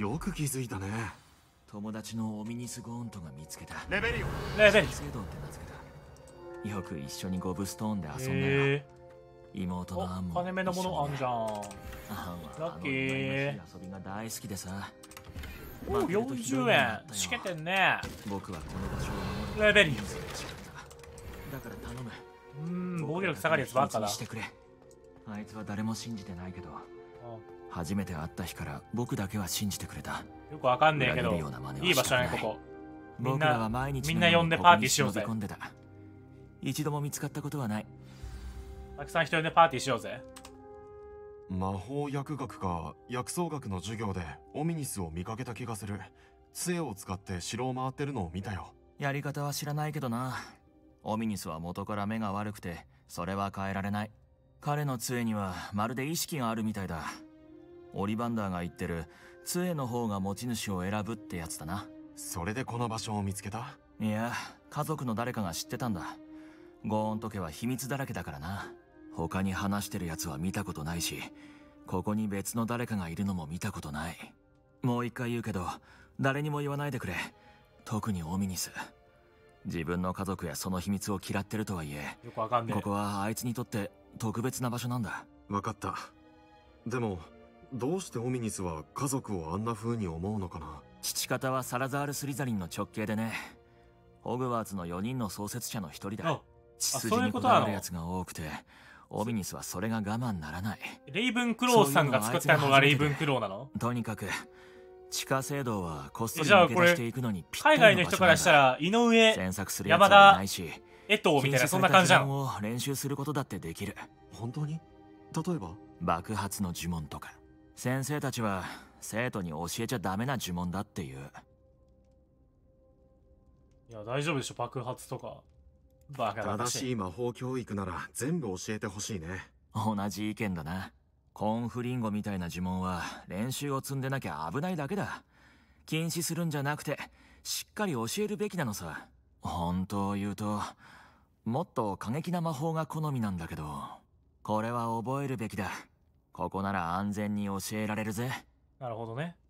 よく気づいたね。 友達のオミニス・ゴーントが見つけた。 レベリオレベリオ聖堂って名付けた。よく一緒にゴブストーンで遊んだよ。妹のアンも金目のものあんじゃん。 アンはラッキー。 遊びが大好きでさ。 およんじゅうえんしけてんね。 僕はこの場所を守るレベリオ。 だから頼む。 うーん、防御力下がるやつばっかだ。 してくれ。あいつは誰も信じてないけど、初めて会った日から僕だけは信じてくれた。 よくわかんねえけど、いい場所ね、ここ。みんな、みんな呼んでパーティーしようぜ。 一度も見つかったことはない。 たくさん人呼んでパーティーしようぜ。 魔法薬学か薬草学の授業でオミニスを見かけた気がする。杖を使って城を回ってるのを見たよ。 やり方は知らないけどな。オミニスは元から目が悪くて、それは変えられない。彼の杖にはまるで意識があるみたいだ。オリバンダーが言ってる杖の方が持ち主を選ぶってやつだな。 それでこの場所を見つけた？ いや、家族の誰かが知ってたんだ。ゴーンと家は秘密だらけだからな。他に話してるやつは見たことないし、ここに別の誰かがいるのも見たことない。もう一回言うけど、誰にも言わないでくれ。特にオミニス。自分の家族やその秘密を嫌ってるとはいえ、 よくわかんねえ。 ここはあいつにとって特別な場所なんだ。 分かった。でもどうしてオミニスは家族をあんな風に思うのかな。 父方はサラザール・スリザリンの直系でね、ホグワーツのよにんの創設者の一人だ。血筋にこだわるやつが多くて、オミニスはそれが我慢ならない。 レイブンクローさんが作ったのがレイブンクローなの？ とにかく地下聖堂はこっそり抜け出していくのにぴったりの場所なんだ。 海外の人からしたら井上、山田、江藤みたいなそんな感じなの。 を練習することだってできる。 本当に？例えば爆発の呪文とか。先生たちは生徒に教えちゃダメな呪文だっていう。 いや大丈夫でしょ、爆発とか。バカだ正しい魔法教育なら全部教えてほしいね。 同じ意見だな。コンフリンゴみたいな呪文は練習を積んでなきゃ危ないだけだ。禁止するんじゃなくてしっかり教えるべきなのさ。本当を言うともっと過激な魔法が好みなんだけど、これは覚えるべきだ。ここなら安全に教えられるぜ。 なるほどね。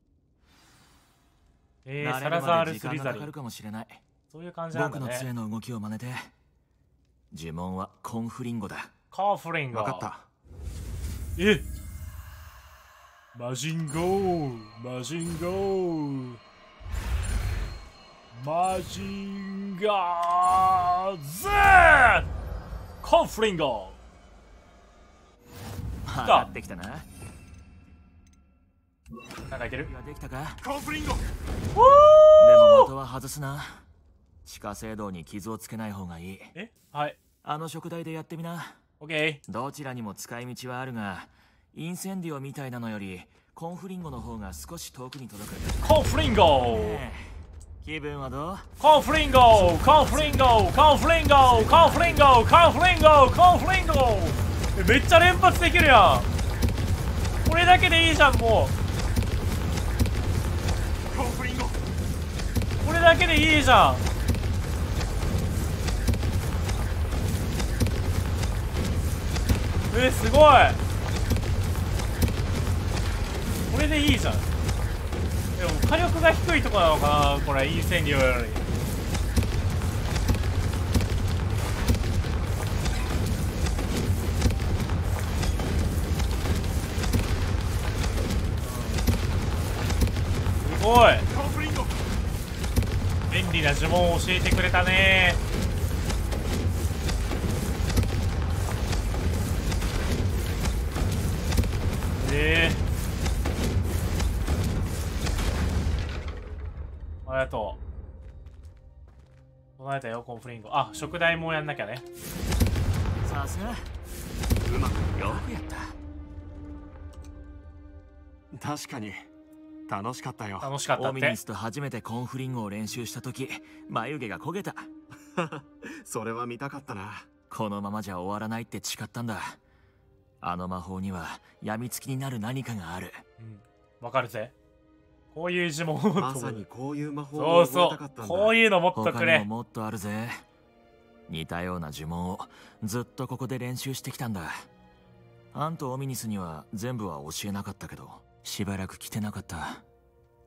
えー、サラザール・スリザリン。そういう感じなんだね。 僕の杖の動きを真似て。呪文はコンフリンゴだ。 コンフリンゴ。 分かった。 えマジンゴーマジンゴーマジンガーズーコンフリンゴ上がってきたな。 なんかいける？ できたか？ コンフリンゴ。でも的は外すな。地下聖堂に傷をつけない方がいい。 え？はい。 あの食台でやってみな。 オッケー。どちらにも使い道はあるが、インセンディオみたいなのよりコンフリンゴの方が少し遠くに届く。 コンフリンゴ、 ね、気分はどう？ コンフリンゴコンフリンゴコンフリンゴコンフリンゴコンフリンゴコンフリンゴ。めっちゃ連発できるやん。これだけでいいじゃん。もうコンフリンゴこれだけでいいじゃん。え、すごい。これでいいじゃん。でも火力が低いとこなのかな、これ。インセンディオより。すごい。便利な呪文を教えてくれたね。えー、ありがとう。唱えたよ、コンフリンゴ。あ、食材もやんなきゃね。 さすが。 うまくよくやった。 確かに楽しかったよ。 楽しかったって。 オミニスと初めてコンフリンゴを練習した時、眉毛が焦げた。 それは見たかったな。 このままじゃ終わらないって誓ったんだ。あの魔法には病みつきになる何かがある。 うん、わかるぜ。こういう呪文をまさにこういう魔法を覚えたかったんだ。 そうそう、こういうのもっとくれ。 他にももっとあるぜ。似たような呪文をずっとここで練習してきたんだ。アンとオミニスには全部は教えなかったけど、しばらく来てなかった。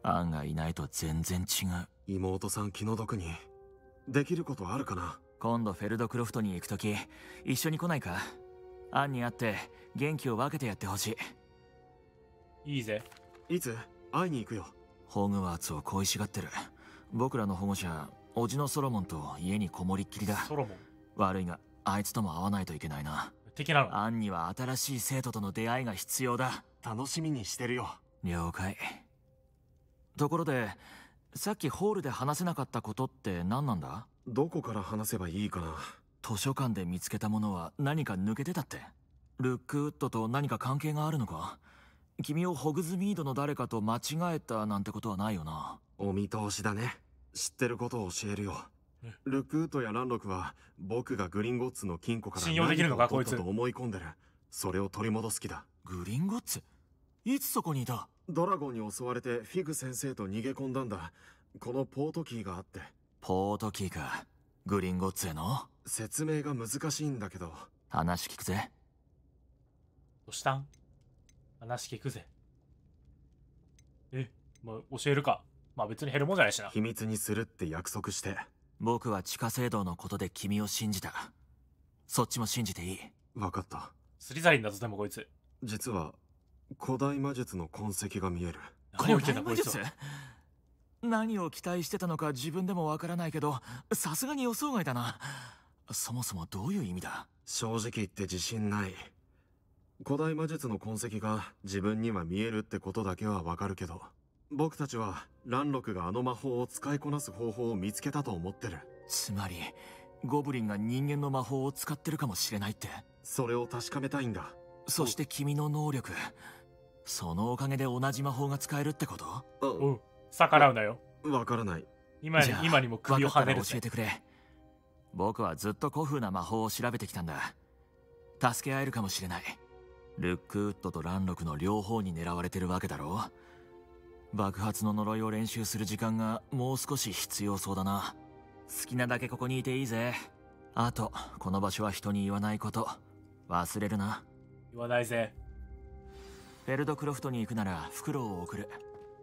アンがいないと全然違う。 妹さん気の毒に。できることあるかな？ 今度フェルドクロフトに行くとき一緒に来ないか？アンに会って元気を分けてやってほしい。いいぜ。 いつ会いに行くよ。 ホグワーツを恋しがってる。僕らの保護者、叔父のソロモンと家にこもりっきりだ。 ソロモン。 悪いがあいつとも会わないといけないな。 敵なの？ アンには新しい生徒との出会いが必要だ。 楽しみにしてるよ。 了解。ところでさっきホールで話せなかったことって何なんだ？ どこから話せばいいかな。 図書館で見つけたものは何か抜けてたって。ルックウッドと何か関係があるのか？君をホグズミードの誰かと間違えたなんてことはないよな？ お見通しだね。知ってることを教えるよ。ルックウッドやランロクは僕がグリンゴッツの金庫から信用できるのかこいつと思い込んでる。それを取り戻す気だ。 グリンゴッツ？いつそこにいた？ ドラゴンに襲われてフィグ先生と逃げ込んだんだ。このポートキーがあって。 ポートキーか。グリンゴッツへの？ 説明が難しいんだけど。 話聞くぜ。 どうしたん？話聞くぜ。え、まあ、教えるか。まあ別に減るもんじゃないしな。 秘密にするって約束して。 僕は地下聖堂のことで君を信じた。そっちも信じていい。 分かった。 スリザリンだぞでもこいつ。 実は古代魔術の痕跡が見える。 何を言ってんだこいつ。 何を期待してたのか自分でもわからないけど、さすがに予想外だな。そもそもどういう意味だ？ 正直言って自信ない。古代魔術の痕跡が自分には見えるってことだけはわかるけど、僕たちはランロクがあの魔法を使いこなす方法を見つけたと思ってる。 つまりゴブリンが人間の魔法を使ってるかもしれないって。 それを確かめたいんだ。 そして君の能力、そのおかげで同じ魔法が使えるってこと？ うん、逆らうなよ。 わからない。 今に今にも首をはねる。 教えてくれ。僕はずっと古風な魔法を調べてきたんだ。助け合えるかもしれない。ルックウッドとランロクの両方に狙われてるわけだろう。爆発の呪いを練習する時間がもう少し必要そうだな。好きなだけここにいていいぜ。あとこの場所は人に言わないこと、忘れるな。 言わないぜ。 フェルドクロフトに行くならフクロウを送る。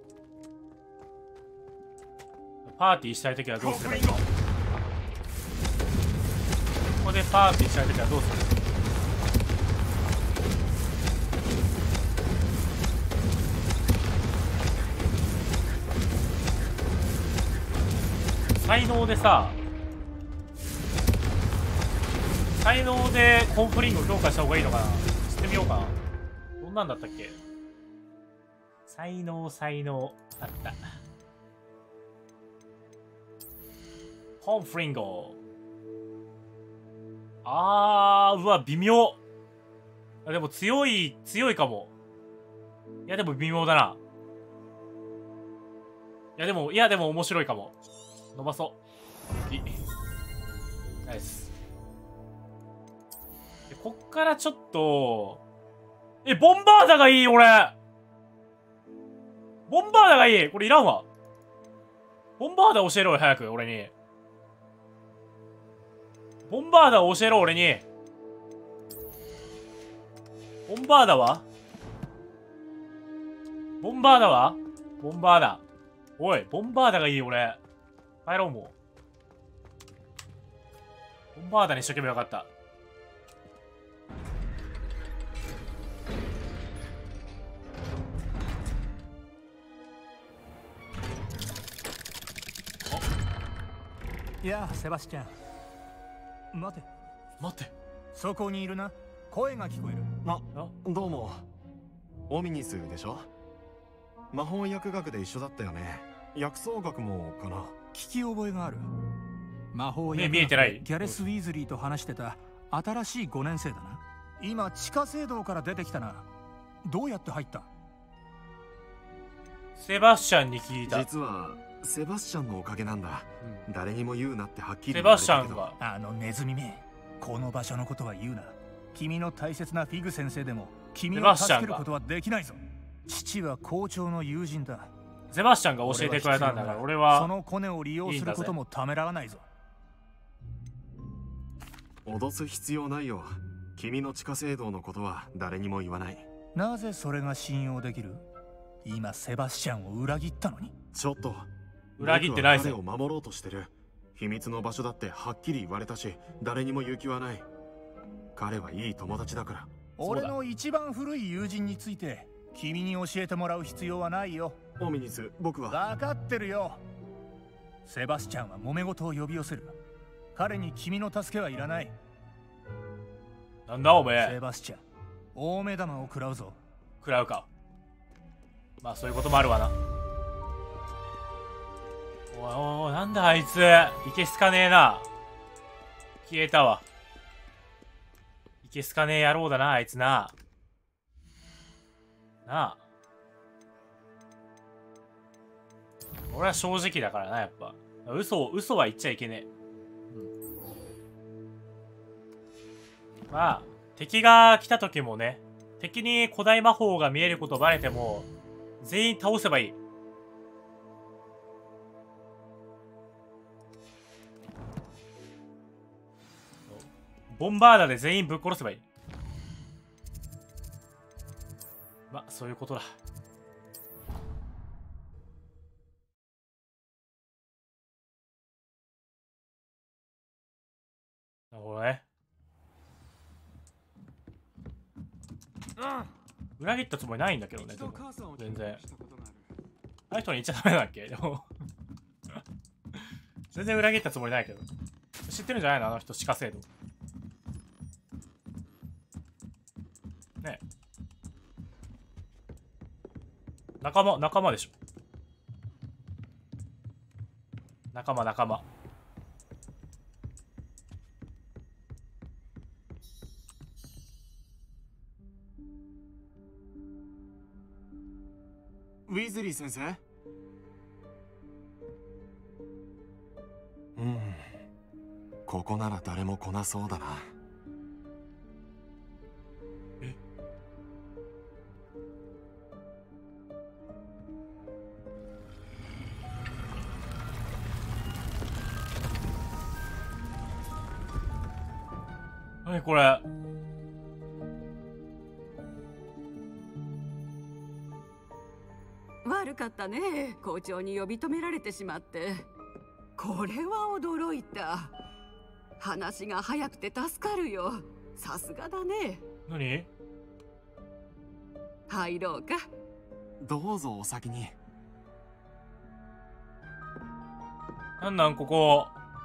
パーティーしたいときはどうすればいいの？ここでパーティーしたいときはどうする？才能でさ、才能でコンフリングを強化した方がいいのかな。してみようかな。どんなんだったっけ？才能才能あった。コンフリンゴ。あー、うわ微妙。でも強い強いかも。いやでも微妙だな。いやでもいやでも面白いかも。伸ばそう。いい。ナイス。でこっからちょっと、え、ボンバーダがいい、俺。ボンバーダがいい。これいらんわ。ボンバーダ教えろよ、早く、俺に。ボンバーダ教えろ、俺に。ボンバーダはボンバーダはボンバーダ。おい、ボンバーダがいい、俺。帰ろう、もう。ボンバーダにしとけばよかった。 やあ、セバスチャン。待て。 待って。 そこにいるな。声が聞こえる。 あ、どうも。オミニスでしょ？魔法薬学で一緒だったよね。薬草学もかな。 聞き覚えがある。魔法薬学見えてない。 ギャレス・ウィーズリーと話してた新しいごねん生だな。今地下聖堂から出てきたな。どうやって入った？ セバスチャンに聞いた。 実はセバスチャンのおかげなんだ、うん、誰にも言うなってはっきり言われたけど。セバスチャンがあのネズミめ、この場所のことは言うな。君の大切なフィグ先生でも君を助けることはできないぞ。父は校長の友人だ。 セバスチャンが教えてくれたんだから、俺はそのコネを利用することもためらわないぞ。 脅す必要ないよ。君の地下聖堂のことは誰にも言わない。 なぜそれが信用できる？ 今セバスチャンを裏切ったのに。 ちょっと裏切ってないぞ。 彼を守ろうとしてる。秘密の場所だってはっきり言われたし、誰にも言う気はない。彼はいい友達だから。 俺の一番古い友人について君に教えてもらう必要はないよ。 オミニス、僕は分かってるよ。セバスチャンは揉め事を呼び寄せる。彼に君の助けはいらない。 なんだおめえ。 セバスチャン、大目玉を食らうぞ。 食らうか。まあそういうこともあるわな。おいおい、なんだあいつ。いけすかねえな。消えたわ。いけすかねえ野郎だな、あいつな。なあ。俺は正直だからな、やっぱ。嘘、嘘は言っちゃいけねえ。うん、まあ、敵が来た時もね、敵に古代魔法が見えることバレても、全員倒せばいい。ボンバーダで全員ぶっ殺せばいい。まあ、そういうことだ。なるほどね。裏切ったつもりないんだけどね、でも全然。あの人に言っちゃダメだっけでも全然裏切ったつもりないけど。知ってるんじゃないのあの人、地下制度。ねえ。仲間、仲間でしょ。仲間、仲間。 ウィズリー先生？うん。ここなら誰も来なそうだな。 え？何これ？ 悪かったね。校長に呼び止められてしまって。これは驚いた。話が早くて助かるよ。さすがだね。 何？ 入ろうか。 どうぞお先に。 なんなんここ。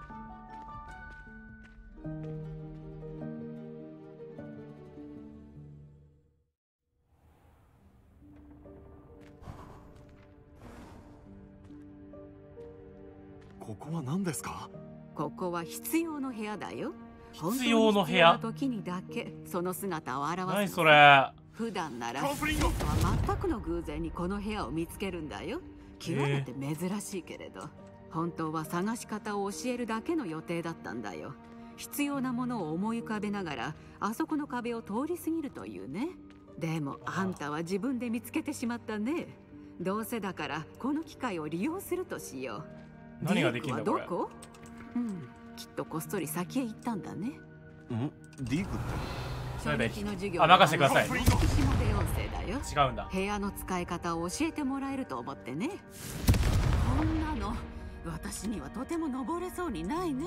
ここは何ですか？ ここは必要の部屋だよ。 必要の部屋。 本当に必要な時にだけその姿を現す。 何それ。 普段なら人は全くの偶然にこの部屋を見つけるんだよ。極めて珍しいけれど、本当は探し方を教えるだけの予定だったんだよ。必要なものを思い浮かべながらあそこの壁を通り過ぎるというね。でもあんたは自分で見つけてしまったね。どうせだからこの機会を利用するとしよう。 何ができるんだこれ。 どこ？うん、きっとこっそり先へ行ったんだね。 ん？ディークってそれであ、任せてください。違うんだ。 部屋の使い方を教えてもらえると思ってね。こんなの私にはとても登れそうにないね。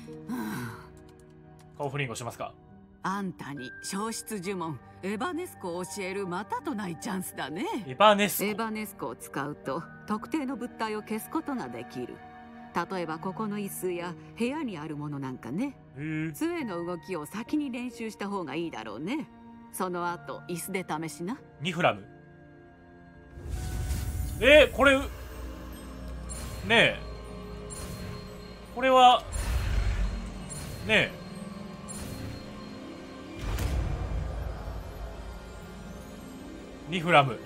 顔フリンゴしますか。 あんたに消失呪文エバネスコを教えるまたとないチャンスだね。 エバネスコ。 エバネスコを使うと特定の物体を消すことができる。例えばここの椅子や部屋にあるものなんかね。杖の動きを先に練習した方がいいだろうね。その後椅子で試しな。 にフラム。えー、これねえこれはねえにフラム。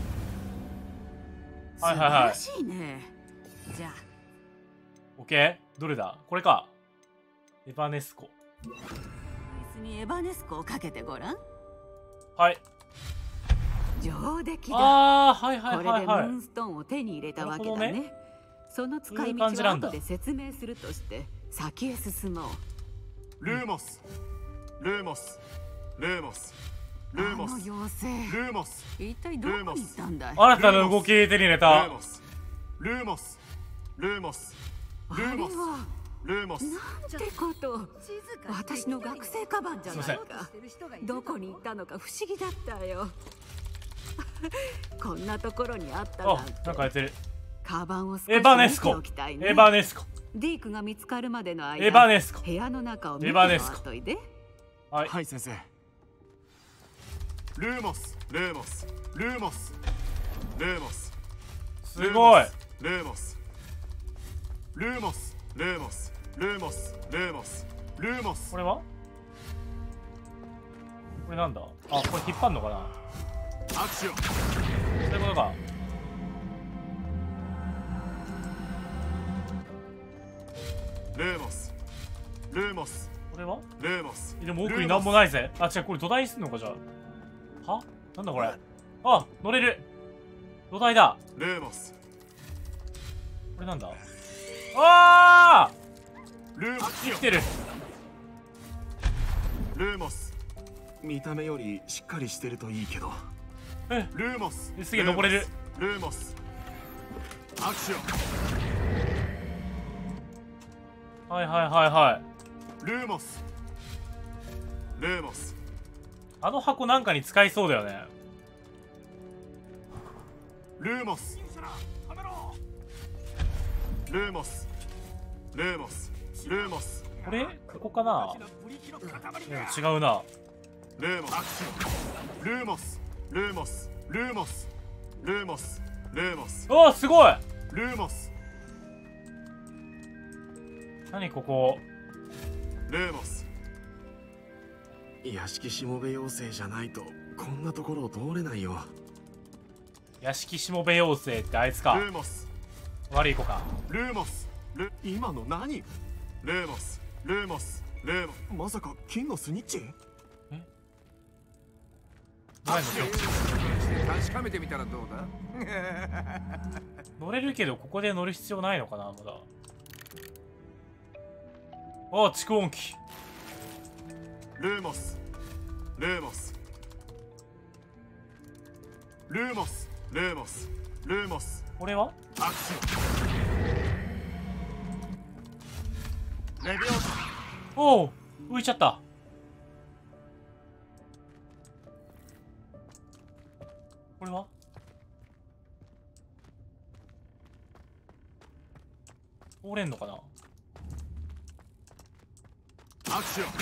はいはいはい。 素晴らしいね。じゃあオッケー。どれだこれか。エバネスコ。 椅子にエバネスコをかけてごらん。 はい。 上出来だ。 ああ、はいはいはいはい。 これでムーンストーンを手に入れたわけだね。ねその使い道は後で説明するとして先へ進もう。 ルーモスルーモスルーモスルーモス、 妖精、 ルーモス、 一体どこに行ったんだい。 新たな動き手に入れた。 ルーモス、ルーモス、ルーモス、ルーモス、ルーモス。 なんてこと。私の学生カバンじゃないか。どこに行ったのか不思議だったよ。こんなところにあったなんて。 あ、なんかやってる。 カバンを少しエバネスコ。エバネスコ。 ディークが見つかるまでの間、 エバネスコ。 部屋の中を見て回っといで。 はい、はい、先生。 ルーモス、ルーモス、ルーモス、ルーモス。 すごい。 ルーモス、ルーモス、ルーモス、ルーモス、ルーモス、ルーモス。 これは？これなんだ？あ、これ引っ張んのかな？ アクション。 そういうことか。 ルーモス、ルーモス。 これは？ ルーモス。 でも奥になんもないぜ。あ、違う、これ土台すんのかじゃあ。は？なんだこれ？あ、乗れる。土台だ。 ルーモス。 これなんだ？ああ！ ルーモス。 生きてる。 ルーモス。 見た目よりしっかりしてるといいけど。 え、 ルーモス。 すげえ登れる。 ルーモス。アクション。 はいはいはいはい。 ルーモス。ルーモス。 あの箱なんかに使いそうだよね。 ルーモス。ルーモス。ルーモス。ルーモス。 これここかな？違うな。 ルーモス。ルーモス。ルーモス。ルーモス。ルーモス。ルーモス。 おー、すごい。 ルーモス。 何ここ？ ルーモス。 屋敷しもべ妖精じゃないとこんなところを通れないよ。 屋敷しもべ妖精ってあいつか。 ルーモス。 悪い子か。 ルーモス。ル今の何？ ルーモス。ルーモス。ルーモス。 まさか金のスニッチ？ え？ 何の確かめてみたらどうだ？ 乗れるけどここで乗る必要ないのかなまだ。あ、蓄音機。 ルーモス。ルーモス。ルーモス。ルーモス。ルーモス。 これは？ アクション。レビオス。 おお、浮いちゃった。これは？通れんのかな？ アクション。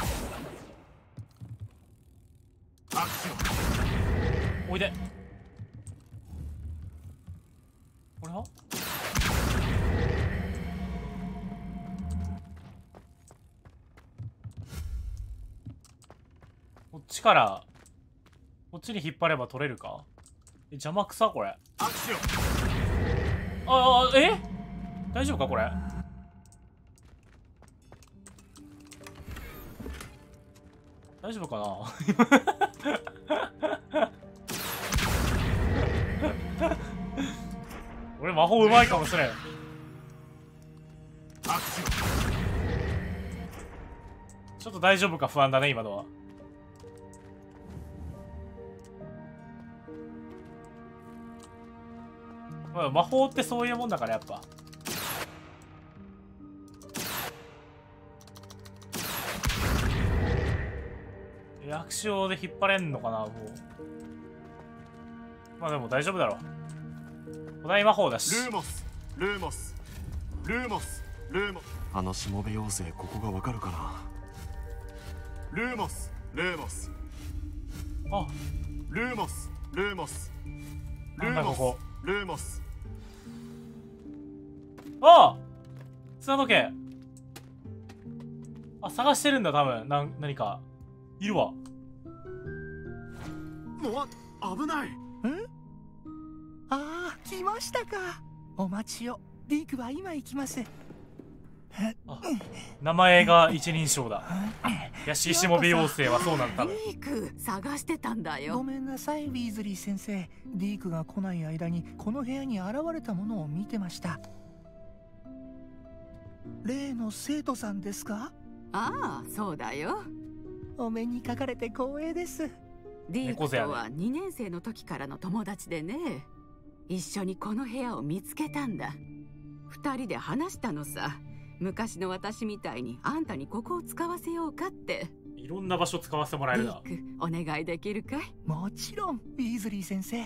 アクション。 おいで。これは？こっちからこっちに引っ張れば取れるか？え、邪魔くさこれ。 アクション。 ああ、え？大丈夫かこれ？大丈夫かな俺魔法うまいかもしれん。ちょっと大丈夫か不安だね今のは。まあ、魔法ってそういうもんだからやっぱ。薬師で引っ張れんのかなもう。まあでも大丈夫だろう。古代魔法だし。 ルーモス。ルーモス。ルーモス。ルーモス。 あのしもべ妖精ここがわかるかな？ ルーモス。ルーモス。 あ、 ルーモス。ルーモス。ルーモス。 ルーモス。 ああ、砂時計。あ、探してるんだ多分。な何かいるわ。 もう危ない。 ん？ああ、来ましたか。お待ちを。ディークは今行きます。 あ、名前が一人称だ。屋敷しもべ妖精はそうなんだ。 ディーク探してたんだよ。 ごめんなさいウィーズリー先生。ディークが来ない間にこの部屋に現れたものを見てました。例の生徒さんですか？ ああ、そうだよ。 お目にかかれて光栄です。 ディークとはにねん生の時からの友達でね、一緒にこの部屋を見つけたんだ。二人で話したのさ。昔の私みたいにあんたにここを使わせようかって。 いろんな場所使わせてもらえるな。 ディーク、お願いできるかい？ もちろん、ウィーズリー先生。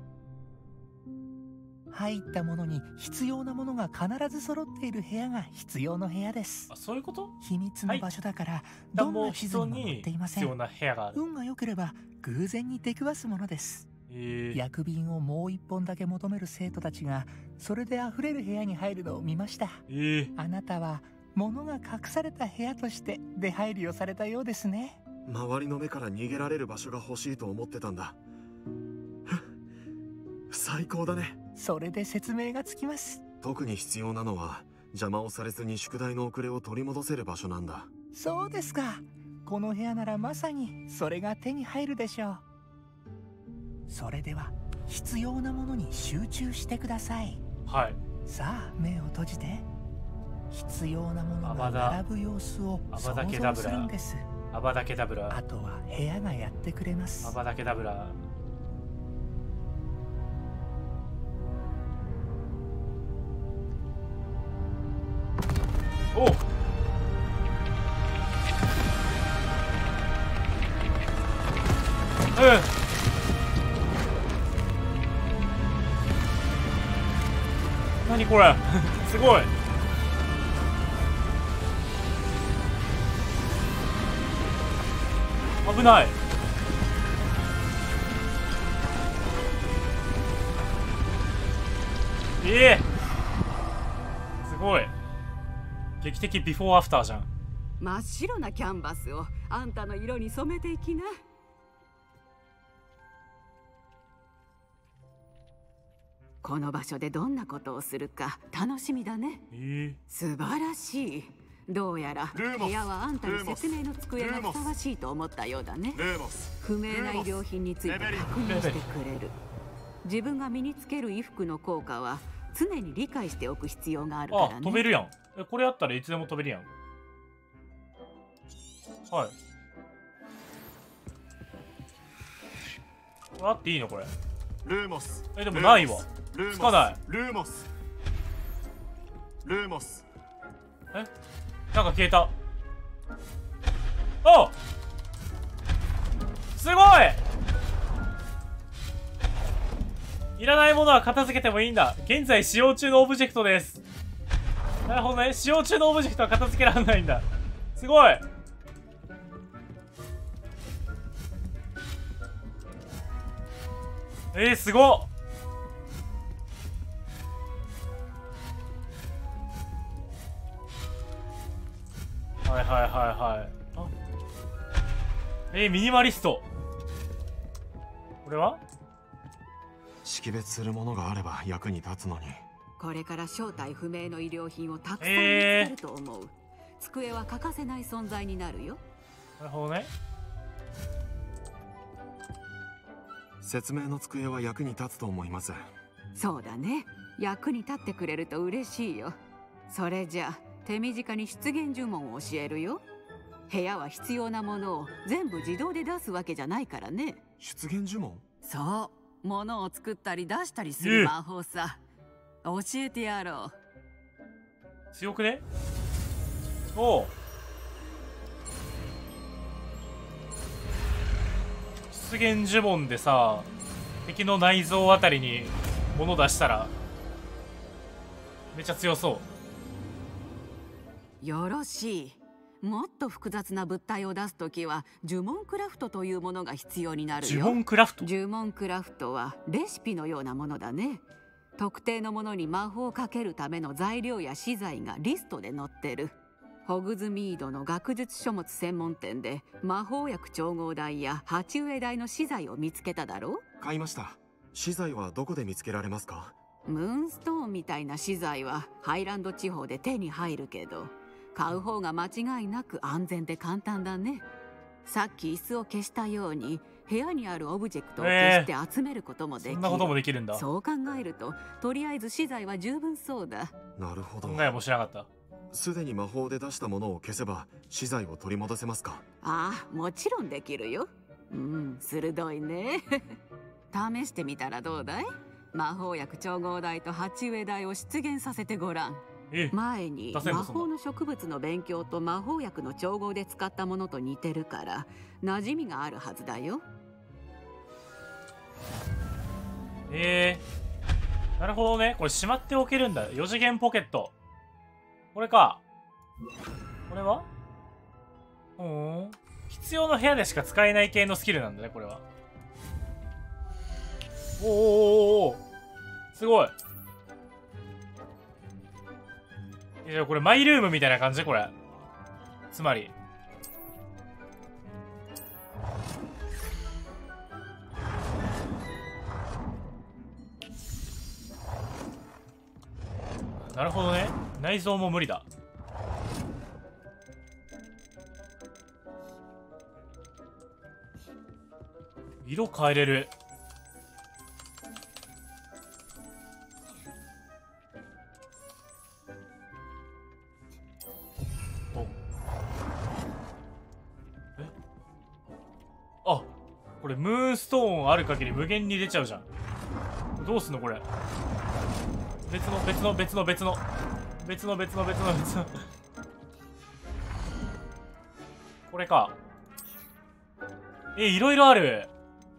入ったものに必要なものが必ず揃っている部屋が必要の部屋です。 あ、そういうこと？ 秘密の場所だから、はい、どんな地図にも載っていません。 必要な部屋がある。 運が良ければ偶然に出くわすものです。えー、薬瓶をもう一本だけ求める生徒たちがそれで溢れる部屋に入るのを見ました。 えー、 あなたは物が隠された部屋として出入りをされたようですね。 周りの目から逃げられる場所が欲しいと思ってたんだ。最高だね。 それで説明がつきます。 特に必要なのは邪魔をされずに宿題の遅れを取り戻せる場所なんだ。 そうですか。この部屋ならまさにそれが手に入るでしょう。それでは必要なものに集中してください。 はい。 さあ目を閉じて。必要なものが並ぶ様子を想像するんです。 アバダケダブラ。 あとは部屋がやってくれます。 アバダケダブラ。おっ。うん。何これすごい。危ない。ええー、すごい。劇的ビフォーアフターじゃん。 真っ白なキャンバスをあんたの色に染めていきな。この場所でどんなことをするか楽しみだね。 えー、 素晴らしい。どうやら部屋はあんたに説明の机がふさわしいと思ったようだね。不明な医療品について確認してくれる。自分が身につける衣服の効果は常に理解しておく必要があるからね。 あ、飛べるやん。え、これあったらいつでも飛べるやん。はい。あっていいのこれ。 ルーモス。 え、でもないわ。つかない。 ルーモス。ルーモス。 え、なんか消えた。お、すごい。いらないものは片付けてもいいんだ。現在使用中のオブジェクトです。なるほどね。使用中のオブジェクトは片付けられないんだ。すごい。えー、すごっ。はいはいはいはい。あ、えー、ミニマリスト。これは識別するものがあれば役に立つのに。 これから正体不明の医療品をたくさん見つけると思う、えー、机は欠かせない存在になるよ。 なるほどね。 説明の机は役に立つと思います。 そうだね。役に立ってくれると嬉しいよ。それじゃあ手短に出現呪文を教えるよ。部屋は必要なものを全部自動で出すわけじゃないからね。 出現呪文？ そう、物を作ったり出したりする魔法さ。教えてやろう。強くね？おう。出現呪文でさ、敵の内臓あたりに物出したらめっちゃ強そう。 よろしい。もっと複雑な物体を出すときは呪文クラフトというものが必要になるよ。 呪文クラフト？ 呪文クラフトはレシピのようなものだね。特定のものに魔法をかけるための材料や資材がリストで載ってる。ホグズミードの学術書物専門店で魔法薬調合台や鉢植え台の資材を見つけただろう？ 買いました。資材はどこで見つけられますか？ ムーンストーンみたいな資材はハイランド地方で手に入るけど、買う方が間違いなく安全で簡単だね。さっき椅子を消したように部屋にあるオブジェクトを消して集めることもできる、えー、 そんなこともできるんだ。 そう考えるととりあえず資材は十分そうだ。 なるほど。 考えもしなかった。 すでに魔法で出したものを消せば資材を取り戻せますか？ ああ、もちろんできるよ。 うん、鋭いね。試してみたらどうだい？魔法薬調合台と鉢植え台を出現させてごらん。前に魔法の植物の勉強と魔法薬の調合で使ったものと似てるから馴染みがあるはずだよ。 えー、なるほどね。これしまっておけるんだ。よ次元ポケット。これか。これはうん。必要な部屋でしか使えない系のスキルなんだね、これは。おーおーおーおー、すごい。いや、これマイルームみたいな感じこれ。つまり。なるほどね。内臓も無理だ。色変えれる。えあ、これムーンストーンある限り無限に出ちゃうじゃん。どうすんのこれ。別の別の別の別の別の別の別の別のこれか。え、いろいろある。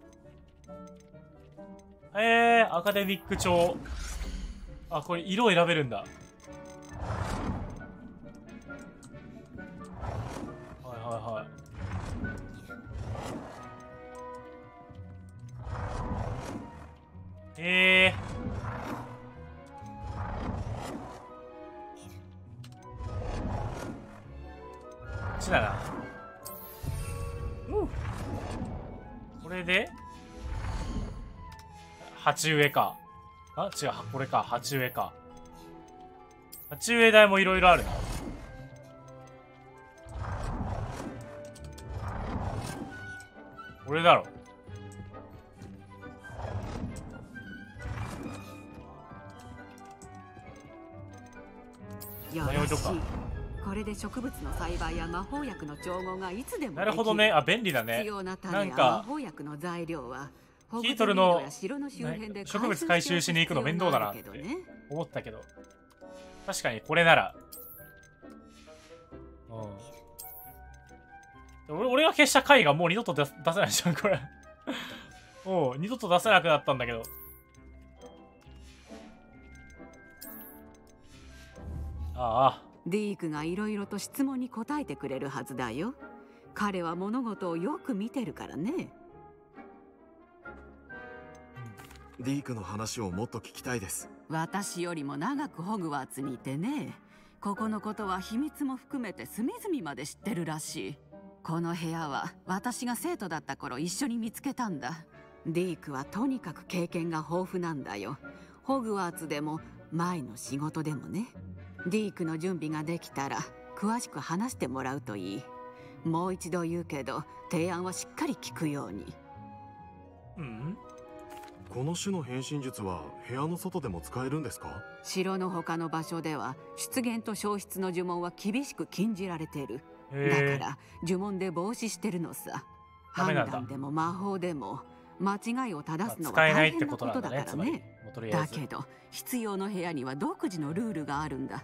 えー、アカデミック帳。あ、これ色選べるんだ。はいはいはい。えー。こっちだな。これで鉢植えか。あ、違う、これか。鉢植えか。鉢植え台もいろいろあるな。これだろ。 よろしい。これで植物の栽培や魔法薬の調合がいつでもできる。 なるほどね。あ、便利だね。 必要な種やなんか魔法薬の材料はキートルの植物回収しに行くの面倒だなって思ったけど、確かにこれなら、うん、俺俺が消した回がもう二度と出せないじゃんこれ。もう二度と出せなくなったんだけど。ああ、 ディークがいろいろと質問に答えてくれるはずだよ。彼は物事をよく見てるからね。 ディークの話をもっと聞きたいです。 私よりも長くホグワーツにいてね、ここのことは秘密も含めて隅々まで知ってるらしい。この部屋は私が生徒だった頃一緒に見つけたんだ。ディークはとにかく経験が豊富なんだよ。ホグワーツでも前の仕事でもね。ディークの準備ができたら詳しく話してもらうといい。もう一度言うけど提案はしっかり聞くように。 うん、この種の変身術は部屋の外でも使えるんですか？ 城の他の場所では出現と消失の呪文は厳しく禁じられている。だから呪文で防止してるのさ。判断でも魔法でも間違いを正すのは大変なことだからね。だけど必要の部屋には独自のルールがあるんだ。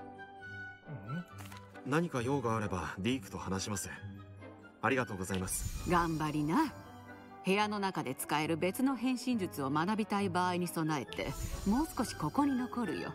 うん、何か用があればディークと話します。ありがとうございます。 頑張りな。部屋の中で使える別の変身術を学びたい場合に備えてもう少しここに残るよ。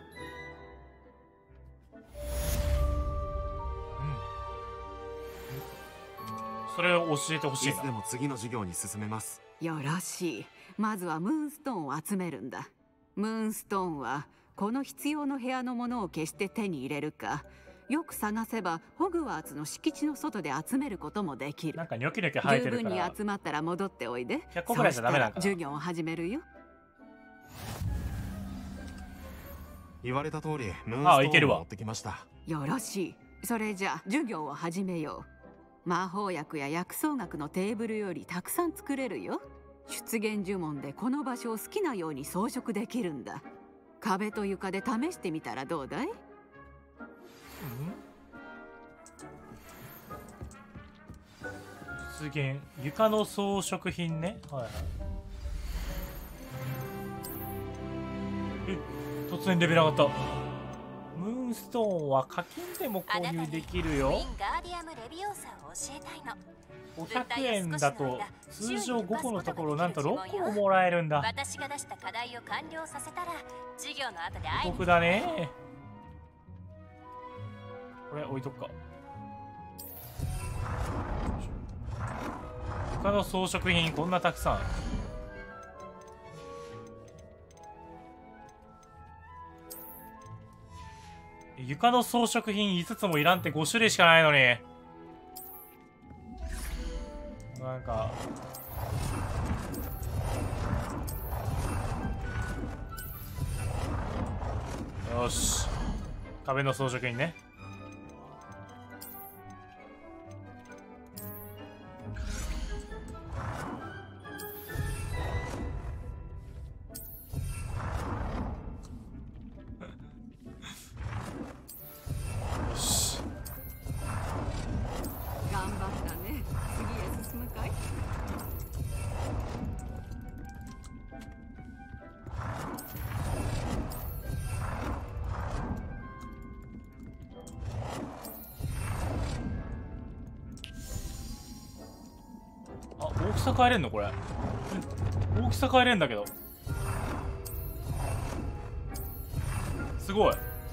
それを教えてほしいな。 いつでも次の授業に進めます。 よろしい。まずはムーンストーンを集めるんだ。ムーンストーンはこの必要の部屋のものを決して手に入れるか、よく探せばホグワーツの敷地の外で集めることもできる。 なんかニョキニョキ生えてるから十分に集まったら戻っておいで。 ひゃっこぐらいじゃダメなんかな。 授業を始めるよ。 言われた通りムーンストーンを持ってきました。 よろしい。それじゃあ授業を始めよう。魔法薬や薬草学のテーブルよりたくさん作れるよ。出現呪文でこの場所を好きなように装飾できるんだ。壁と床で試してみたらどうだい？ 出現。床の装飾品ね。はいはい。え、突然レベル上がった。ムーンストーンは課金でも購入できるよ。ごひゃくえんだと通常ごこのところなんとろっこももらえるんだ。 私が出した課題を完了させたら授業の後で会いにお得だね。これ置いとくか。他の装飾品こんなたくさん。床の装飾品いつつもいらんってご種類しかないのに。なんかよし、壁の装飾品ね。大きさ変えれんのこれ。大きさ変えれんだけど。すごい。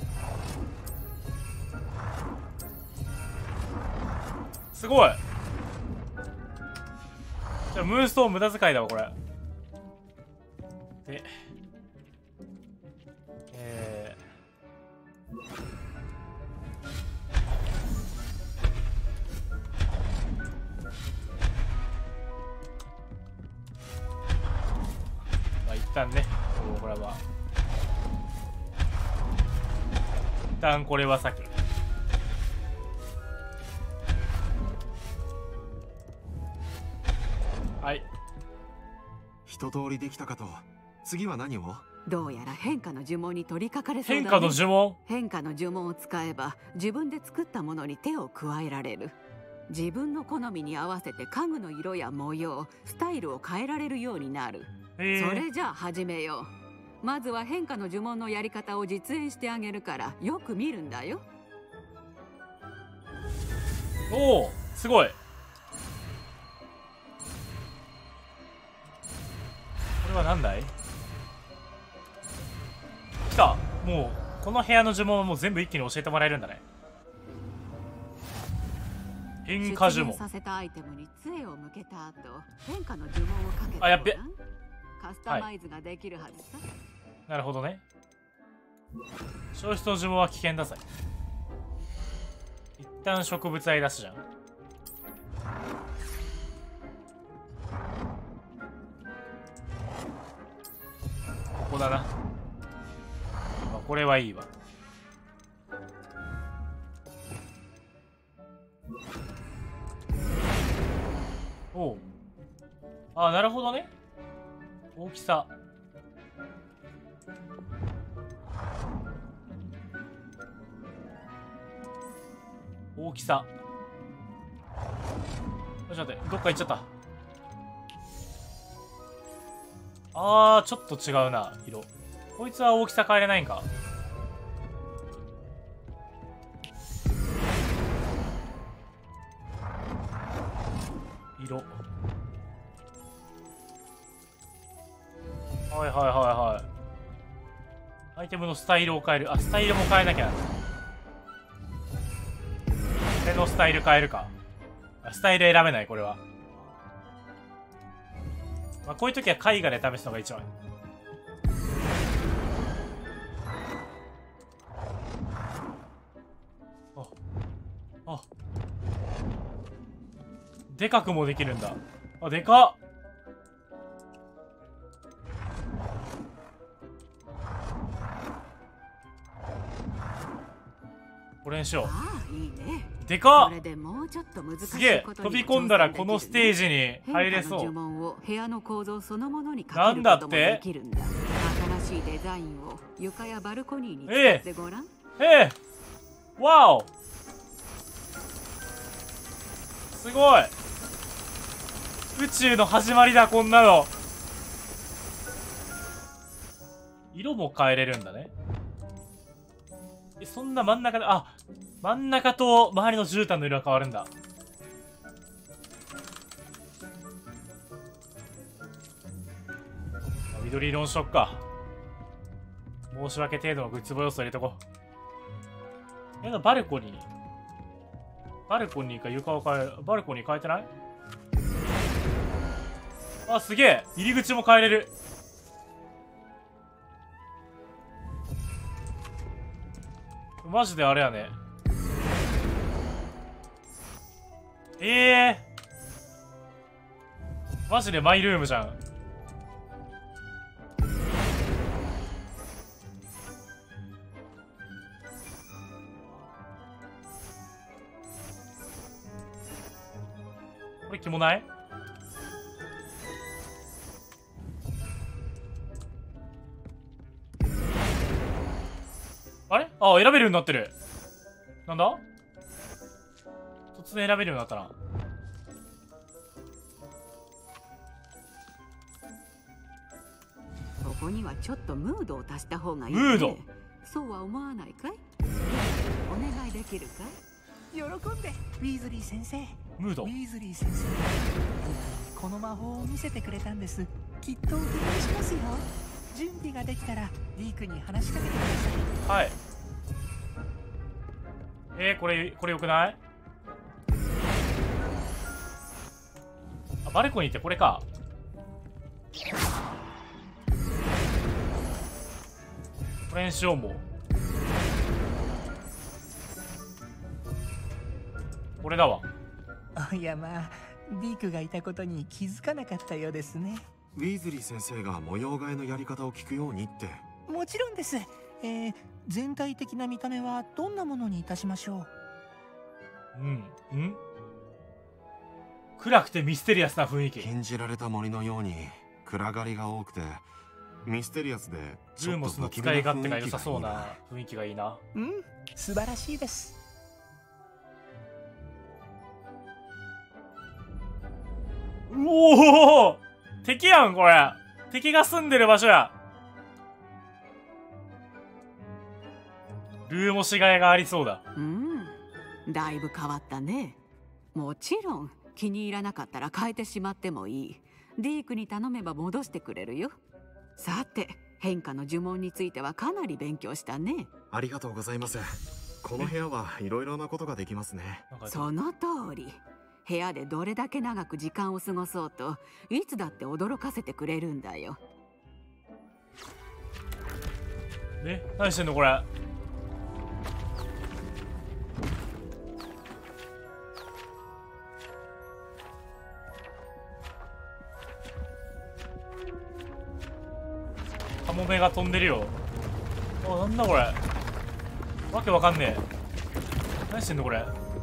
すごい。じゃあムーンストーン無駄遣いだわこれ。でえー、まあ一旦ね、これは一旦これは避ける。はい、 一通りできたかと。次は何を？ どうやら変化の呪文に取り掛かれそうだね。 変化の呪文？ 変化の呪文を使えば自分で作ったものに手を加えられる。自分の好みに合わせて家具の色や模様、スタイルを変えられるようになる。それじゃあ始めよう。まずは変化の呪文のやり方を実演してあげるからよく見るんだよ。 おお、すごい。これは何だい？来た。もうこの部屋の呪文はもう全部一気に教えてもらえるんだね。変化呪文。 させたアイテムに杖を向けた後、変化の呪文をかけて、 あ、やっべ。 カスタマイズができるはずさ。はい、 なるほどね。消失の呪文は危険だぜ。一旦植物愛出すじゃん。ここだな。あ、これはいいわ。おう。あ、なるほどね。大きさ。大きさ。ちょっと待って、どっか行っちゃった。あー、ちょっと違うな、色。こいつは大きさ変えれないんか。色。はいはいはいはい。アイテムのスタイルを変える。あ、スタイルも変えなきゃ。手のスタイル変えるか。スタイル選べない、これは。まあ、こういう時は絵画で試すのが一番。あ、あ、でかくもできるんだ。あ、でかっ。これにしよう。 ああ、いいね。 でかっ。 これでもうちょっと難しいすげえ。飛び込んだらこのステージに入れそう。 変化の呪文を部屋の構造そのものにかけることもできるんだ。新しいデザインを床やバルコニーに使ってごらん。 ええええ、わお。すごい。 宇宙の始まりだ、こんなの。色も変えれるんだね。え、そんな真ん中で、あ、真ん中と周りの絨毯の色が変わるんだ。緑色にしとくか。申し訳程度のグッズボ要素入れとこう。え、バルコニー。バルコニーか床を変える。バルコニー変えてない？あ、すげえ！入り口も変えれる。マジであれやね。ええー。マジでマイルームじゃん。これキモない？あれ？あ、選べるようになってる。なんだ？突然選べるようになったな。 ここにはちょっとムードを足した方がいい、 ね。ムード？ そうは思わないかい？お願いできるかい？ 喜んで、ウィーズリー先生。 ムード？ ウィーズリー先生。この魔法を見せてくれたんです。きっとお手伝いしますよ。準備ができたらディークに話しかけてください。 はい。えー、これこれよくない？あ、バルコニーってこれか。これにしよう。もうこれだわ。 いや、まあディークがいたことに気づかなかったようですね。 ウィーズリー先生が模様替えのやり方を聞くようにって。 もちろんです。えー、全体的な見た目はどんなものにいたしましょう？うんん暗くてミステリアスな雰囲気。 禁じられた森のように暗がりが多くてミステリアスでルーモスの使い勝手が良さそうな雰囲気がいいな。 うん、素晴らしいです。 おお、敵やんこれ。敵が住んでる場所や。ルーモシガエがありそうだ。 うん、だいぶ変わったね。もちろん気に入らなかったら変えてしまってもいい。ディークに頼めば戻してくれるよ。さて、変化の呪文についてはかなり勉強したね。 ありがとうございます。この部屋はいろいろなことができますね。 その通り。部屋でどれだけ長く時間を過ごそうといつだって驚かせてくれるんだよ。 え、何してんのこれ。カモメが飛んでるよ。あ、なんだこれ。わけわかんねえ。何してんのこれ。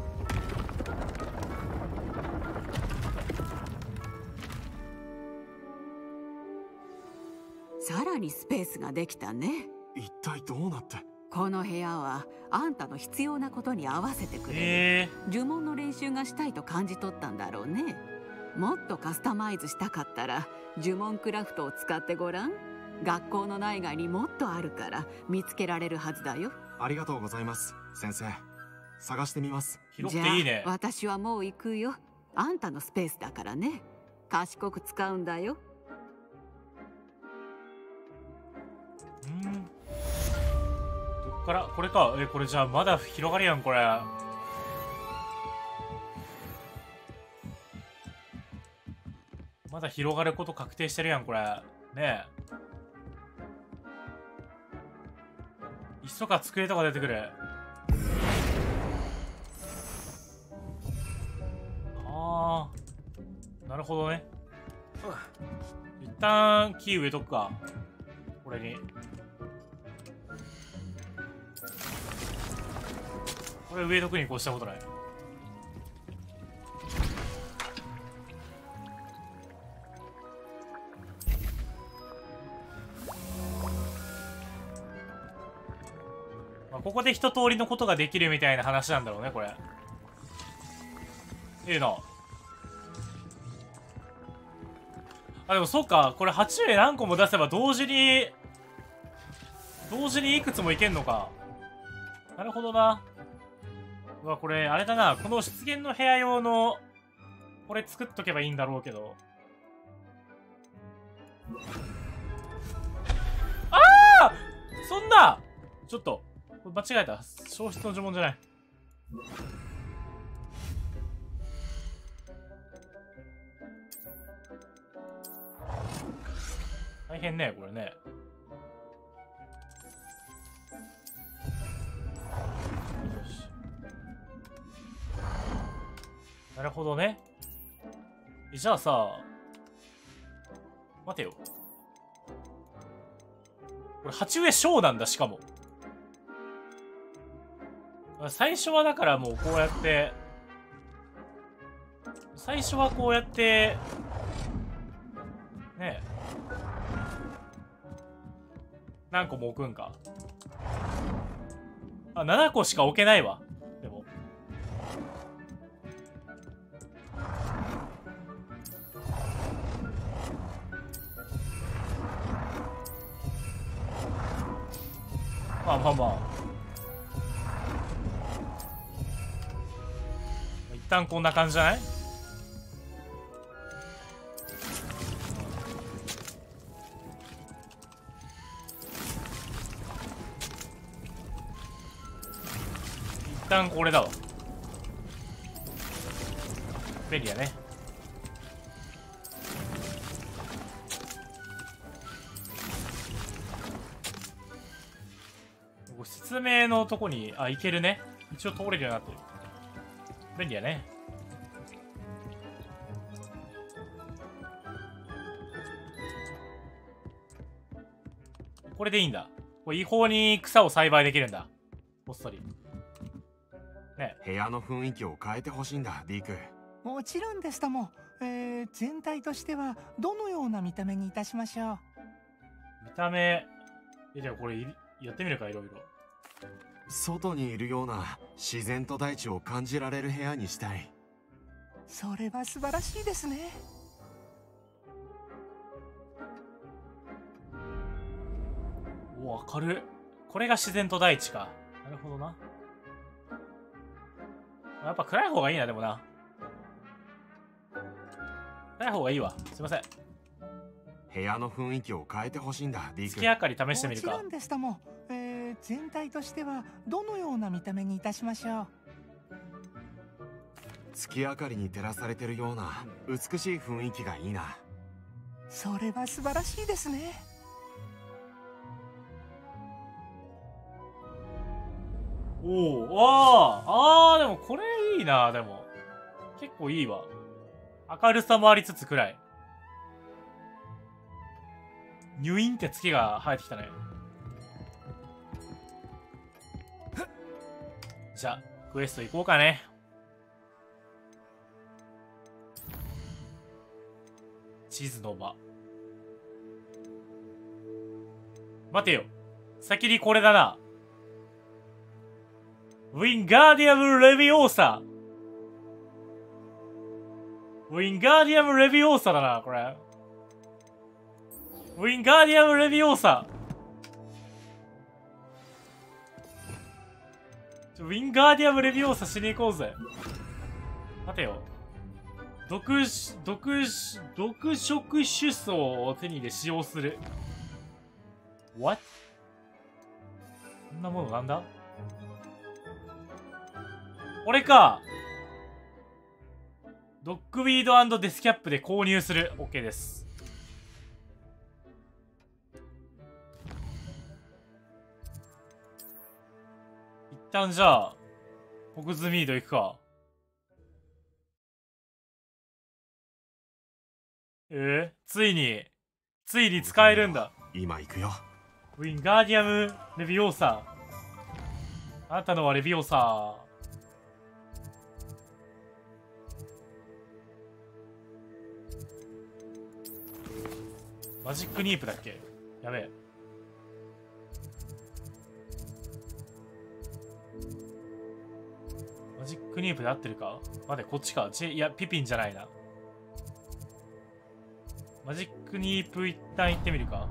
さらにスペースができたね。 一体どうなって。 この部屋はあんたの必要なことに合わせてくれる、 えー、 呪文の練習がしたいと感じ取ったんだろうね。もっとカスタマイズしたかったら呪文クラフトを使ってごらん。学校の内外にもっとあるから見つけられるはずだよ。 ありがとうございます先生。探してみます。 広くていいね。 じゃあ私はもう行くよ。あんたのスペースだからね。賢く使うんだよ。 うん、どっからこれか。え、これじゃあまだ広がりやんこれ。まだ広がること確定してるやんこれね。え椅子とか机とか出てくる。ああ、なるほどね。一旦木植えとくかこれに。これ植えとくに越したことない。まあ、ここで一通りのことができるみたいな話なんだろうねこれ。ええな。 あ、でもそうか。これ鉢植え何個も出せば同時に、同時にいくつもいけんのか。なるほどな。うわ、これ、あれだな。この湿原の部屋用の、これ作っとけばいいんだろうけど。ああそんなちょっと、これ間違えた。消失の呪文じゃない。大変ね、これね。なるほどね。じゃあさ、待てよ。これ、鉢植え小なんだ、しかも。最初はだからもうこうやって、最初はこうやって、ねえ。何個も置くんか。あ、ななこしか置けないわ。でも。まあまあまあ。一旦こんな感じじゃない？一旦これだわ。便利やね。説明のとこに、あ、いけるね。一応通れるようになってる。便利やね。これでいいんだ。これ違法に草を栽培できるんだ。こっそり。ね。 部屋の雰囲気を変えてほしいんだ、ディーク。 もちろんですとも。えー、全体としてはどのような見た目にいたしましょう。 見た目、え、でもこれやってみるか、いろいろ。 外にいるような自然と大地を感じられる部屋にしたい。 それは素晴らしいですね。 お、明るい。これが自然と大地か。なるほどな。やっぱ暗い方がいいな、でもな。暗い方がいいわ。すいません。 部屋の雰囲気を変えてほしいんだ、ディーク。 月明かり試してみるか。 もちろんですとも。えー、全体としてはどのような見た目にいたしましょう。 月明かりに照らされてるような美しい雰囲気がいいな。 それは素晴らしいですね。 おお、ああ、ああ、でもこれいいな、でも。結構いいわ。明るさもありつつ暗い。ニュインって月が生えてきたね。じゃあ、クエスト行こうかね。地図の場。待てよ。先にこれだな。ウィンガーディアム・レビオーサ。ウィンガーディアム・レビオーサだな、これ。ウィンガーディアム・レビオーサ。ウィンガーディアム・レビオーサしに行こうぜ。待てよ。毒、毒、毒食種層を手に入れ使用する。What? こんなものなんだ？これか。ドッグウィード&デスキャップで購入する。OK です。一旦じゃあ、ホグズミード行くか。えー、ついに、ついに使えるんだ。 今行くよ。 ウィンガーディアム・レビオーサ。あなたのはレビオーサ。マジックニープだっけ？やべえ。マジックニープで合ってるか？待って、こっちか。ちいや、ピピンじゃないな。 マジックニープ一旦行ってみるか。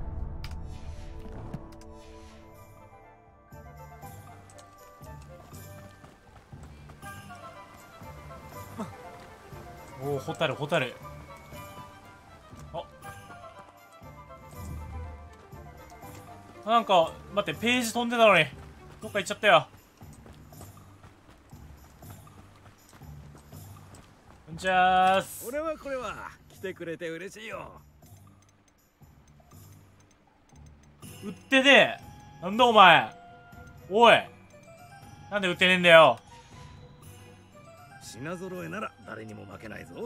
おお、ホタルホタル。あ、なんか待って、ページ飛んでたのにどっか行っちゃったよ。こんにちはーす。 俺はこれは来てくれて嬉しいよ。 売ってねえ。なんだお前。おい、なんで売ってねえんだよ。 品揃えなら誰にも負けないぞ。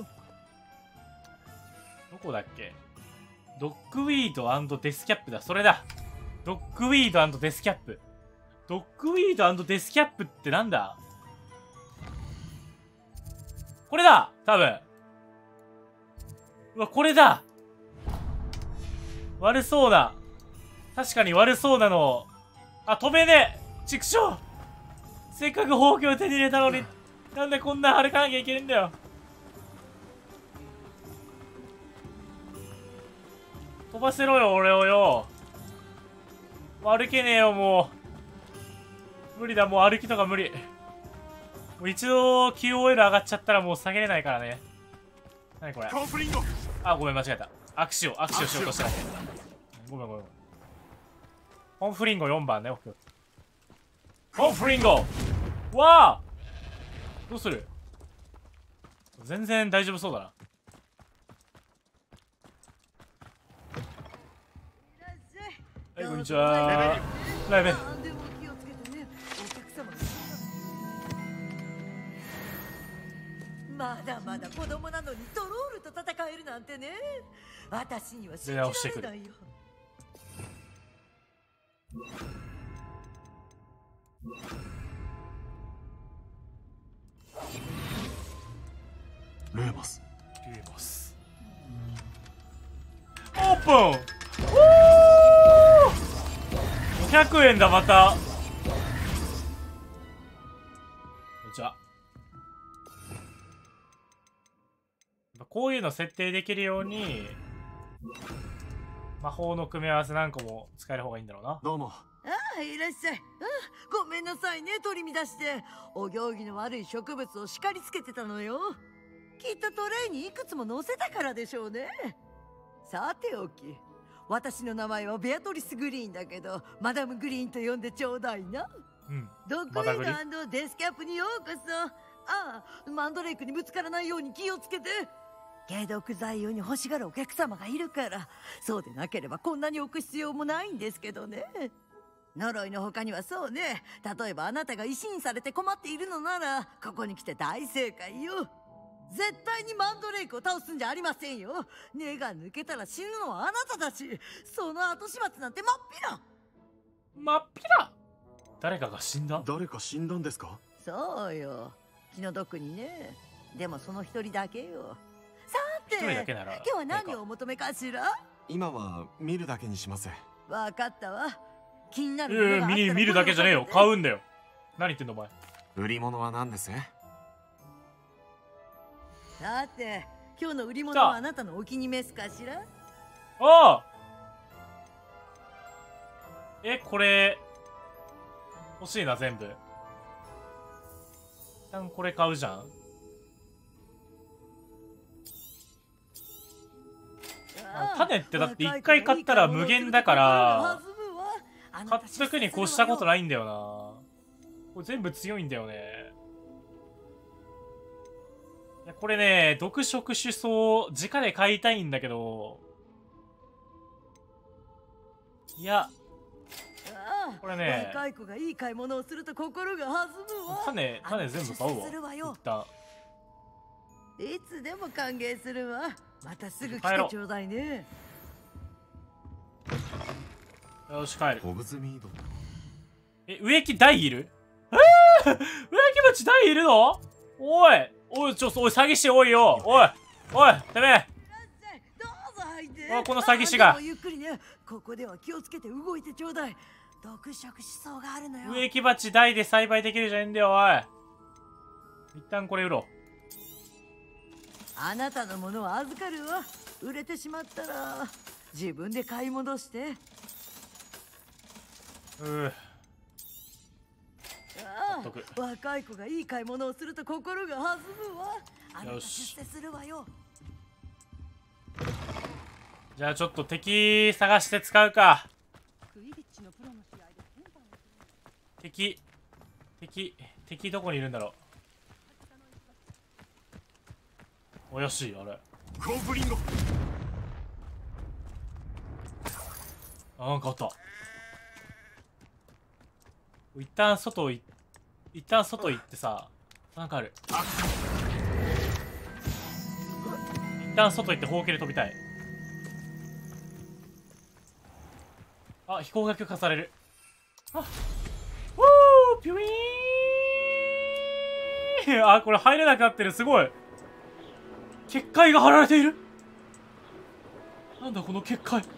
どこだっけ。ドッグウィード&デスキャップだ。それだ。ドッグウィード&デスキャップ。ドッグウィード&デスキャップってなんだ。これだ多分。うわ、これだ。悪そうな。確かに悪そうなの。あ、飛べねえ。畜生。せっかくほうきを手に入れたのに、なんでこんな歩かなきゃいけないんだよ。飛ばせろよ、俺をよ。歩けねえよ、もう。無理だ、もう歩きとか無理。もう一度 キューオーエル 上がっちゃったらもう下げれないからね。なにこれ。あ、ごめん、間違えた。握手を、握手をしようとしただけ。ごめんごめん。コンフリンゴよんばんね、オッケー。コンフリンゴわあ、どうする。全然大丈夫そうだな。はい、こんにちは。ライブ。 まだまだ子供なのにトロールと戦えるなんてね。私には信じられないよ。 レーバス。 レーバス。オープン。ごひゃくえんだ、また。こんにちは。こういうの設定できるように魔法の組み合わせなんかも使える方がいいんだろうな。 どうも。 ああ、いらっしゃい。ああ、ごめんなさいね、取り乱して。お行儀の悪い植物を叱りつけてたのよ。きっとトレイにいくつも乗せたからでしょうね。さておき、私の名前はベアトリス・グリーンだけど、マダム・グリーンと呼んでちょうだいな。 うん。 ドッグウィード&デスキャップにようこそ。ああ、マンドレイクにぶつからないように気をつけて。解毒剤用に欲しがるお客様がいるから、そうでなければこんなに置く必要もないんですけどね。呪いの他にはそうね、例えばあなたが石にされて困っているのなら、ここに来て大正解よ。絶対にマンドレイクを倒すんじゃありませんよ。根が抜けたら死ぬのはあなただし、その後始末なんて真っ平。 真っ平。誰かが死んだ。 誰か死んだんですか。 そうよ、気の毒にね。でもその一人だけよ。さて、今日は何をお求めかしら。 今は見るだけにします。 わかったわ。気になるものがあったら、見るだけじゃねえよ、買うんだよ。何言ってんのお前。 売り物は何です。 さて、今日の売り物はあなたのお気に召すかしら。 ああ、え、これ欲しいな、全部。一旦これ買うじゃん。種ってだって一回買ったら無限だから、買っとくに越したことないんだよな。これ全部強いんだよね。いや、これね、毒触手草、直で買いたいんだけど、いや、これね、 若い子がいい買い物をすると心が弾むわ。 種、種全部買うわ。一旦。 いつでも歓迎するわ。またすぐ来てちょうだいね。 よし、帰る。 ホグズミード。 え、植木大いる？えー、植木鉢大いるの？おいおい、ちょ、おい、詐欺師多いよ。おいおい、てめえ。おい、この詐欺師が。 ゆっくりね。ここでは気をつけて動いてちょうだい。毒食しそうがあるのよ。 植木鉢大で栽培できるじゃんだよ、おい。一旦これ売ろう。 あなたのものは預かるわ。 売れてしまったら自分で買い戻して。 うああ、若い子がいい買い物をすると心が弾むわ。あなた出世するわよ。 じゃあちょっと敵探して使うか。敵敵敵どこにいるんだろう。およし、あれゴブリンゴ。 あ、なんかあった。一旦外い一旦外行ってさ、なんかある。一旦外行ってほうきで飛びたい。あ、飛行が許可される。あ、ウーピュイーン。あ、これ入れなくなってる。すごい。結界が張られている。なんだこの結界。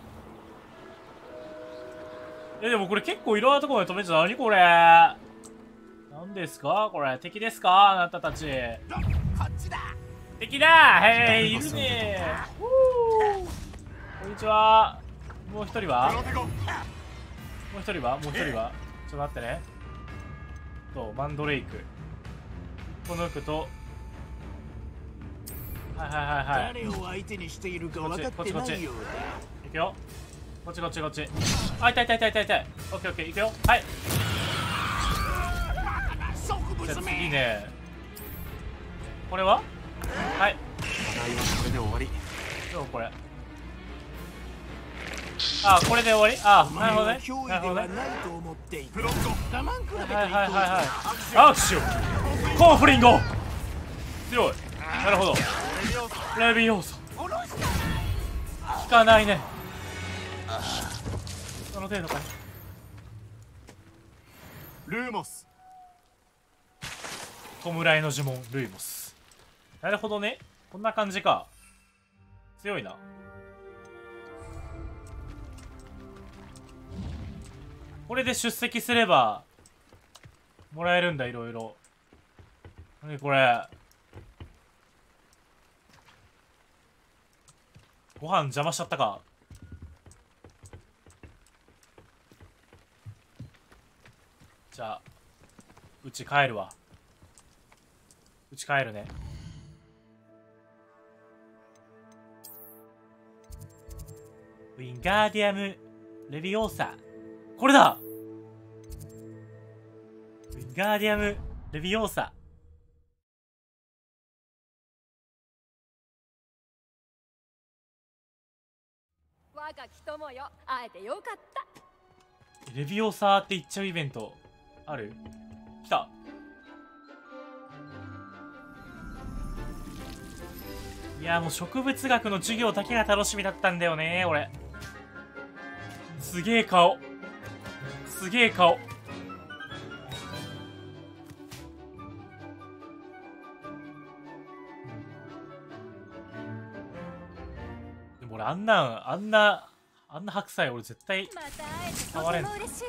え、でもこれ結構いろんなところまで止めちゃう。何これ。何ですかこれ。敵ですかあなたたち。敵だ。へい、いるね。こんにちは。もう一人はもう一人はもう一人はちょっと待ってね。と、マンドレイク。この服と、はいはいはいはい。 誰を相手にしているか分かってないようだ。 いくよ。こっちこっちこっち。あ、痛い痛い痛い痛い痛い。オッケーオッケー、いくよ。はい。じゃあ次ね。これははい。 課題はこれで終わり。 どうこれ。あ、これで終わり。あ、なるほどね。なるほどね。はいはいはいはい。アクションコンフリンゴ強い。なるほど。レビオーソ効かないね。その程度か。 ルーモス。 弔いの呪文ルイモス。なるほどね。こんな感じか。強いな。これで出席すればもらえるんだ。いろいろ。何これ。ご飯邪魔しちゃったか。じゃあうち帰るわ。うち帰るね。ウィンガーディアムレビオーサ。これだ。ウィンガーディアムレビオーサ。 若き友よ、会えてよかった。 レビオーサーって言っちゃうイベントある？来た。いやもう植物学の授業だけが楽しみだったんだよね俺。すげえ顔。すげえ顔。でも俺あんなんあんなあんな白菜俺絶対触れん。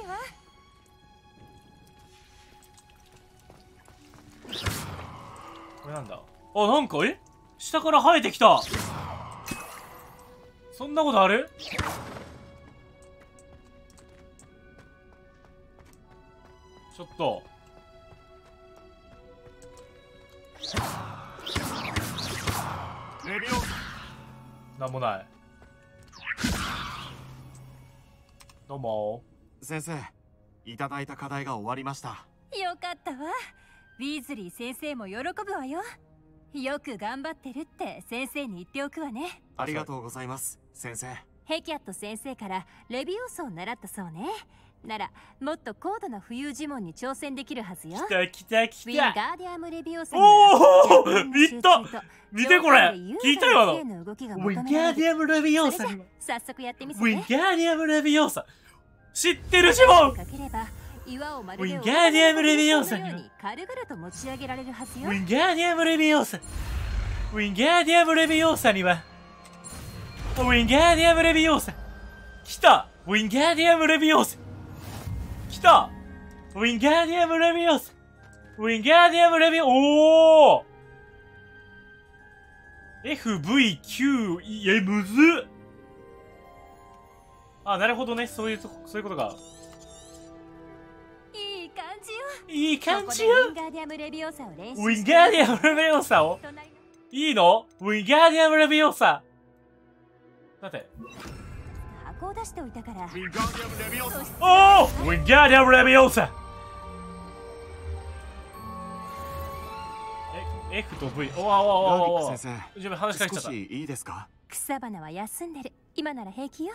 これなんだ。あ、なんかえ下から生えてきた。そんなことある？ちょっとなんもない。どうも。 先生、いただいた課題が終わりました。 よかったわ。ウィーズリー先生も喜ぶわよ。よく頑張ってるって先生に言っておくわね。 ありがとうございます先生。 ヘキャット先生からレビオーソを習ったそうね。ならもっと高度な浮遊呪文に挑戦できるはずよ。 来た来た来た。 ウィンガーディアムレビオーソ。 おお見た。見てこれ。聞いたよ。ウィンガーディアムレビオーソ。 早速やってみせて。ウィンガーディアムレビオーソ。知ってる呪文。ウィンガーディアムレビオーソ。 軽々と持ち上げられるはずよ。 ウィンガーディアムレビオーソ。ウィンガーディアムレビオーソにはウィンガーディアムレビオーソ。来た。ウィンガーディアムレビオーソ。来た。ウィンガーディアムレビオーソ。ウィンガーディアムレビオーソ。おお。 エフブイキューイー え、むずっ。あ、なるほどね。そういうと、そういうことか。 いい感じよ。 いい感じよ。 ウィンガーディアムレビオーサを練習。 ウィンガーディアムレビオーサをいいの？ウィンガーディアムレビオーサ。だって。 箱を出しておいたから。 ウィンガーディアムレビオーサ。 おお！ウィンガーディアムレビオーサ。え、F と V。おわおわおわおわ。 先生。 自分話しかけちゃった。 少しいいですか？ 草花は休んでる。今なら平気よ。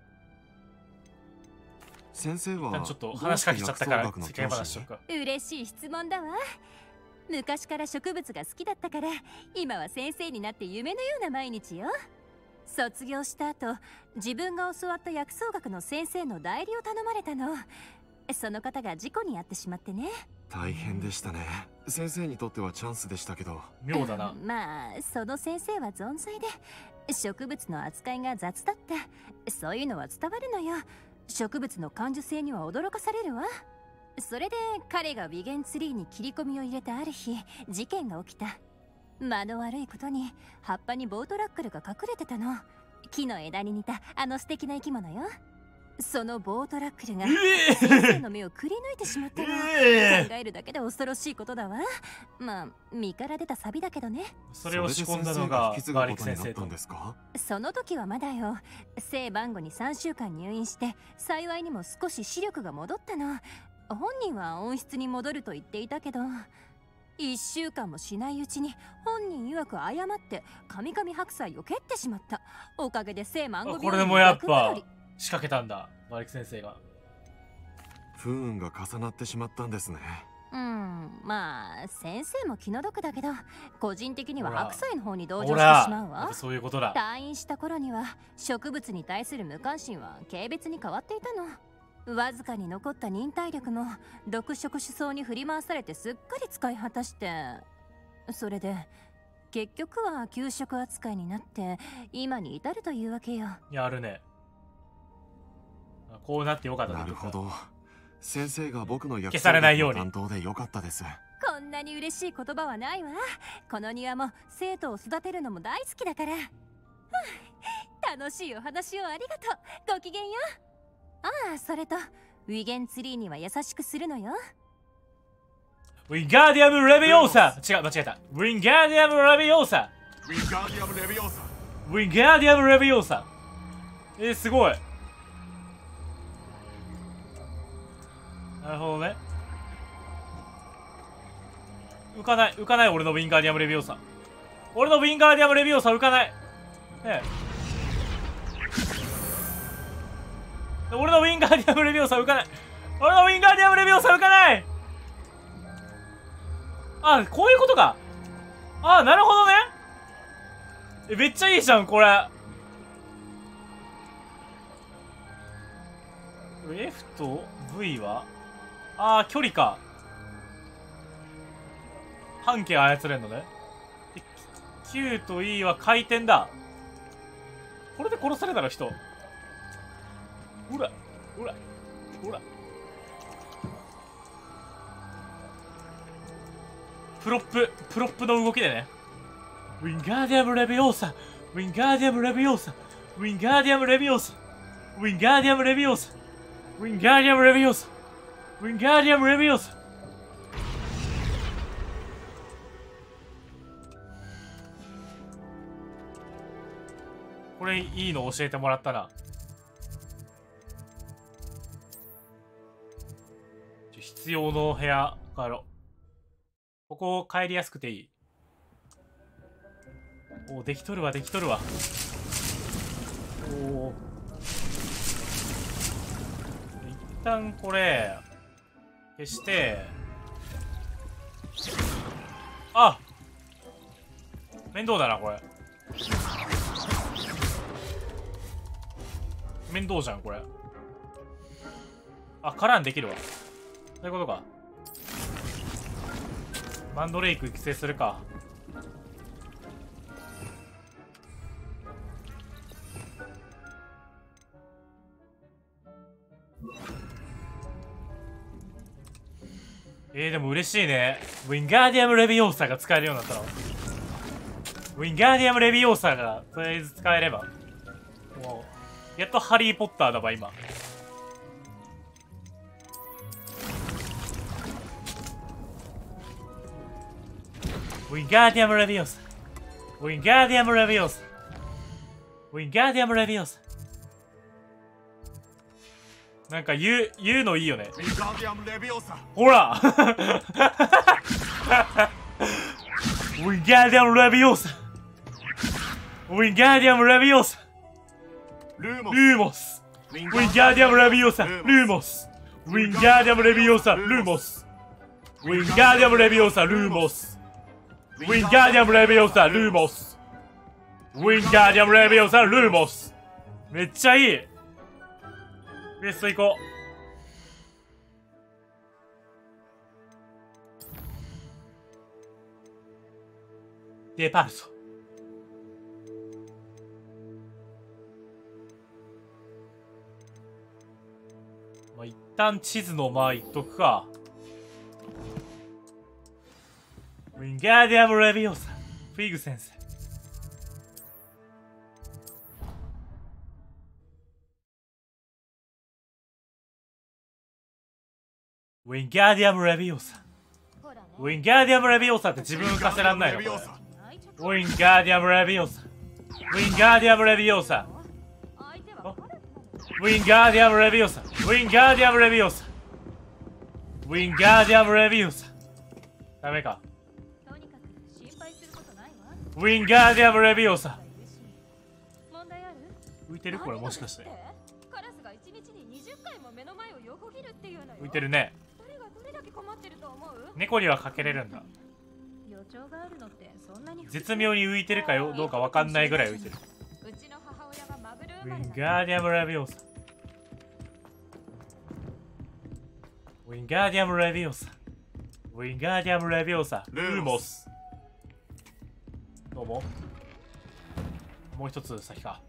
先生はちょっと話しかけちゃったから世間話しとくか。 嬉しい質問だわ。昔から植物が好きだったから今は先生になって夢のような毎日よ。卒業した後自分が教わった薬草学の先生の代理を頼まれたの。その方が事故に遭ってしまってね。 大変でしたね。先生にとってはチャンスでしたけど。 妙だな。 まあその先生は存在で植物の扱いが雑だった。そういうのは伝わるのよ。植物の感受性には驚かされるわ。それで彼がウィゲンツリーに切り込みを入れたある日事件が起きた。間の悪いことに葉っぱにボートラックルが隠れてたの。木の枝に似たあの素敵な生き物よ。そのボートラックルが先生の目をくり抜いてしまったの。 えー、 考えるだけで恐ろしいことだわ。まあ身から出たサビだけどね。 それを仕込んだのがガーリック先生と。 その時はまだよ。生晩後にさんしゅうかん入院して幸いにも少し視力が戻ったの。本人は温室に戻ると言っていたけどいっしゅうかんもしないうちに本人曰く誤ってカミカミ白菜を蹴ってしまった。おかげで生晩後病院にこれでもやっぱ仕掛けたんだガーリック先生が。 不運が重なってしまったんですね。 うん、まあ先生も気の毒だけど個人的には白菜の方に同情してしまうわ。 そういうことだ。 退院した頃には植物に対する無関心は軽蔑に変わっていたの。わずかに残った忍耐力も毒食種草に振り回されてすっかり使い果たして、それで結局は給食扱いになって今に至るというわけよ。 やるね。こうなってよかった。 なるほど。先生が僕の消されないように担当でよかったです。 こんなに嬉しい言葉はないわ。この庭も生徒を育てるのも大好きだから。楽しいお話をありがとう。ごきげんよ。ああ、それとウィゲンツリーには優しくするのよ。 ウィンガーディアムレビオーサ。違う、間違えた。ウィンガーディアムレビオーサ。 ウィンガーディアムレビオーサ。 ウィンガーディアムレビオーサ。えー、すごい。なるほどね。浮かない、浮かない、俺のウィンガーディアムレビオーサ。俺のウィンガーディアムレビオーサ浮かない。ねえ。俺のウィンガーディアムレビオーサ浮かない。俺のウィンガーディアムレビオーサ浮かない。あ、こういうことか。あ、なるほどね。え、めっちゃいいじゃん、これ。F と V はあー、距離か。半径操れんのね。Q と E は回転だ。これで殺されたら人。ほら、ほら、ほら。プロップ、プロップの動きでね。ウィンガーディアムレビオーサ。ウィンガーディアムレビオーサ。ウィンガーディアムレビオーサ。ウィンガーディアムレビオーサ。ウィンガーディアムレビオーサ。ウィンガーディアムレビオーサ。これいいの教えてもらったな。必要の部屋帰ろう。ここ帰りやすくていい。おお、できとるわ、できとるわ。おお。一旦これ消して、あ、面倒だなこれ。面倒じゃんこれ。あ、カランできるわ。そういうことか。マンドレイク育成するか。えー、でも嬉しいね。ウィンガーディアムレビオーサが使えるようになったの。 ウィンガーディアム・レビオーサがとりあえず使えれば、もうやっとハリー・ポッターだわ今。ウィンガーディアム・レビオーサ、ウィンガーディアム・レビオーサ、ウィンガーディアム・レビオーサ。なんか言う、言うのいいよね。ほらウィンガーディアム・レビオーサ、ウィンガーディアム・レビオーサ、ルーモス、ウィンガーディアム・レビオーサ、ルーモス、ウィンガーディアム・レビオーサ、ルーモス、ウィンガーディアム・レビオーサ、ルーモス、ウィンガーディアム・レビオーサ、ルーモス、ウィンガーディアム・レビオーサ、ルーモス。めっちゃいい。ベスト行こう。デパルト。まあ、一旦地図の前行っとくか。ウィンガーディアム・レビオーサ、フィグ先生。ウィンガーディアム・レビオーサ。ウィンガーディアム・レビオーサって自分浮かせらんないのこれ。ウィンガーディアム・レビオーサ。ウィンガーディアム・レビオーサ。ウィンガーディアム・レビオーサ。ウィンガーディアム・レビオーサ。ウィンガーディアム・レビオーサ。ダメか。ウィンガーディアム・レビオーサ。浮いてるこれもしかして。浮いてるね。猫にはかけれるんだ。絶妙に浮いてるかよどうかわかんないぐらい浮いてる。ウィンガーディアム・レビオーサ。ウィンガーディアム・レビオーサ。ウィンガーディアム・レビオーサ。ルーモス。どうも。もう一つ先か。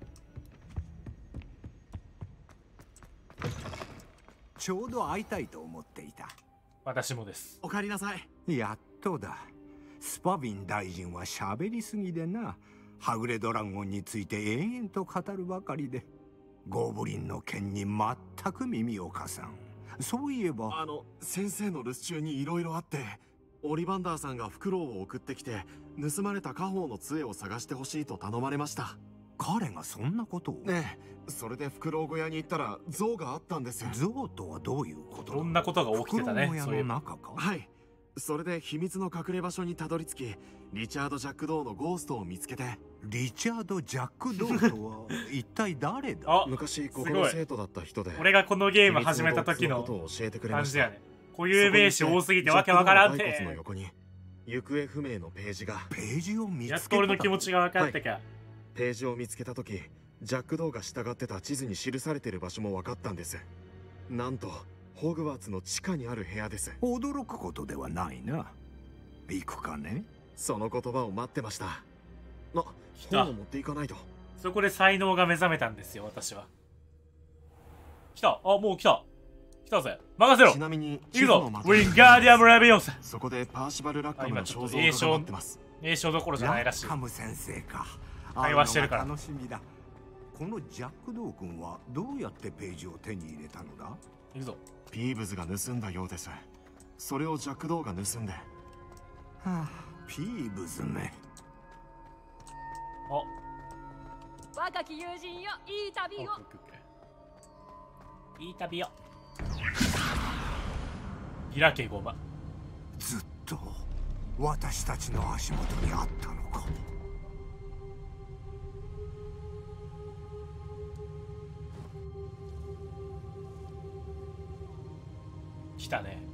ちょうど会いたいと思っていた。 私もです。 お帰りなさい。 やっとだ。スパビン大臣は喋りすぎでな。はぐれドラゴンについて延々と語るばかりで、ゴブリンの剣に全く耳を貸さん。そういえばあの先生の留守中にいろいろあって、オリバンダーさんがフクロウを送ってきて盗まれた家宝の杖を探してほしいと頼まれました。 彼がそんなことを？ ねえ、それでフクロウ小屋に行ったら象があったんです。 象とはどういうことだ？ どんなことが起きてたね。 そういう中か。 はい。それで秘密の隠れ場所にたどり着き、リチャード・ジャック・ドーのゴーストを見つけて。 リチャード・ジャック・ドーとは一体誰だ？ あ、 昔ここの生徒だった人で。 俺がこのゲーム始めた時の感じやね。固有名詞多すぎてわけわからんて。 の横に行方不明のページが。 ページを見つけた。 やっと俺の気持ちが分かったか。はい、 ページを見つけた時、ジャック・ドーが従ってた地図に記されてる場所も分かったんです。なんとホグワーツの地下にある部屋です。 驚くことではないな。行くかね？ その言葉を待ってました。あ、本を持っていかないと。 そこで才能が目覚めたんですよ、私は。来た。あ、もう来た。来たぜ。任せろ。 ちなみに行くぞ。ウィンガーディアム・レビオーサ。 そこでパーシバル・ラッカムの肖像画が待ってます。 栄唱どころじゃないらしい。 ラッカム先生か。 会話してるから。 楽しみだ。このジャック・ドー君はどうやってページを手に入れたのだ？ 行くぞ。 ピーブズが盗んだようです。それをジャック・ドーが盗んで。 はあ、ピーブズめ。 あ、 若き友人よ、いい旅を。 いい旅よ。ギラケゴマ。 ずっと私たちの足元にあったのか。 来たね。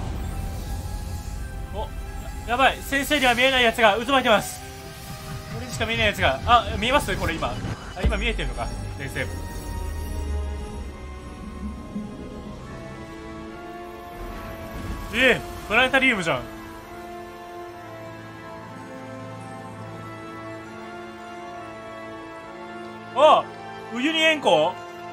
やばい、先生には見えないやつが渦巻いてます。 しか見えないやつが、あ、見えますこれ今。あ、今見えてるのか、先生。えー、プラネタリウムじゃん。あ、ウユニ塩湖。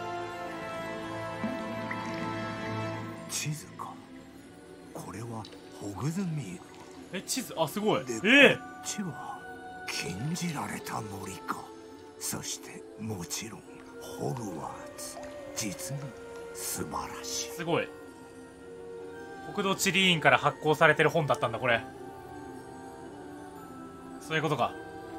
地図か。これはホグズミード。 え、地図、あ、すごい。 で、 えー、 こっちは禁じられた森か。そしてもちろんホグワーツ。実に素晴らしい。 すごい。国土地理院から発行されてる本だったんだこれ。そういうことか。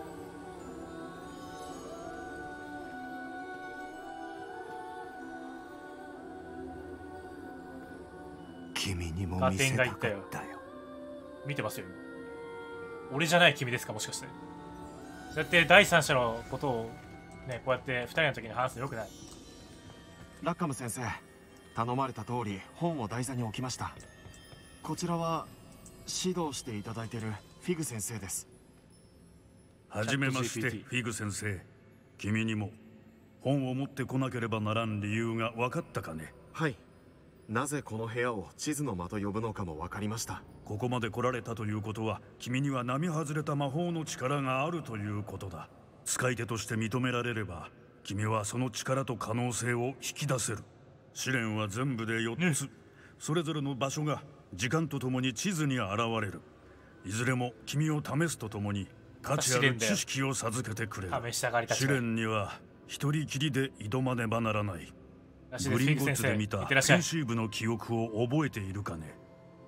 君にも見せたかったよ。 見てますよ。俺じゃない君ですか、もしかして。そうやって第三者のことをね、こうやって二人の時に話すのよくない。 ラッカム先生、頼まれた通り本を台座に置きました。こちらは指導していただいているフィグ先生です。 はじめまして、フィグ先生。君にも本を持ってこなければならん理由が分かったかね。 はい。なぜこの部屋を地図の間と呼ぶのかも分かりました。 ここまで来られたということは、君には並外れた魔法の力があるということだ。使い手として認められれば、君はその力と可能性を引き出せる。試練は全部でよっつ、それぞれの場所が時間とともに地図に現れる。いずれも君を試すとともに価値ある知識を授けてくれる。試練には一人きりで挑まねばならない。グリンゴッツで見たペンシーブの記憶を覚えているかね。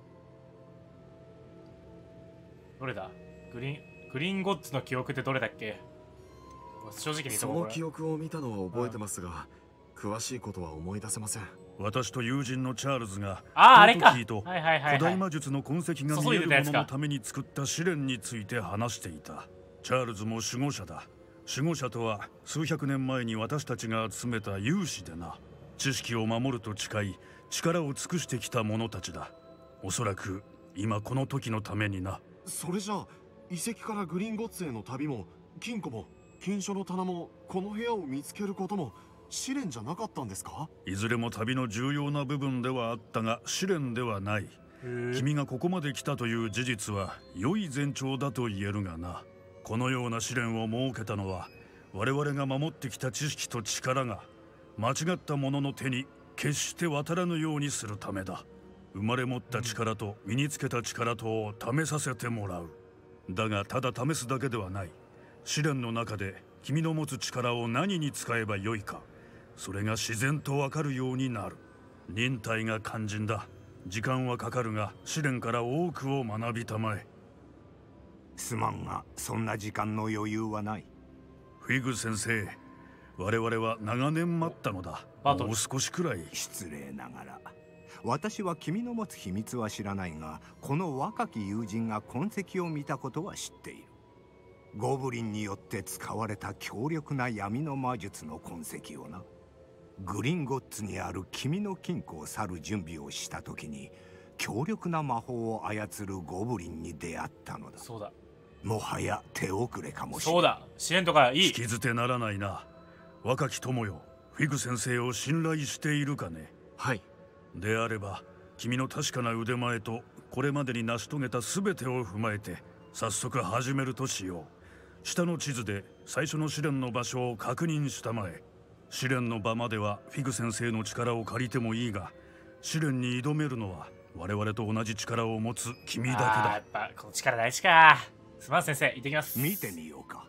どれだ？グリングリンゴッツの記憶ってどれだっけ？正直にその記憶を見たのは覚えてますが、うん、詳しいことは思い出せません。 私と友人のチャールズがあああれかと古代魔術の痕跡が見えるもののために作った試練について話していた。チャールズも守護者だ。守護者とは数百年前に私たちが集めた勇士でな。知識を守ると誓い力を尽くしてきた者たちだ。おそらく今この時のためにな。 それじゃあ遺跡からグリンゴッツへの旅も金庫も金書の棚もこの部屋を見つけることも試練じゃなかったんですか？ いずれも旅の重要な部分ではあったが試練ではない。君がここまで来たという事実は良い前兆だと言えるがな。このような試練を設けたのは我々が守ってきた知識と力が間違った者の手に決して渡らぬようにするためだ。生まれ持った力と身につけた力とを試させてもらう。だがただ試すだけではない。試練の中で君の持つ力を何に使えばよいか、それが自然とわかるようになる。忍耐が肝心だ。時間はかかるが試練から多くを学びたまえ。 すまんがそんな時間の余裕はない。 フィグ先生、我々は長年待ったのだ。もう少しくらい。 失礼ながら私は君の持つ秘密は知らないが、この若き友人が痕跡を見たことは知っている。ゴブリンによって使われた強力な闇の魔術の痕跡をな。グリンゴッツにある君の金庫を去る準備をした時に強力な魔法を操るゴブリンに出会ったのだ。 そうだ。 もはや手遅れかもしれない。 そうだ。支援とかいい。 引き捨てならないな。若き友よ、フィグ先生を信頼しているかね？ はい。 であれば君の確かな腕前とこれまでに成し遂げた全てを踏まえて早速始めるとしよう。下の地図で最初の試練の場所を確認したまえ。試練の場まではフィグ先生の力を借りてもいいが、試練に挑めるのは我々と同じ力を持つ君だけだ。 あ、やっぱこの力大事か。すまん先生、行ってきます。 見てみようか。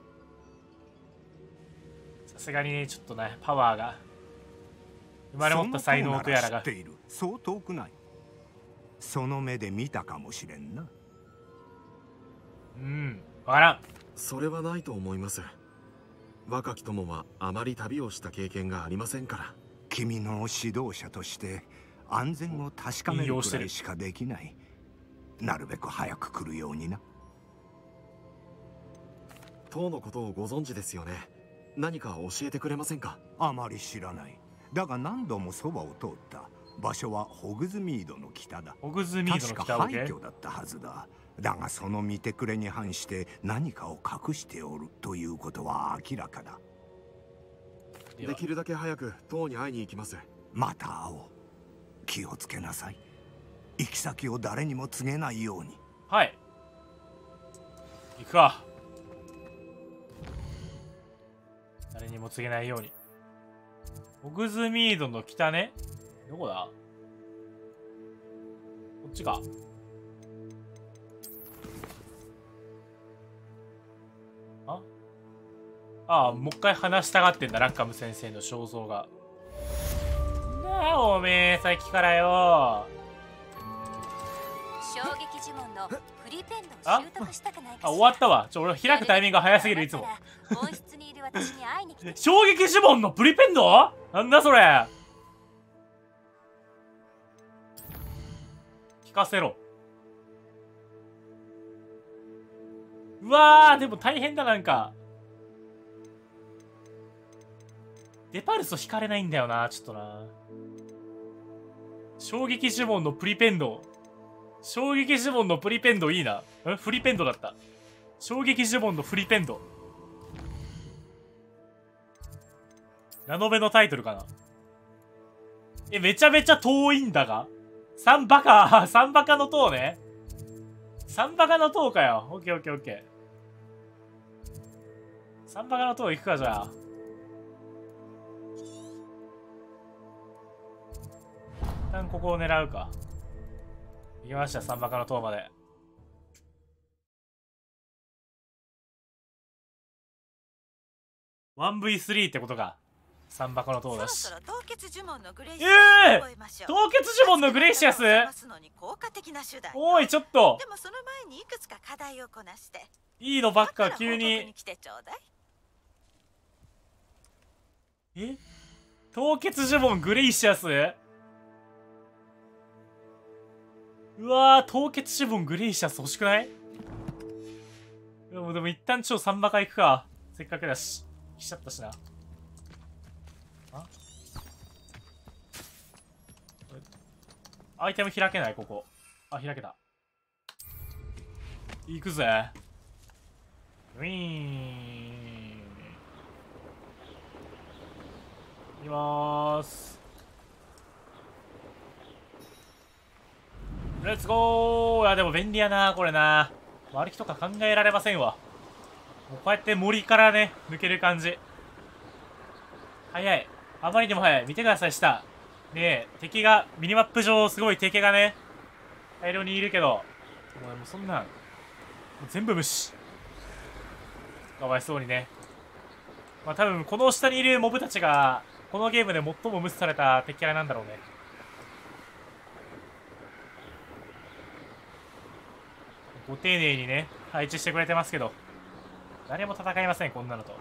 さすがにちょっとね、パワーが生まれ持った才能とやらが。 知っている。そう遠くない。その目で見たかもしれんな。 うん、わからん。 それはないと思います。若き友はあまり旅をした経験がありませんから。 君の指導者として安全を確かめるくらいしかできない。なるべく早く来るようにな。 塔のことをご存知ですよね。何か教えてくれませんか？ あまり知らない。だが何度もそばを通った。場所はホグズミードの北だ。 ホグズミードの北。 確か廃墟だったはずだ。 だがその見てくれに反して何かを隠しておるということは明らかだ。 できるだけ早く塔に会いに行きます。 また会おう。気をつけなさい。行き先を誰にも告げないように。 はい、行くか。誰にも告げないように。ホグズミードの北ね。どこだ？こっちか。あああ、もう一回話したがってんだ、ラッカム先生の肖像が。なあ、おめえ、さっきからよ。 衝撃呪文のフリペンドを習得したくないかしら。 あ、終わったわ。ちょ、俺開くタイミングが早すぎる、いつも。 温室にいる私に会いに来て。 衝撃呪文のプリペンド？なんだそれ。聞かせろ。うわー、でも大変だ、なんか。デパルス引かれないんだよな、ちょっとな。衝撃呪文のプリペンド。衝撃呪文のプリペンドいいな。ん？フリペンドだった。衝撃呪文のフリペンド。ラノベのタイトルかな。え、めちゃめちゃ遠いんだが。サンバカ、サンバカの塔ね。サンバカの塔かよ。オッケーオッケーオッケー。サンバカの塔行くか、じゃあ。一旦ここを狙うか。行きました、サンバカの塔まで。ワンブイスリー ってことか。サンバカの塔だし。 そろそろ凍結呪文のグレイシアス。えー、凍結呪文のグレイシアス？おい、ちょっと。 でもその前にいくつか課題をこなして。 いいのばっか急に。え？凍結呪文グレイシアス？うわー、凍結呪文グレイシアス欲しくない？でも、でも一旦ちょっとサンバカ行くか。せっかくだし。来ちゃったしな。あ？アイテム開けないここ。あ、開けた。行くぜ。ウィーン。行きまーす。レッツゴー。いや、でも便利やな、これな。歩きとか考えられませんわ。もうこうやって森からね、抜ける感じ。早い。あまりにも早い。見てください、下。ねえ、敵が、ミニマップ上、すごい敵がね、大量にいるけど、もうもうそんなん、もう全部無視。かわいそうにね。まあ多分、この下にいるモブたちが、このゲームで最も無視された敵キャラなんだろうね。ご丁寧にね、配置してくれてますけど、誰も戦いません、こんなのと。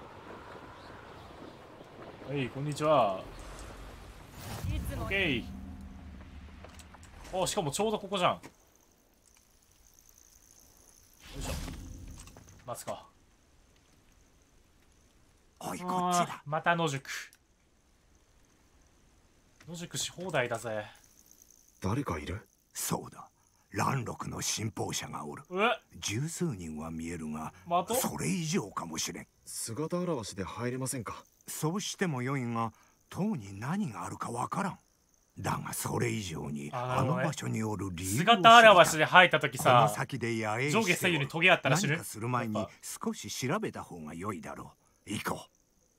はい、こんにちは。オッケー。お、しかもちょうどここじゃん。よいしょ。待つか。 おい、こっちだ。 また野宿。野宿し放題だぜ。 誰かいる？ そうだ。蘭禄の信奉者がおる。十数人は見えるが、それ以上かもしれん。 姿現しで入れませんか？ そうしてもよいが、塔に何があるかわからん。だがそれ以上にあの場所におる理由を知りたい。 姿現しで入った時さ、 この先で野営して上下左右にトゲあったら知る。 何かする前に少し調べた方が良いだろう。行こ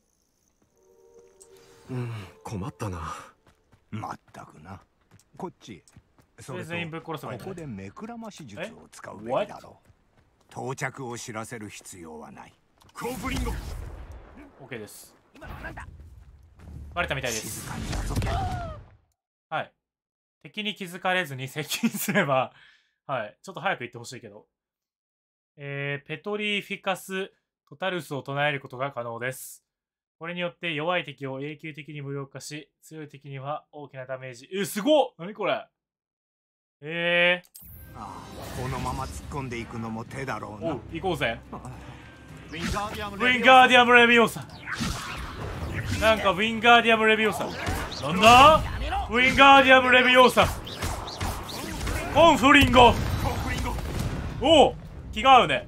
う。うん、困ったな。 まったくな。こっち。それとここで目くらまし術を使うべきだろう。到着を知らせる必要はない。 コープリンゴ。 オッケーです。バレたみたいです。はい。敵に気づかれずに接近すれば、はい。ちょっと早く行ってほしいけど。えー、ペトリフィカス・トタルスを唱えることが可能です。これによって弱い敵を永久的に無力化し、強い敵には大きなダメージ。え、すごっ！何これ？えー、ああ、このまま突っ込んでいくのも手だろうな。 おう、行こうぜ。ウィンガーディアムレビオサ。なんかウィンガーディアムレビオサ。なんだ？ウィンガーディアムレビオサ。コンフリンゴ。 おお、気が合うね。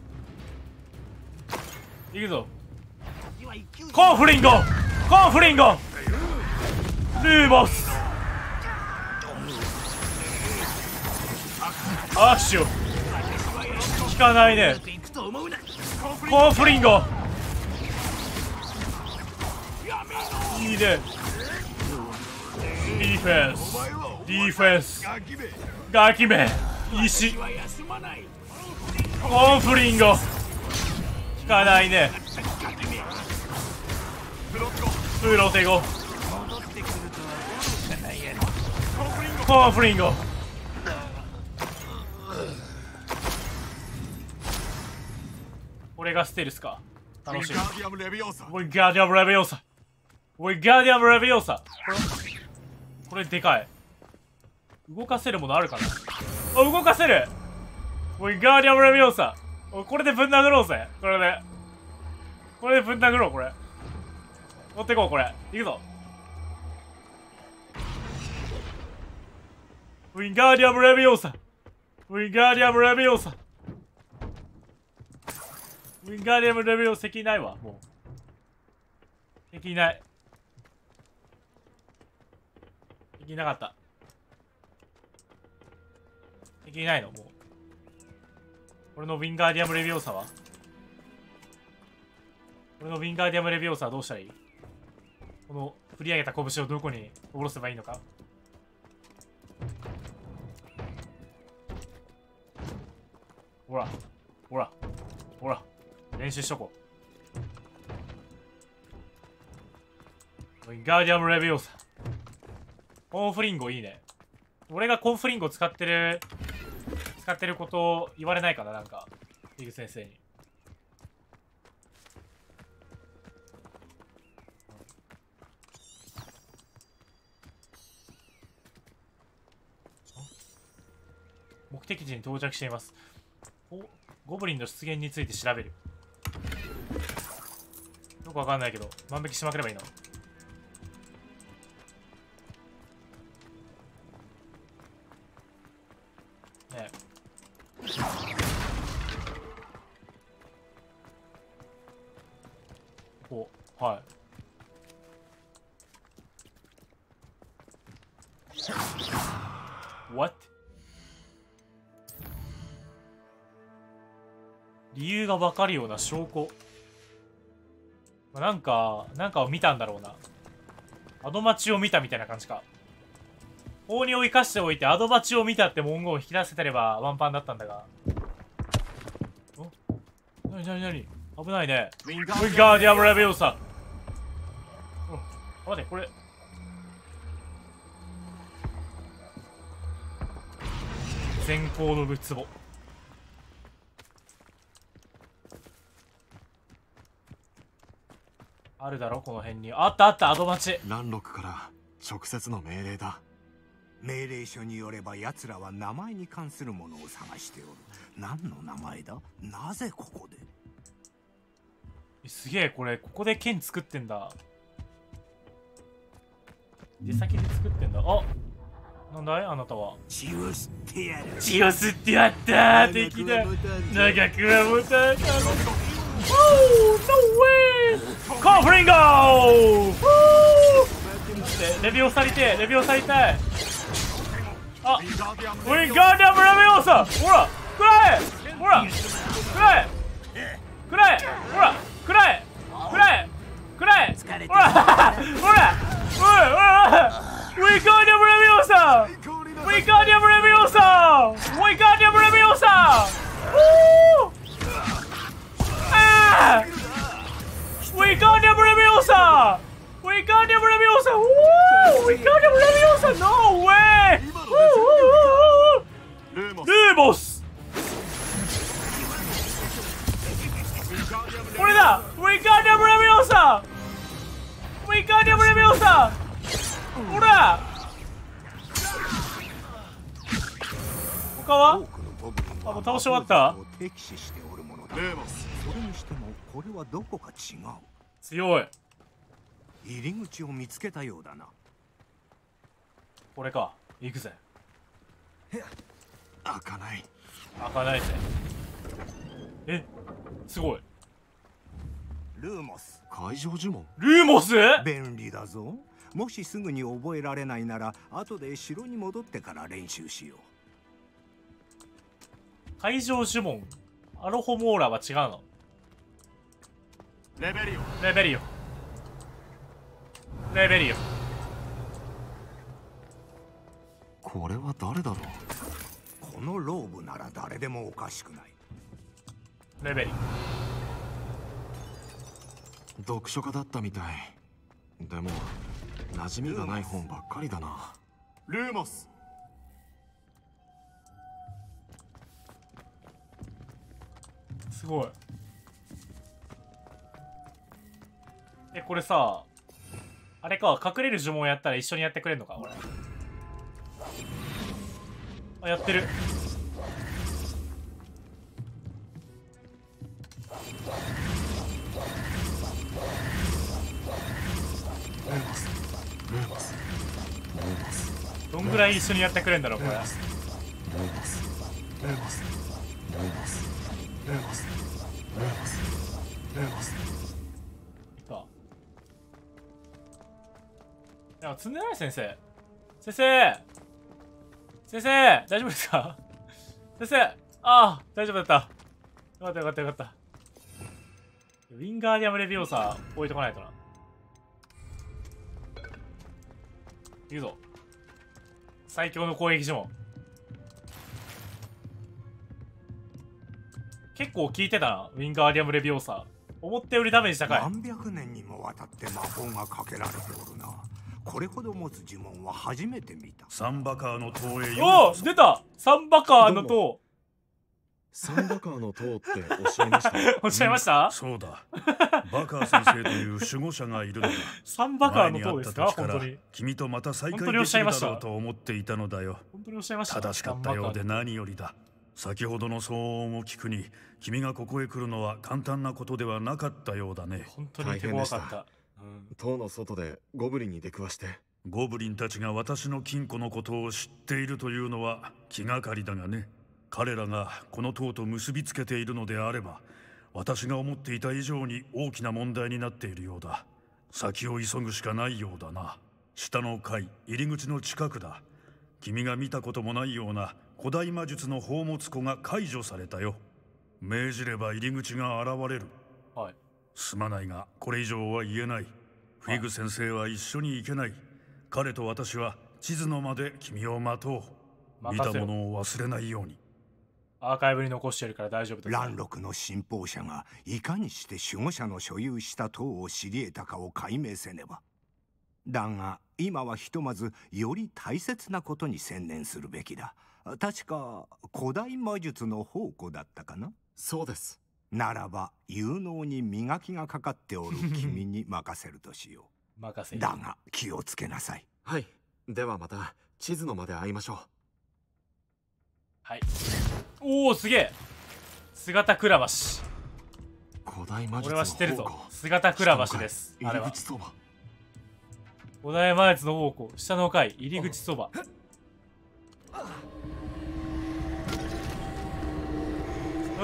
いくぞ。コンフリンゴ、コンフリンゴ、ルーモス、アクション効かないね。コンフリンゴいいね。ディフェンス、ディフェンス、ガキめ、石、コンフリンゴ効かないね。プロテゴ、コンフリンゴ、俺がステルスか。楽しみ。ウィガーディアムレビオーサ、ウィガーディアムレビオーサ、ウィガーディアムレビオーサ。これこれでかい。動かせるものあるかな。あ、動かせる。ウィガーディアムレビオーサ。これでぶん殴ろうぜ。これでこれでぶん殴ろう。これ持ってこう。これいくぞ。ウィガーディアムレビオーサ、ウィガーディアムレビオーサ、ウィガーディアムレビオーサ。敵いないわ。もう敵いない。敵いなかった。敵いないの。もう俺のウィンガーディアムレビオーサは俺のウィンガーディアムレビオーサはどうしたらいい。この振り上げた拳をどこに下ろせばいいのか。ほらほらほら、練習しとこう。ウィンガーディアムレビオーサ、コンフリンゴいいね。俺がコンフリンゴ使ってる使ってることを言われないかな。なんかリグ先生に。目的地に到着しています。お、ゴブリンの出現について調べる。よくわかんないけど万引きしまくればいいの。ねえ、こう、はい。What？ 理由がわかるような証拠。まあ、なんか、なんかを見たんだろうな。アドマチを見たみたいな感じか。法にを生かしておいてアドマチを見たって文言を引き出せてればワンパンだったんだが。お？なになになに？危ないね。ウィンガーディアムレビオーサ。お、待って、これ。先行のるつぼ。あるだろこの辺に。あったあった、アドマチ。 ランロクから直接の命令だ。 命令書によれば奴らは名前に関するものを探しておる。何の名前だ？なぜここで？ すげえ、これここで剣作ってんだ。出先で作ってんだ。あ、なんだいあなたは。 血を吸ってやる。 血を吸ってやったー。敵だ。長くは持たんか。Oh, no way! コンフリンゴー。レビオーサりてえ、レビオーサりたい。あ、ウィンガーディアムレビオーサ。ほら、くらえ、ほら、くらえ、くらえ、ほら、くらえ、くらえ、くらえ、ほら、ほら、おいおいおい、ウィンガーディアムレビオーサ、ウィンガーディアムレビオーサ、ウィンガーディアムレビオーサ。あー、ウィンガーディアムレビオーサ、ウィンガーディアムレビオーサ、ウィンガーディアムレビオーサ、ノーウェイ。ルーモス。これだ、ウィンガーディアムレビオーサ、ウィンガーディアムレビオーサ。ほら、他は？あ、もう倒し終わった。 レーモス、それにしてもこれはどこか違う。 強い。 入り口を見つけたようだな。 これか、行くぜ。 開かない。 開かないぜ。え、すごい。 ルーモス。 海上呪文。 ルーモス？ 便利だぞ。もしすぐに覚えられないなら後で城に戻ってから練習しよう。 海上呪文。アロホモーラは違うの？ レベリオ。 レベリオ。レベリオ。 これは誰だろう。 このローブなら誰でもおかしくない。 レベリオ。読書家だったみたい。でも馴染みがない本ばっかりだな。 ルーモス。 すごい。え、これさ、あれか、隠れる呪文やったら一緒にやってくれるのか、これ。あ、やってる。 ルーモス、ルーモス、ルーモス。 どんぐらい一緒にやってくれるんだろう、これ。ルーモス、ルーモス、ルーモス、ルーモス、ルーモス、ルーモス、ルーモス。 いた。いや、積んでない先生。先生先生大丈夫ですか？先生、ああ、大丈夫だった。よかったよかったよかった。ウィンガーディアムレビオーサー置いとかないとな。いくぞ。最強の攻撃呪文。結構効いてたな、ウィンガーディアムレビオーサー。思ったよりダメージ高い。 何百年にもわたって魔法がかけられておるな。これほど持つ呪文は初めて見た。 サンバカーの塔へ。 おお、出た。サンバカーの塔。 サンバカーの塔って教えました？ 教えました？ そうだ。バカー先生という守護者がいるのだ。 サンバカーの塔ですか？本当に。 君とまた再会できるだろうと思っていたのだよ。 本当におっしゃいました。 正しかったようで何よりだ。先ほどの騒音を聞くに、君がここへ来るのは簡単なことではなかったようだね。 本当に手強かった。 塔の外でゴブリンに出くわして。 ゴブリンたちが私の金庫のことを知っているというのは気がかりだがね。彼らがこの塔と結びつけているのであれば、私が思っていた以上に大きな問題になっているようだ。先を急ぐしかないようだな。下の階、入り口の近くだ。君が見たこともないような古代魔術の宝物庫が解除されたよ。命じれば入り口が現れる。 はい。 すまないがこれ以上は言えない。フィグ先生は一緒に行けない。彼と私は地図の間で君を待とう。見たものを忘れないように。 アーカイブに残してるから大丈夫です。 蘭禄の信奉者がいかにして守護者の所有した塔を知り得たかを解明せねば。だが今はひとまずより大切なことに専念するべきだ。確か古代魔術の宝庫だったかな。 そうです。 ならば有能に磨きがかかっておる君に任せるとしよう。任せる。 だが気をつけなさい。 はい。ではまた地図の間で会いましょう。 はい。おお、すげえ。姿くら橋。 古代魔術の宝庫。 俺は知ってるぞ。姿くら橋です。あれは。古代魔術の宝庫、下の階、入り口そば。うん。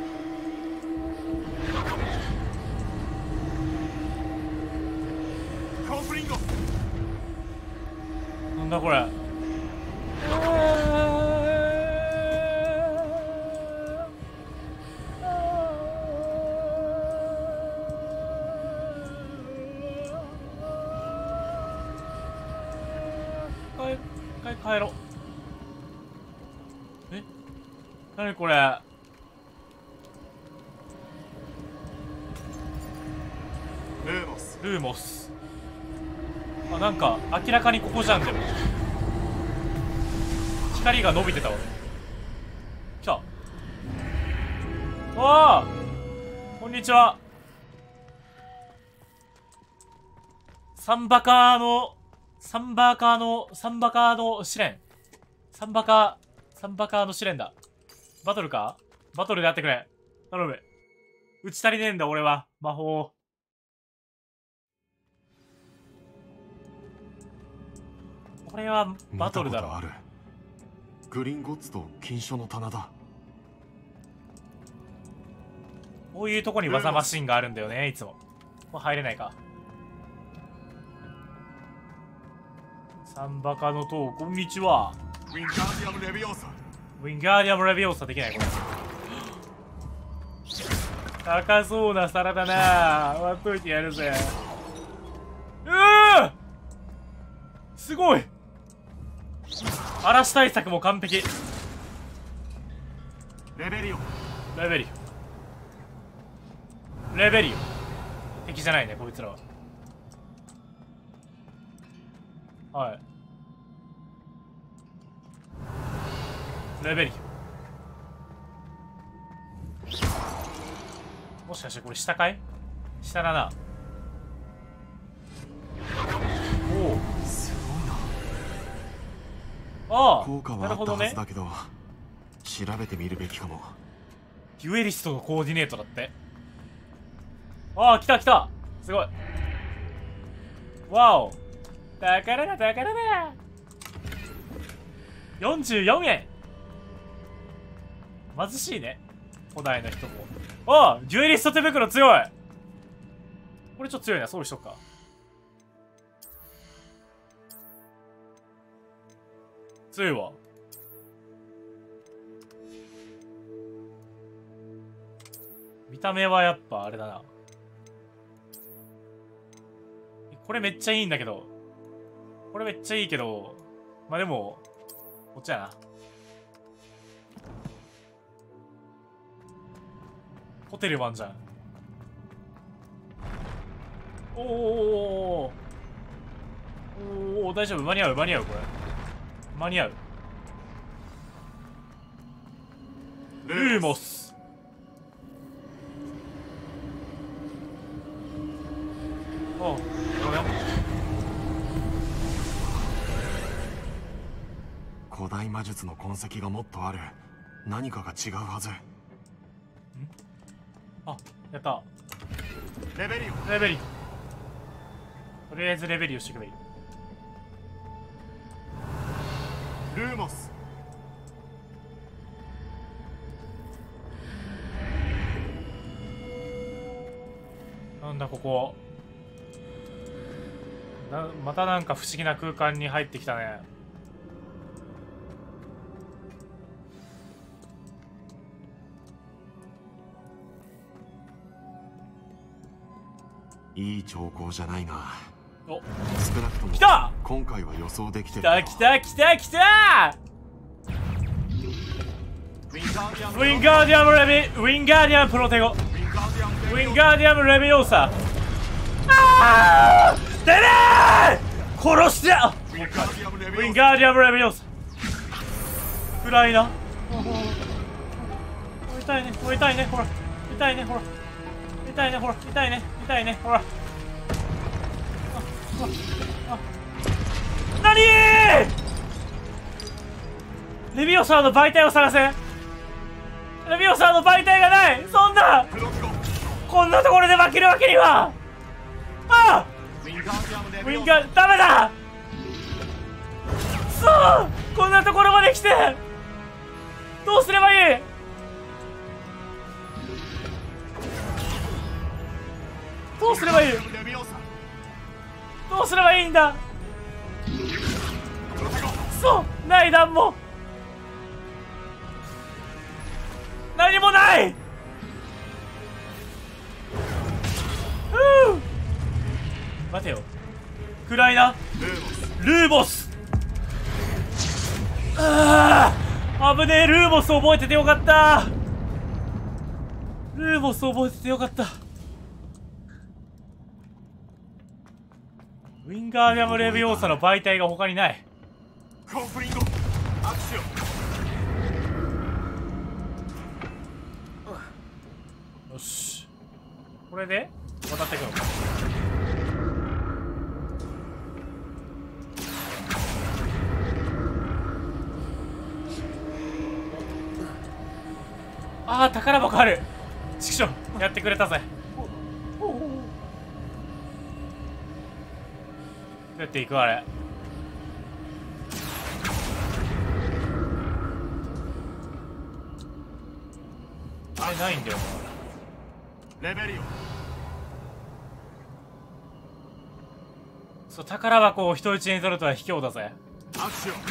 コンフリンゴ。 なんだこれ。帰ろう。え、なにこれ。 ルーモス。 ルーモス。あ、なんか明らかにここじゃん。でも光が伸びてたわ。来た。わあ、こんにちは。サンバカーのサンバカーの、サンバカーの試練。サンバカー、サンバカーの試練だ。バトルか？バトルでやってくれ。頼む。打ち足りねえんだ、俺は。魔法。これはバトルだろ。 ある。グリンゴッツと金書の棚だ。 こういうとこに技マシンがあるんだよね、いつも。これ入れないか。サンバカの塔、こんにちは。 ウィンガーディアムレビオーサ。 ウィンガーディアムレビオーサできないこれ。高そうな皿だな。割っといてやるぜ。うーすごい。嵐対策も完璧。 レベリオ。 レベリオ。レベリオ。敵じゃないね、こいつらは。はい。レベリオ。もしかしてこれ下かい？下だな。おお。 すごいな。 ああ。 効果はあったはずだけど、調べてみるべきかも。 デュエリストのコーディネートだって。ああ、来た来た。すごい。わお。宝だ宝だ。よんじゅうよんえん。貧しいね、古代の人も。ああ、デュエリスト手袋強い。これちょっと強いな、装備しとくか。強いわ。見た目はやっぱあれだな。これめっちゃいいんだけど。これめっちゃいいけど、まあでもこっちやな。ホテルワンじゃん。おーおーおーおーおー、大丈夫、間に合う間に合う。これ間に合う。ルーモス。おう、これ古代魔術の痕跡がもっとある。何かが違うはず。ん？ あ、やった。 レベリオ。 レベリオ。とりあえずレベリオしてくれ。 ルーモス。 なんだここ。な、またなんか不思議な空間に入ってきたね。 いい兆候じゃないな。 お、 少なくとも来た。 今回は予想できてる。 来た来た来た来た。ウィンガーディアムレビ、ウィンガーディアムプロテゴ、ウィンガーディアムレビオーサ。ああ、出れー。殺してや。ウィンガーディアムレビオーサ。暗いな。痛いね、痛いね、ほら、痛いね、ほら、痛いね、ほら、痛いね、痛いね、ほら。なにー。レビオサーの媒体を探せ。レビオサーの媒体がない。そんなこんなところで負けるわけには。ああ、ウィンガーダメだ。そう、こんなところまで来てどうすればいい。どうすればいい。どうすればいいんだ。そう、ない弾も何もない。ふう、待てよ、暗いな。ルーボス。ああ、危ねえ。ルーボス覚えててよかった。ルーボス覚えててよかった。ウィンガーディアムレビオーサの媒体が他にない。 コンフリンゴアクション。 よし、これで渡っていくのか。ああ、宝箱ある。チクション、やってくれたぜ。どうやっていくあれ。あれないんだよな。 レベリオ。 そう、宝箱を人質に取るとは卑怯だぜ。 アクショ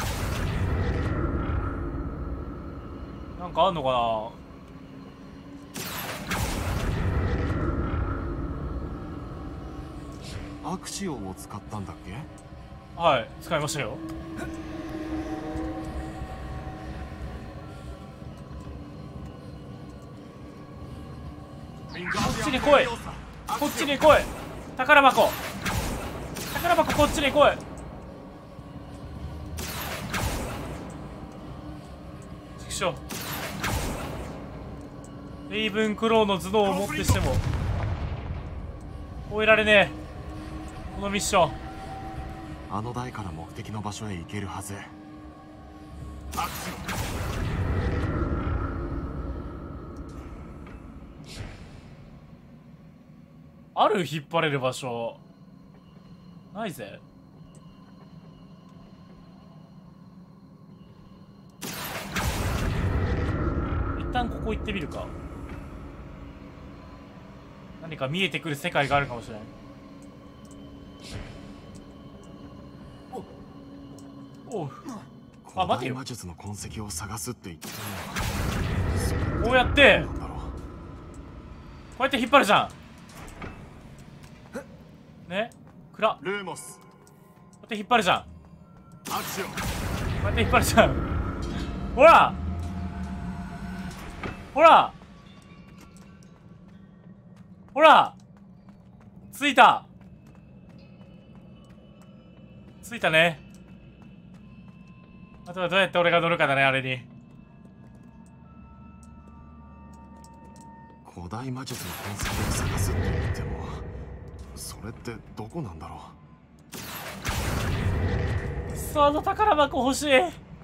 ン。なんかあんのかな。アクシオンを使ったんだっけ？ はい、使いましたよ。こっちに来い、こっちに来い、宝箱、宝箱こっちに来い。ちくしょう、レイブンクローの頭脳をもってしても終えられねえこのミッション。 あの台から目的の場所へ行けるはず。アクション。 ある？引っ張れる場所ないぜ。一旦ここ行ってみるか。何か見えてくる世界があるかもしれない。おう、あ、待てよ。 魔術の痕跡を探すって言ってこうやってこうやって引っ張るじゃんね。暗ルーモス。 こうやって引っ張るじゃん。 アクション。こうやって引っ張るじゃん。ほらほらほら、ついたついたね。あとはどうやって俺が乗るかだね、あれに。 古代魔術の痕跡を探すって言っても、それってどこなんだろう。さあ、あの宝箱欲しい。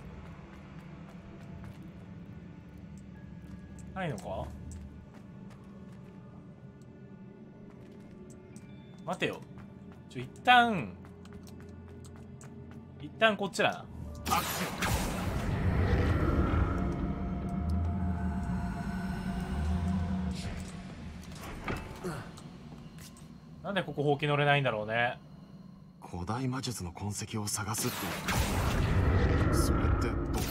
ないのか。待てよ、ちょ一旦一旦こっちだな。 アクション。なんでここほうき乗れないんだろうね。 古代魔術の痕跡を探すって言っても、それってどこなんだろ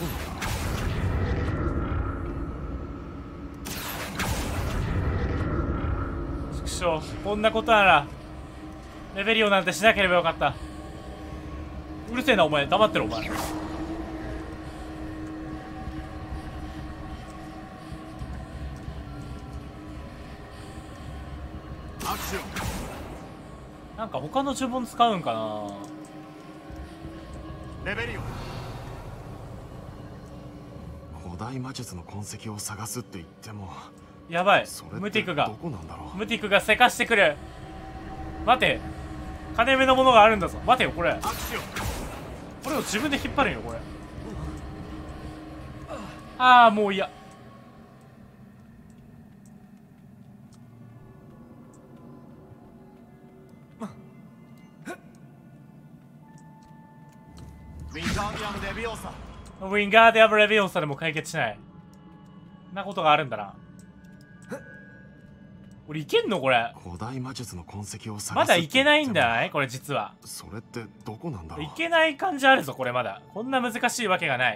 う。ちくしょう、こんなことならレベリオなんてしなければよかった。うるせえなお前、黙ってろお前。なんか他の呪文使うんかな。 レベリオ。古代魔術の痕跡を探すって言っても、 やばい、ムティクがムティクがせかしてくる。待て、金目のものがあるんだぞ。待てよ、これこれを自分で引っ張るよこれ。ああ、もういや。 ウィンガーディアム・レビオーサ。 ウィンガーディアム・レビオーサでも解決しない。そんなことがあるんだな。俺いけんのこれ。 古代魔術の痕跡を探す。 まだいけないんだないこれ実は。 それってどこなんだろう。 いけない感じあるぞこれ。まだこんな難しいわけがない。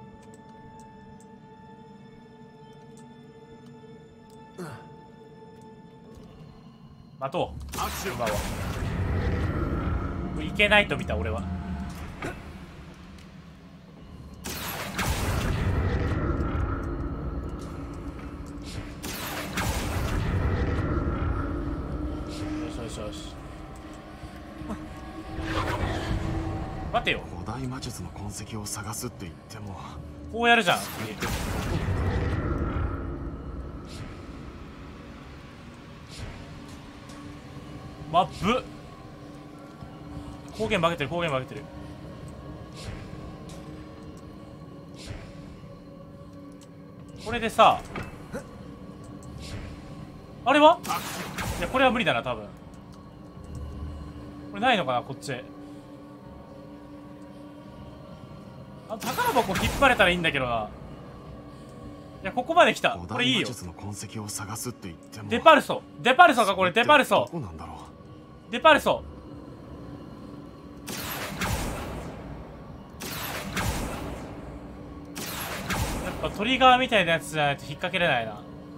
待とう。今はいけないと見た俺は。待てよ。 古代魔術の痕跡を探すって言っても、 こうやるじゃん。マップ光源負けてる、光源負けてる。これでさ、あれは？いや、これは無理だな多分。これないのかなこっち。あ、宝箱引っ張れたらいいんだけどな。 いや、ここまで来た。これいいよ。デパルソ。デパルソか、これ。デパルソ。デパルソ。やっぱトリガーみたいなやつじゃないと引っ掛けれないな。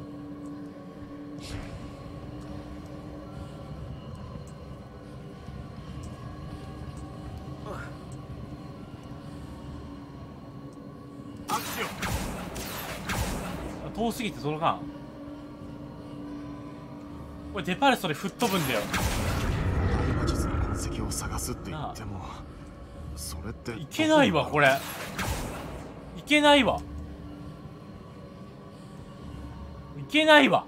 遠すぎて届かん。これデパルソで吹っ飛ぶんだよ。 魔術の痕跡を探すって言っても、それっていけないわ。これいけないわ。いけないわ。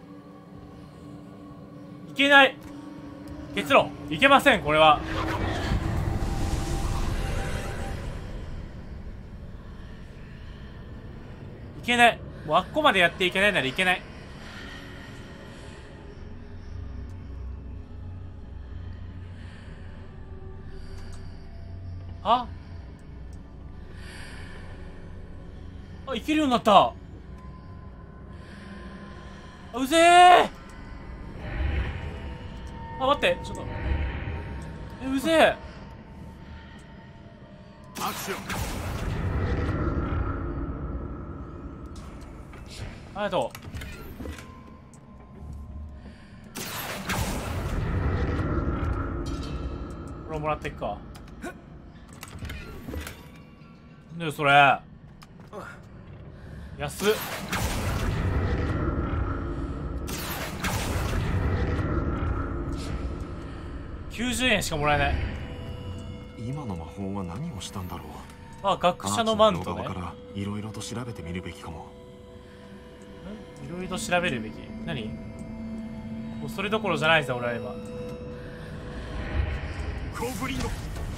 いけない。結論いけません。これはいけない。もうあっこまでやっていけないならいけない。ああ、いけるようになった。あ、うぜえ。あ、待って、ちょっと。え、うぜえ。 アクション。 ありがとう。これもらっていくか。なんだよそれ。安っ。きゅうじゅうえんしかもらえない。 今の魔法は何をしたんだろう。 あ、学者のマントね。 いろいろと調べてみるべきかも。 いろいろと調べるべき。何？もうそれどころじゃないぜ俺は今。 コブリンゴ。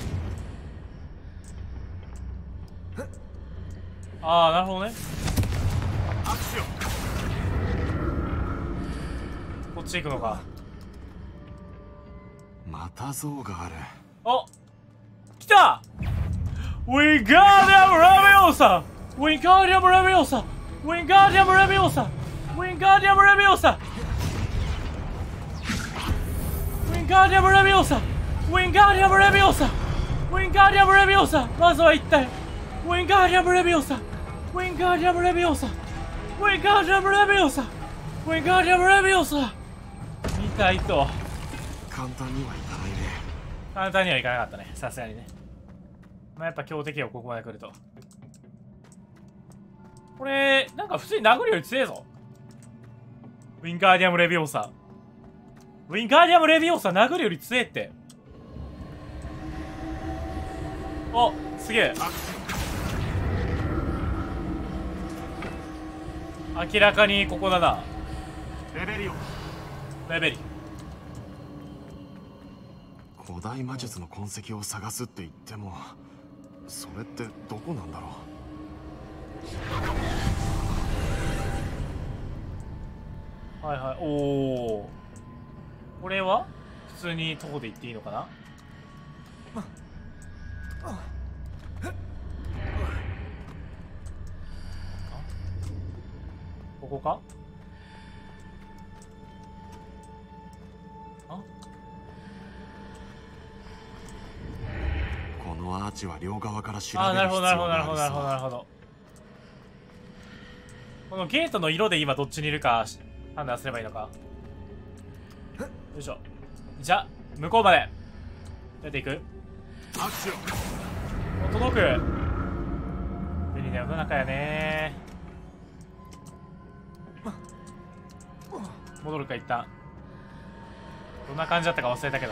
ああ、なるほどね。 アクション。 こっち行くのか。 また像がある。 お、来た。ウィンガーディアムラビオサ。ウィンガーディアムラビオサ。ウィンガーディアムラビオサ。ウィンガーディアムラビオサ。ウィンガーディアムラビオサ。ウィンガーディアムラビオサ。ウィンガーディアムラビオサ。まずは一体ウィンガーディアムラビオサ。ウィンガーディアムラビオサ。ウィンガーディアムラビオサ。ウィンガーディアムラビオサ。見たいと。 簡単にはいかないね。 簡単にはいかなかったね、さすがにね。まあやっぱ強敵よ、ここまで来ると。これなんか普通に殴るより強えぞ。ウィンガーディアムレビオーサ。ウィンガーディアムレビオーサ殴るより強えって。お、すげえ。明らかにここだな。 レベリオ。 レベリ。 古代魔術の痕跡を探すって言っても、それってどこなんだろう。はいはい。おお。これは普通に徒歩で行っていいのかな。ここか。あ、 このアーチは両側から調べる必要がある。 あ、なるほどなるほどなるほどなるほどなるほど。このゲートの色で今どっちにいるか判断すればいいのか。よいしょ。じゃあ向こうまで出ていく。 アクション。届く。便利な世の中やね。戻るか一旦。どんな感じだったか忘れたけど。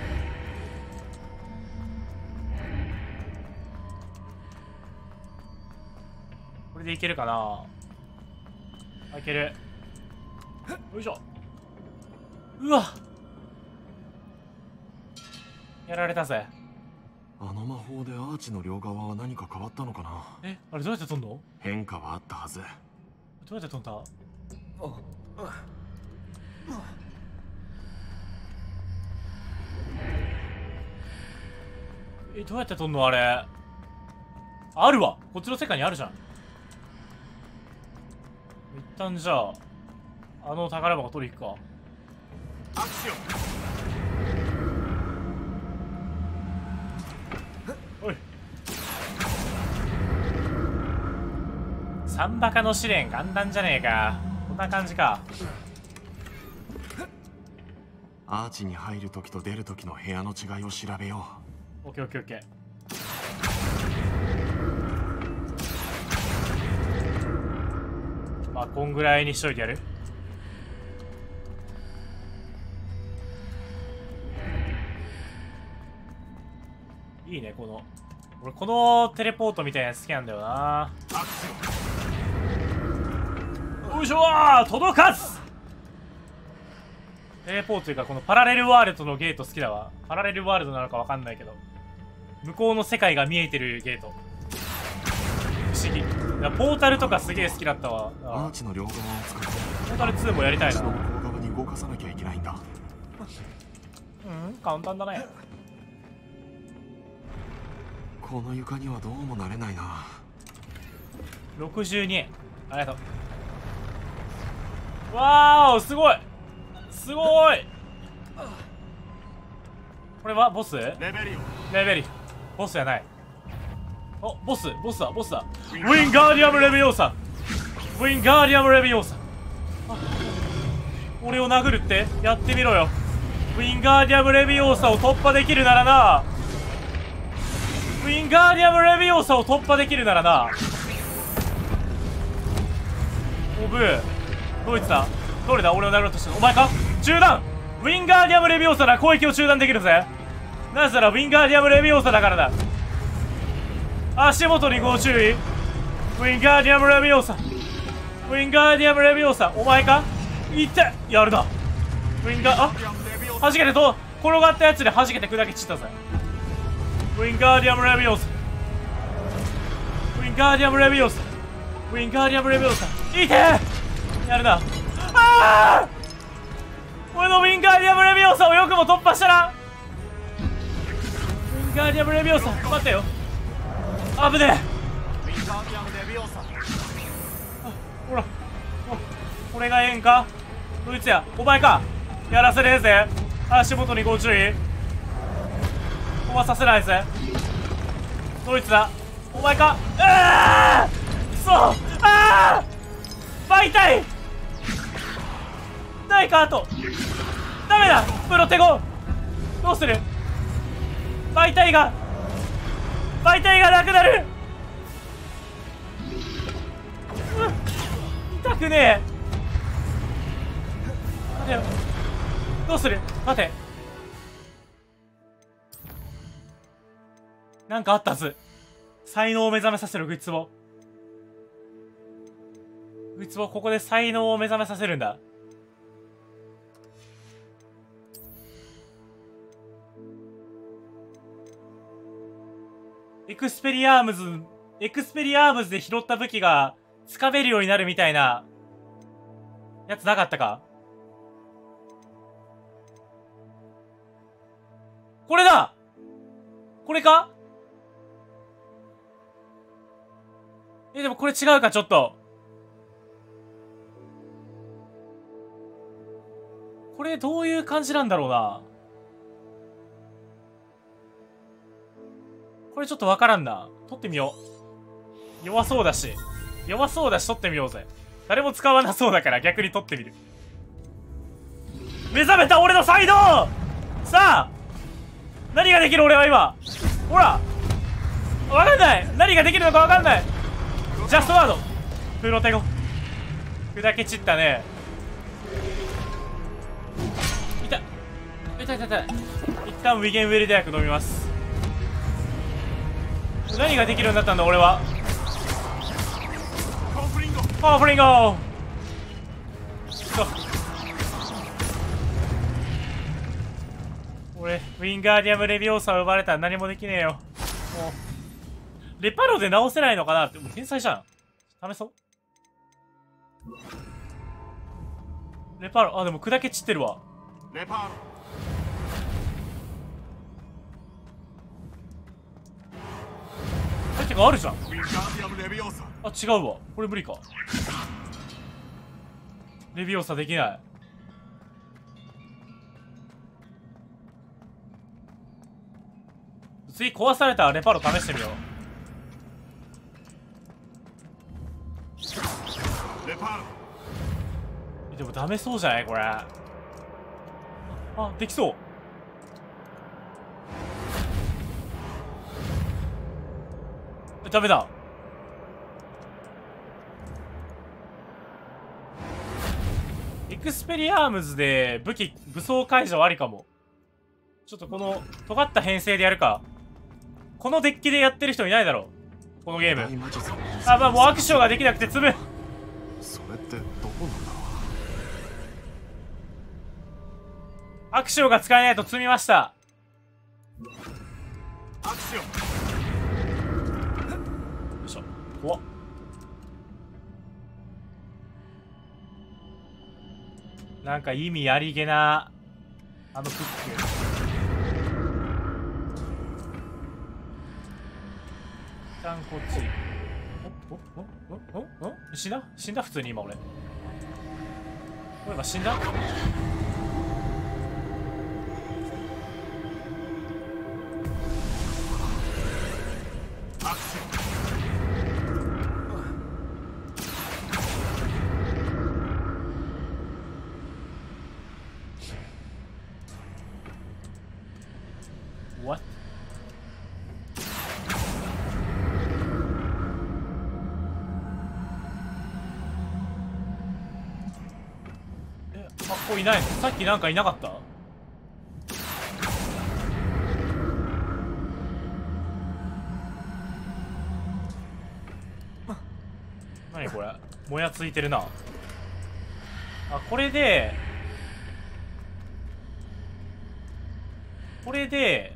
これでいけるかな。いける。よいしょ。うわ、やられたぜ。 あの魔法でアーチの両側は何か変わったのかな。 え、あれどうやって飛んの。 変化はあったはず。 どうやって飛んだ。え、どうやって飛んのあれ。あるわ、こっちの世界にあるじゃん。 旦じゃああの宝箱取り行くか。 アクション。 おい、三バカの試練簡単じゃねえか。こんな感じか。 アーチに入るときと出るときの部屋の違いを調べよう。オッケーオッケーオッケー。まあこんぐらいにしといてやる。いいね、この俺このテレポートみたいなやつ好きなんだよな。よいしょー、届かず。テレポートというかこのパラレルワールドのゲート好きだわ。パラレルワールドなのかわかんないけど向こうの世界が見えてるゲート不思議。ポータルとかすげえ好きだったわ。 アーチの両側を使ってポータルツーもやりたいな。 向こう側に動かさなきゃいけないんだ。 うん、簡単だね。 この床にはどうもなれないな。 ろくじゅうにえんありがとう。わーお、すごいすごい。これはボス？レベリオ。 レベリオ。ボスじゃない。お、ボスボスだボスだ。ウィンガーディアムレビオーサ。ウィンガーディアムレビオーサ。俺を殴るってやってみろよ。ウィンガーディアムレビオーサを突破できるならな。ウィンガーディアムレビオーサを突破できるならな。おブー、どいつだ。どれだ俺を殴ろうとしてる。お前か。中断。ウィンガーディアムレビオーサなら攻撃を中断できるぜ。なぜならウィンガーディアムレビオーサだからだ。足元にご注意。ウィンガーディアムレビオーサ。ウィンガーディアムレビオーサ、お前か。いってやるな。ウィンガー、あ、弾けてと転がったやつで弾けて砕け散ったぜ。ウィンガーディアムレビオーサ。ウィンガーディアムレビオーサ。ウィンガーディアムレビオーサ。いてやるな。ああ、俺のウィンガーディアムレビオーサをよくも突破したな。ウィンガーディアムレビオーサ、待ってよ。危ねえ。ウィンガーディアムレビオーサ。ほら、これがええんか。どいつや、お前か。やらせねえぜ。足元にご注意。飛ばさせないぜ。どいつだ、お前か。ああ、くそ。ああ、媒体ないか。あとダメだ。プロテゴどうする。媒体が媒体がなくなる。痛くねえ。待てよ、どうする。待て、なんかあったはず。才能を目覚めさせるグッズをグッズをここで才能を目覚めさせるんだ。エクスペリアームズエクスペリアームズで拾った武器がつかめるようになるみたいなやつなかったか。これだ。これか。え、でもこれ違うか。ちょっとこれどういう感じなんだろうな。これちょっとわからんな。取ってみよう。弱そうだし弱そうだし取ってみようぜ。誰も使わなそうだから逆に取ってみる。目覚めた俺の才能。さあ何ができる。俺は今ほらわかんない。何ができるのかわかんない。ジャストワードプロテゴ砕け散ったね。痛い痛い痛い痛い。一旦ウィゲンウェルデ薬飲みます。何ができるようになったんだ俺は。パワーフリンゴ。俺ウィンガーディアムレビオーサを奪われたら何もできねえよ。もうレパロで直せないのかなって。もう天才じゃん。試そう。レパロ、あ、でも砕け散ってるわ。 レパロえ、てかあるじゃん。 ウィンガーディアムレビオーサ。 あ、違うわ。これ無理か。 レビオサできない。次壊されたらレパロ試してみよう。レパロでもダメそうじゃないこれ。あ、できそう。ダメだ。エクスペリアームズで武器武装解除ありかも。ちょっとこの尖った編成でやるか。このデッキでやってる人いないだろうこのゲーム。あ、まあもうアクションができなくて積む。 それってどこなんだ。 アクションが使えないと積みました。 アクション。 よいしょ。怖っ。なんか意味ありげなあのフック。一旦こっち。おおおおおお死んだ死んだ普通に今俺。俺今死んだ。 アクション。 What? え、あ、ここいないの？さっきなんかいなかった？何これ？もやついてるな。あ、これでこれで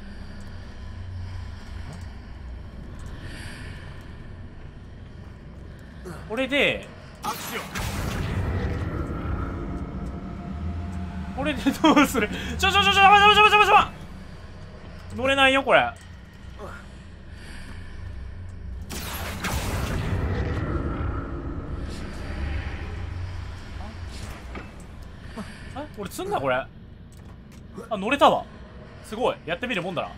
これでアクション。 これでどうする？ちょちょちょちょちょちょちょちょちょ乗れないよこれ。あ、俺積んだこれ。あ、乗れたわ。すごい、やってみるもんだな。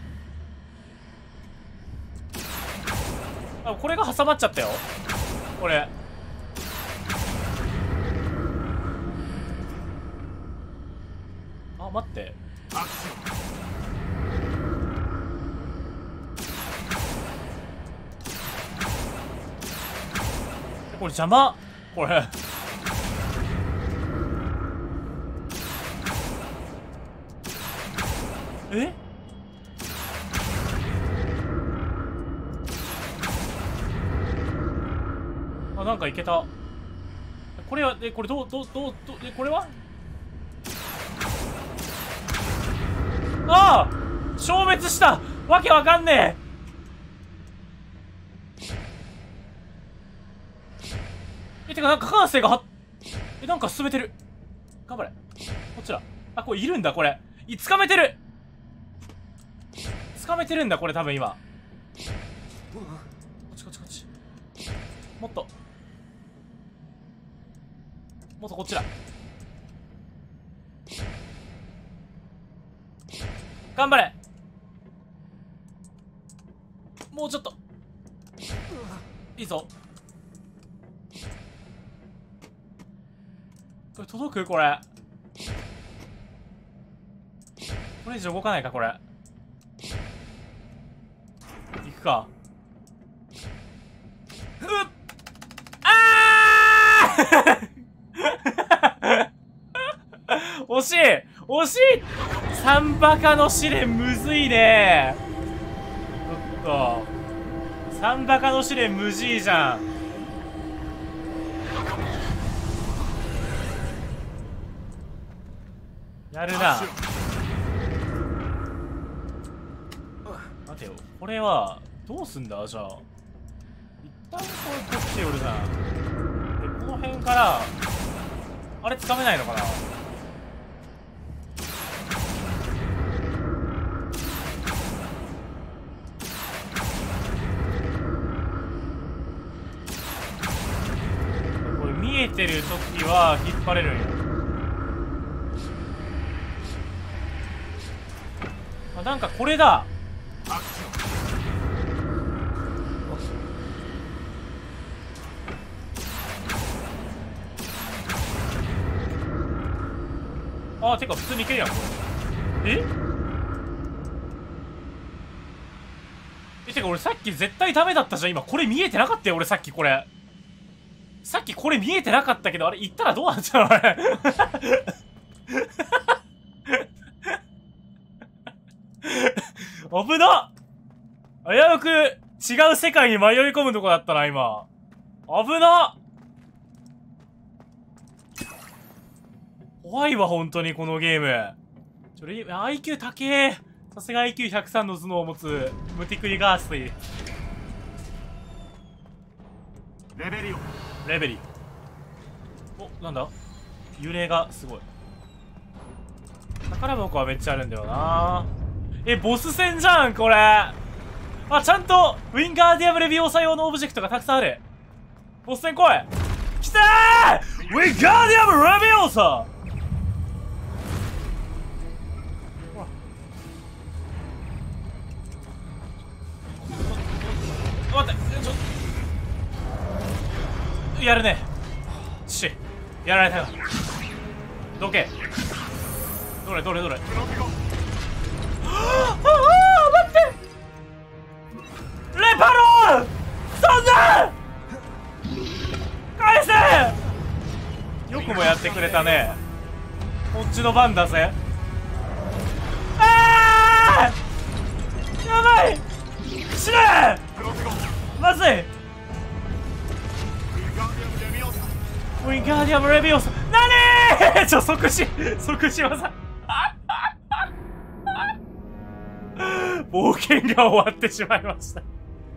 あ、これが挟まっちゃったよこれ。あ、待って、 アクション。 これ邪魔これ。え？あ、なんかいけた。これはえこれどうどうどうどうえこれはああ消滅したわけわかんねえ。えてかなんか感性がはえなんか進めてる。頑張れこっちだ。あ、これいるんだこれ。いつかめてるつかめてるんだこれ多分今。こっちこっちこっち。もっともっとこっちだ。頑張れもうちょっといいぞ。これ届くこれ。これ以上動かないかこれ。行くか。うっあー惜しい惜しい。サンバカの試練むずいね。ちょっとサンバカの試練むじいじゃん。やるな。待てよ、これはどうすんだ。じゃあ一旦これ取ってよるじゃん。でこの辺からあれつかめないのかな。これ見えてる時は引っ張れるんよ。あ、なんかこれだ。あ、てか普通にいけるやんこれ。ええ、てか俺さっき絶対ダメだったじゃん。今これ見えてなかったよ俺。さっきこれさっきこれ見えてなかったけど、あれ行ったらどうなっちゃうのあれ危なっ。危うく違う世界に迷い込むとこだったな今。危なっ。怖いわ本当にこのゲーム。ちょれ アイキュー 高え。さすが アイキューひゃくさん の頭脳を持つムティクリガースといい。レベリオレベリお、なんだ幽霊がすごい。宝箱はめっちゃあるんだよな。え、ボス戦じゃんこれ。あ、ちゃんとウィンガーディアムレビオーサ用のオブジェクトがたくさんある。ボス戦来い。来たー、ウィンガーディアムレビオーサ。待って、ちょやるね。しやられたよ。どけ。どれどれどれ。ああ、待って、レパロン、そんな返せ。よくもやってくれたね。こっちの番だぜ。ああ、やばい、死ね。まずい。ウィンガーディアムレビオーサ。なにーちょ、即死即死技冒険が終わってしまいました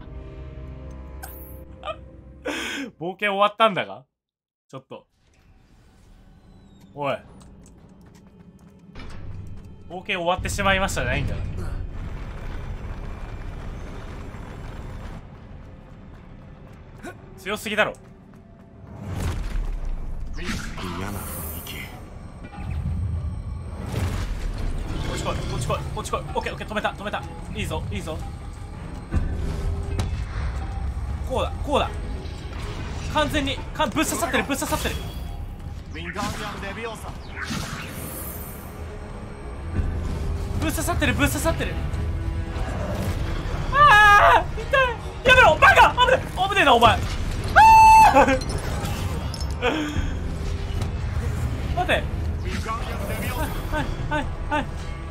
冒険終わったんだが、ちょっとおい、冒険終わってしまいましたじゃないんだよ。強すぎだろ。 嫌な雰囲気。 こっち来いこっち来いこっち来い。オッケーオッケー、止めた止めた。いいぞいいぞ。こうだこうだ。完全にかぶっ刺さってるぶっ刺さってる。ウィンガーディアムレビオーサ。ぶっ刺さってるぶっ刺さってる。ああ痛い。やめろバカ。危ねえ危ねえなお前。ああ待て。はいはいはい。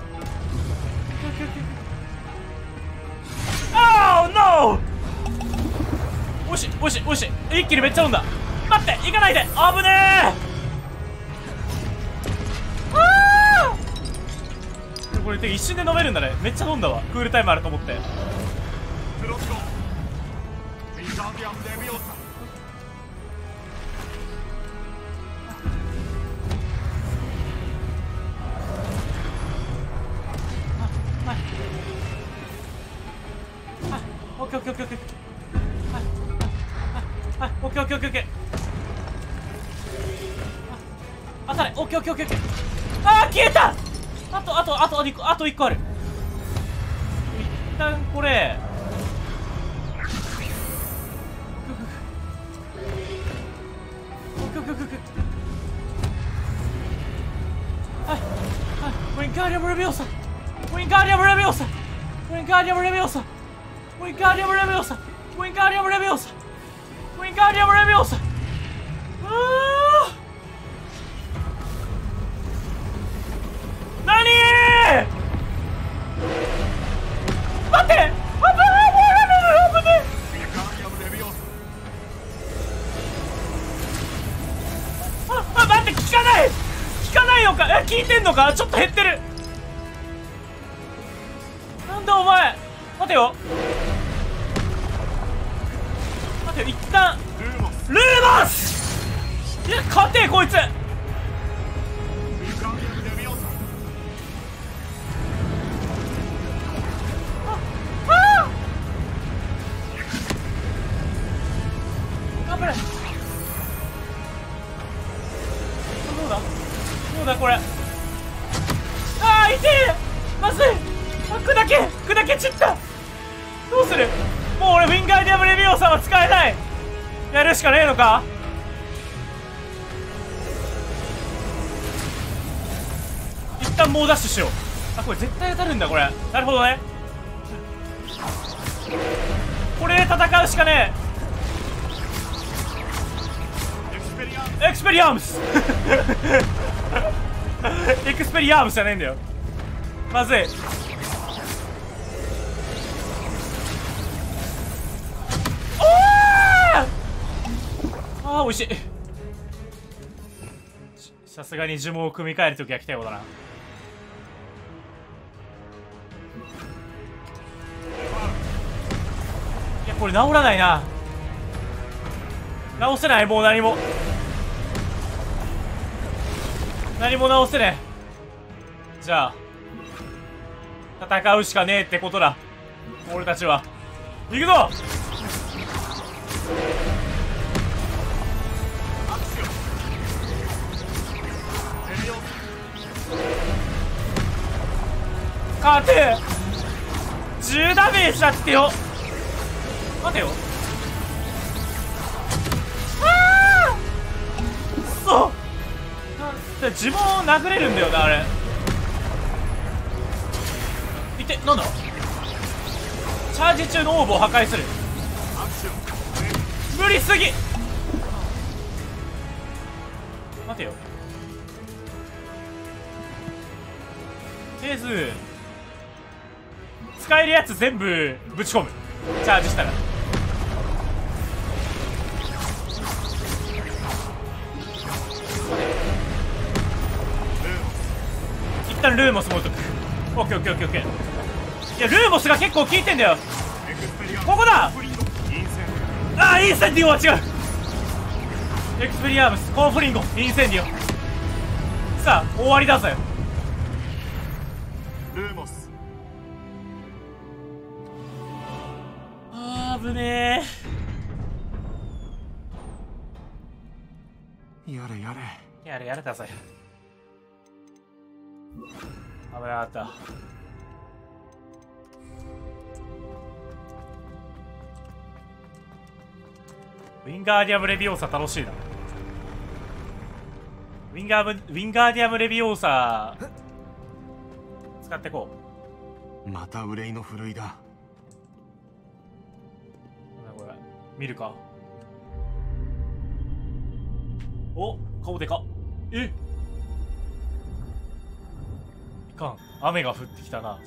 ああ ノー。おいしいおいしいおいしい。一気にめっちゃ飲んだ。待って行かないで。危ねえ。ああこれ一瞬で飲めるんだね。めっちゃ飲んだわ。クールタイムあると思って。オッケーオッケーオッケーオッケー。はいオッケーオッケーオッケーオッケー。あたれオッケーオッケーオッケーオッケー。あー消えた。あとあとあとあとあといっこある。一旦これオッケーオッケーオッケーオッケー。はいはいウィンガーディアムレビオーサウィンガーディアムレビオーサウィンガーディアムレビオーサウィンガーディアムレビオーサウィンガーディアムレビオーサウィンガーディアムレビオーサ。あーなにー待って。危ない危ない危ない。ああ待って効かない効かないのか。え効いてんのか。ちょっと減ってる。なんだお前。待てよ待てよ一旦ルーモス。いや勝てこいつ。ああ危ない。 痛え。まずい。あ、砕け砕け散った。どうする。もう俺ウィンガーディアムレビオーサは使えない。やるしかねえのか。一旦猛ダッシュしよう。あ、これ絶対当たるんだこれ。なるほどね。これで戦うしかねえ。エクスペリアームスエクスペリアームスじゃねえんだよ。まずい。おーあー、おいしい。さすがに呪文を組み替えるときは来たようだな。いや、これ治らないな。治せない。もう何も何も直せねえ。じゃあ戦うしかねえってことだ。俺たちは行くぞ。勝て。じゅうダメージだってよ。待てよ。ああくそ。自分を殴れるんだよなあれ。いて、なんだ。チャージ中のオーブを破壊する。無理すぎ。待てよ。とりあえず使えるやつ全部ぶち込む。チャージしたら。一旦ルーモス持っとく。オッケーオッケーオッケーオッケー。いやルーモスが結構効いてんだよ。ここだ。ああ、インセンディオは違う。エクスペリアームス、コンフリンゴ、インセンディオ。さあ終わりだぜ。 ルーモス。 あー、危ねえ。やれやれやれやれだぜ。危なかった。ウィンガーディアムレビオーサ楽しいな。ウィンガームウィンガーディアムレビオーサ使ってこう。また憂いのふるいだ。 これ見るか。お、顔でかっ。え、いかん。雨が降ってきたな。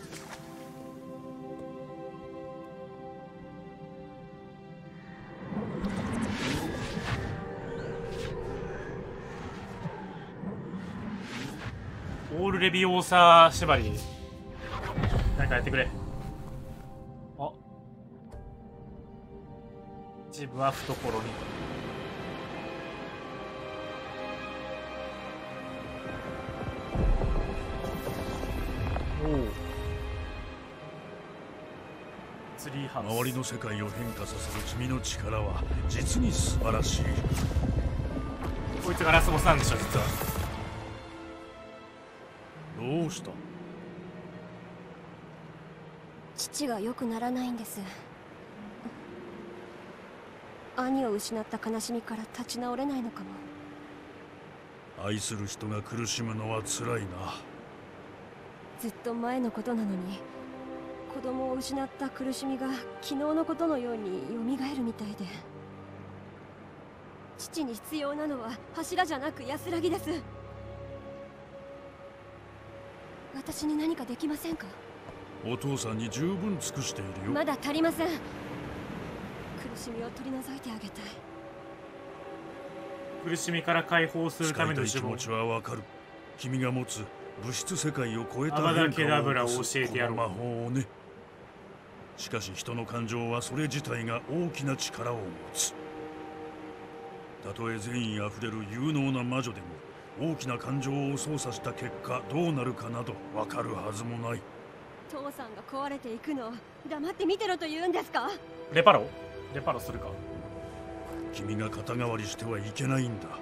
オールレビオーサー縛りなんかやってくれ。あ、一部は懐に。 周りの世界を変化させる君の力は実に素晴らしい。 こいつがラスボスなんでしょ実は。 どうした？ 父が良くならないんです。兄を失った悲しみから立ち直れないのかも。 愛する人が苦しむのは辛いな。 ずっと前のことなのに子供を失った苦しみが昨日のことのように蘇るみたいで。父に必要なのは柱じゃなく安らぎです。私に何かできませんか？ お父さんに十分尽くしているよ。 まだ足りません。苦しみを取り除いてあげたい。 苦しみから解放するための気持ちはわかる。君が持つ物質世界を超えたアバダケダブラを教えてやろう。 この魔法をね。しかし人の感情はそれ自体が大きな力を持つ。たとえ善意あふれる有能な魔女でも大きな感情を操作した結果どうなるかなどわかるはずもない。 父さんが壊れていくのを黙って見てろと言うんですか？ レパロレパロするか。 君が肩代わりしてはいけないんだ。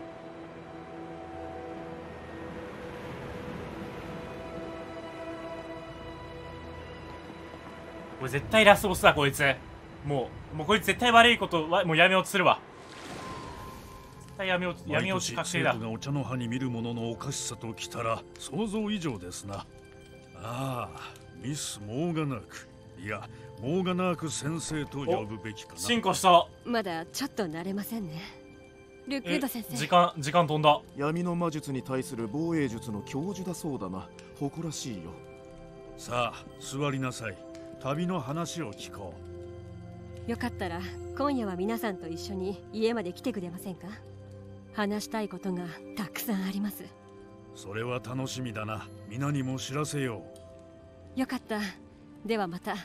これ絶対ラスボスだこいつ。もうもうこいつ絶対悪いことはもうやめようとするわ。絶対やめようやめようと確定だ。 生徒がお茶の葉に見るもののおかしさときたら想像以上ですな。ああ、ミス・モーガナーク、いやモーガナーク先生と呼ぶべきかな。 進行した。 まだちょっと慣れませんね。ルックード先生。 時間時間飛んだ。 闇の魔術に対する防衛術の教授だそうだな。誇らしいよ。 さあ座りなさい。旅の話を聞こう。よかったら今夜は皆さんと一緒に家まで来てくれませんか。話したいことがたくさんあります。 それは楽しみだな。皆にも知らせよう。よかった。ではまた。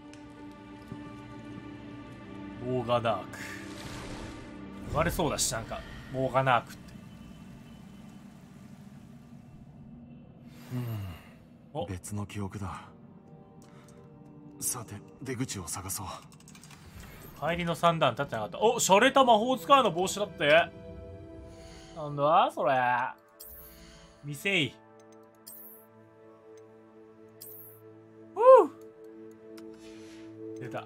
モーガナーク言われそうだし、なんかモーガナークって。 うん、別の記憶だ。さて出口を探そう。 帰りの三段立ってなかった。お、洒落た魔法使いの帽子だって。なんだそれ。店い。ふう出た。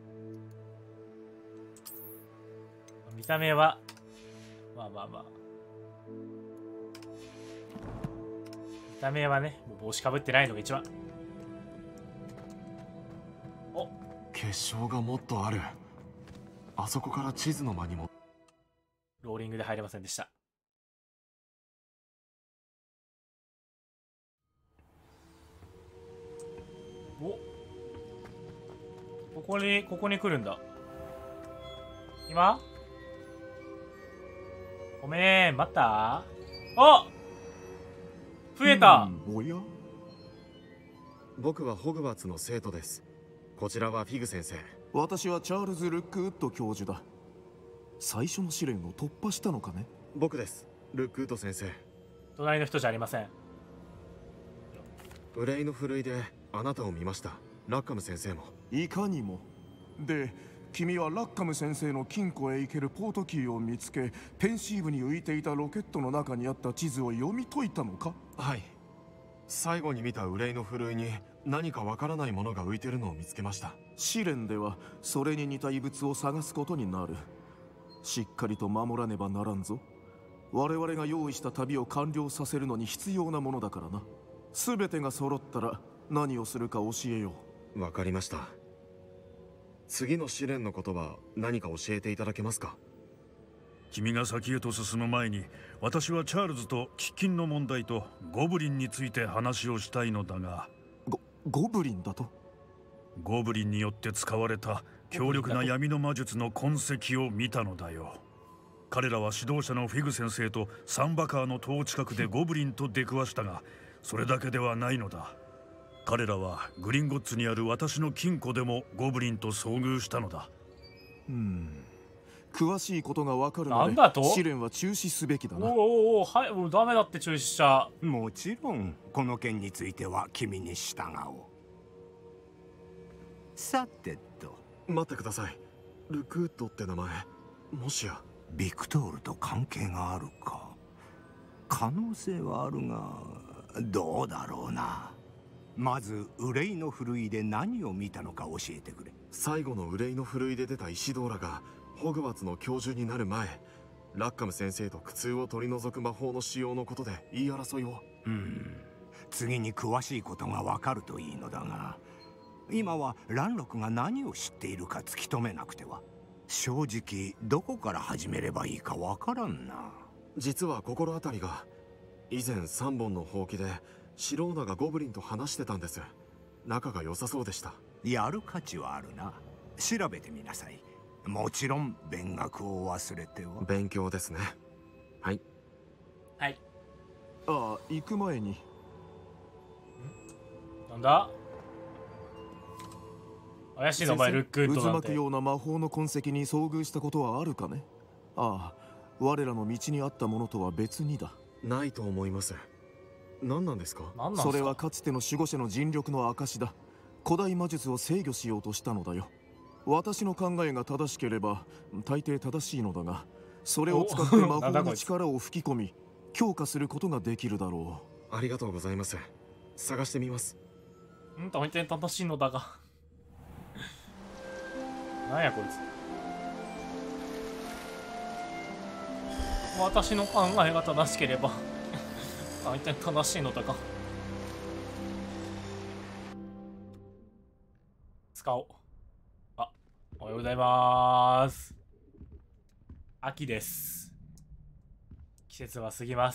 見た目はまあまあまあ見た目はね、もう帽子かぶってないのが一番。お、 結晶がもっとある。あそこから地図の間にも。 ローリングで入れませんでした。お、ここにここに来るんだ。今ごめん、待った。あ、増えた。 おや、僕はホグワーツの生徒です。こちらはフィグ先生。 私はチャールズ・ルックウッド教授だ。最初の試練を突破したのかね。 僕です、ルックウッド先生。 隣の人じゃありません。 憂いのふるいであなたを見ました。ラッカム先生も。 いかにも。で、君はラッカム先生の金庫へ行けるポートキーを見つけ、ペンシーブに浮いていたロケットの中にあった地図を読み解いたのか。 はい。最後に見た憂いのふるいに何かわからないものが浮いてるのを見つけました。 試練ではそれに似た異物を探すことになる。しっかりと守らねばならんぞ。我々が用意した旅を完了させるのに必要なものだからな。全てが揃ったら何をするか教えよう。わかりました。次の試練のことは何か教えていただけますか。 君が先へと進む前に、私はチャールズと喫緊の問題とゴブリンについて話をしたいのだが。 ゴ、ゴブリンだと？ ゴブリンによって使われた強力な闇の魔術の痕跡を見たのだよ。彼らは指導者のフィグ先生とサンバカーの塔近くでゴブリンと出くわしたが、それだけではないのだ。彼らはグリンゴッツにある私の金庫でもゴブリンと遭遇したのだ。 うん、詳しいことがわかるのでなんだと試練は中止すべきだな。 おおおお、はい、もうダメだって中止しちゃう。 もちろんこの件については君に従おう。さてと。 待ってください。ルクートって名前、もしやビクトールと関係があるか。可能性はあるがどうだろうな。まず憂いのふるいで何を見たのか教えてくれ。 最後の憂いのふるいで出たイシドーラがホグワーツの教授になる前、ラッカム先生と苦痛を取り除く魔法の使用のことで言い争いを。 うん、次に詳しいことがわかるといいのだが、今は蘭禄が何を知っているか突き止めなくては。正直どこから始めればいいかわからんな。 実は心当たりが。以前さんぼんのほうきでシローナがゴブリンと話してたんです。仲が良さそうでした。 やる価値はあるな。調べてみなさい。もちろん勉学を忘れては。 勉強ですね。はい。 はい。 ああ、行く前に。 なんだ怪しいのお前、ルックウッドなんて。 渦巻くような魔法の痕跡に遭遇したことはあるかね。ああ、我らの道にあったものとは別にだ。 ないと思います。何なんですか？ 何なんですか？ それはかつての守護者の尽力の証だ。古代魔術を制御しようとしたのだよ。私の考えが正しければ大抵正しいのだが、それを使って魔法に力を吹き込み強化することができるだろう。ありがとうございます。探してみます。 うん、大抵正しいのだがなんやこいつ。私の考えが正しければ相手正しいのだか。使おう。あ、おはようございます。秋です。季節は過ぎます。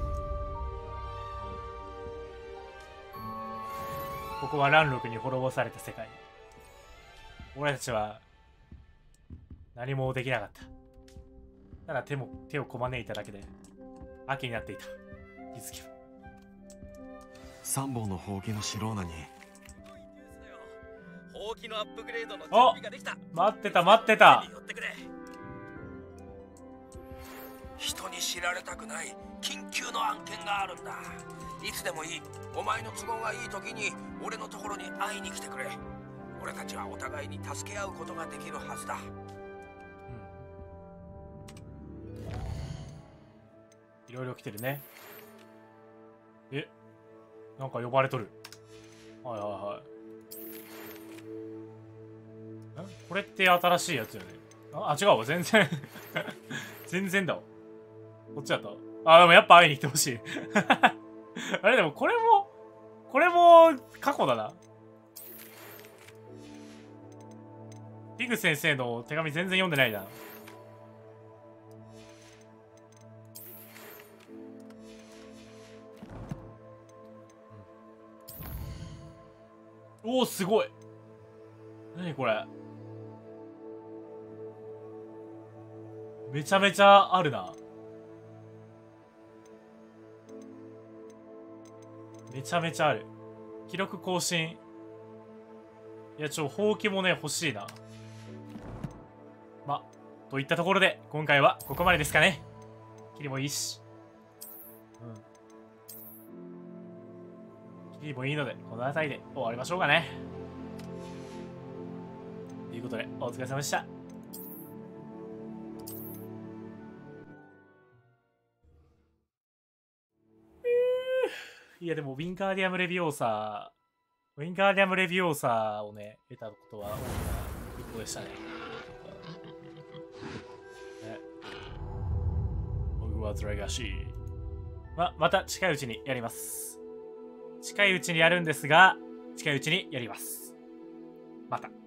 ここは乱禄に滅ぼされた世界。俺たちは何もできなかった。ただ手も手をこまねいただけで秋になっていた。気づけば三本のほうきのシローナにほうきのアップグレードの準備ができた。 待ってた待ってた。 人に知られたくない緊急の案件があるんだ。いつでもいい。お前の都合がいい時に俺のところに会いに来てくれ。俺たちはお互いに助け合うことができるはずだ。 いろいろ来てるね。え、なんか呼ばれとる。はいはいはい。んこれって新しいやつよね。あ、あ違うわ。全然。全然だわ。こっちだった。あ、でもやっぱ会いに来てほしい。あれでもこれも、これも過去だな。ピグ先生の手紙全然読んでないな。おお、すごい。何これ。めちゃめちゃあるな。めちゃめちゃある。記録更新。いや、ちょ、ほうきもね、欲しいな。ま、といったところで、今回はここまでですかね。キリもいいし。うん。キリもいいので、この辺りで終わりましょうかね。ということで、お疲れ様でした。いやでもウィンガーディアム・レビオーサー、ウィンガーディアム・レビオーサーをね、得たことは大きな一歩でしたね。ね。ホグワーツ・レガシー。ま、また近いうちにやります。近いうちにやるんですが、近いうちにやります。また。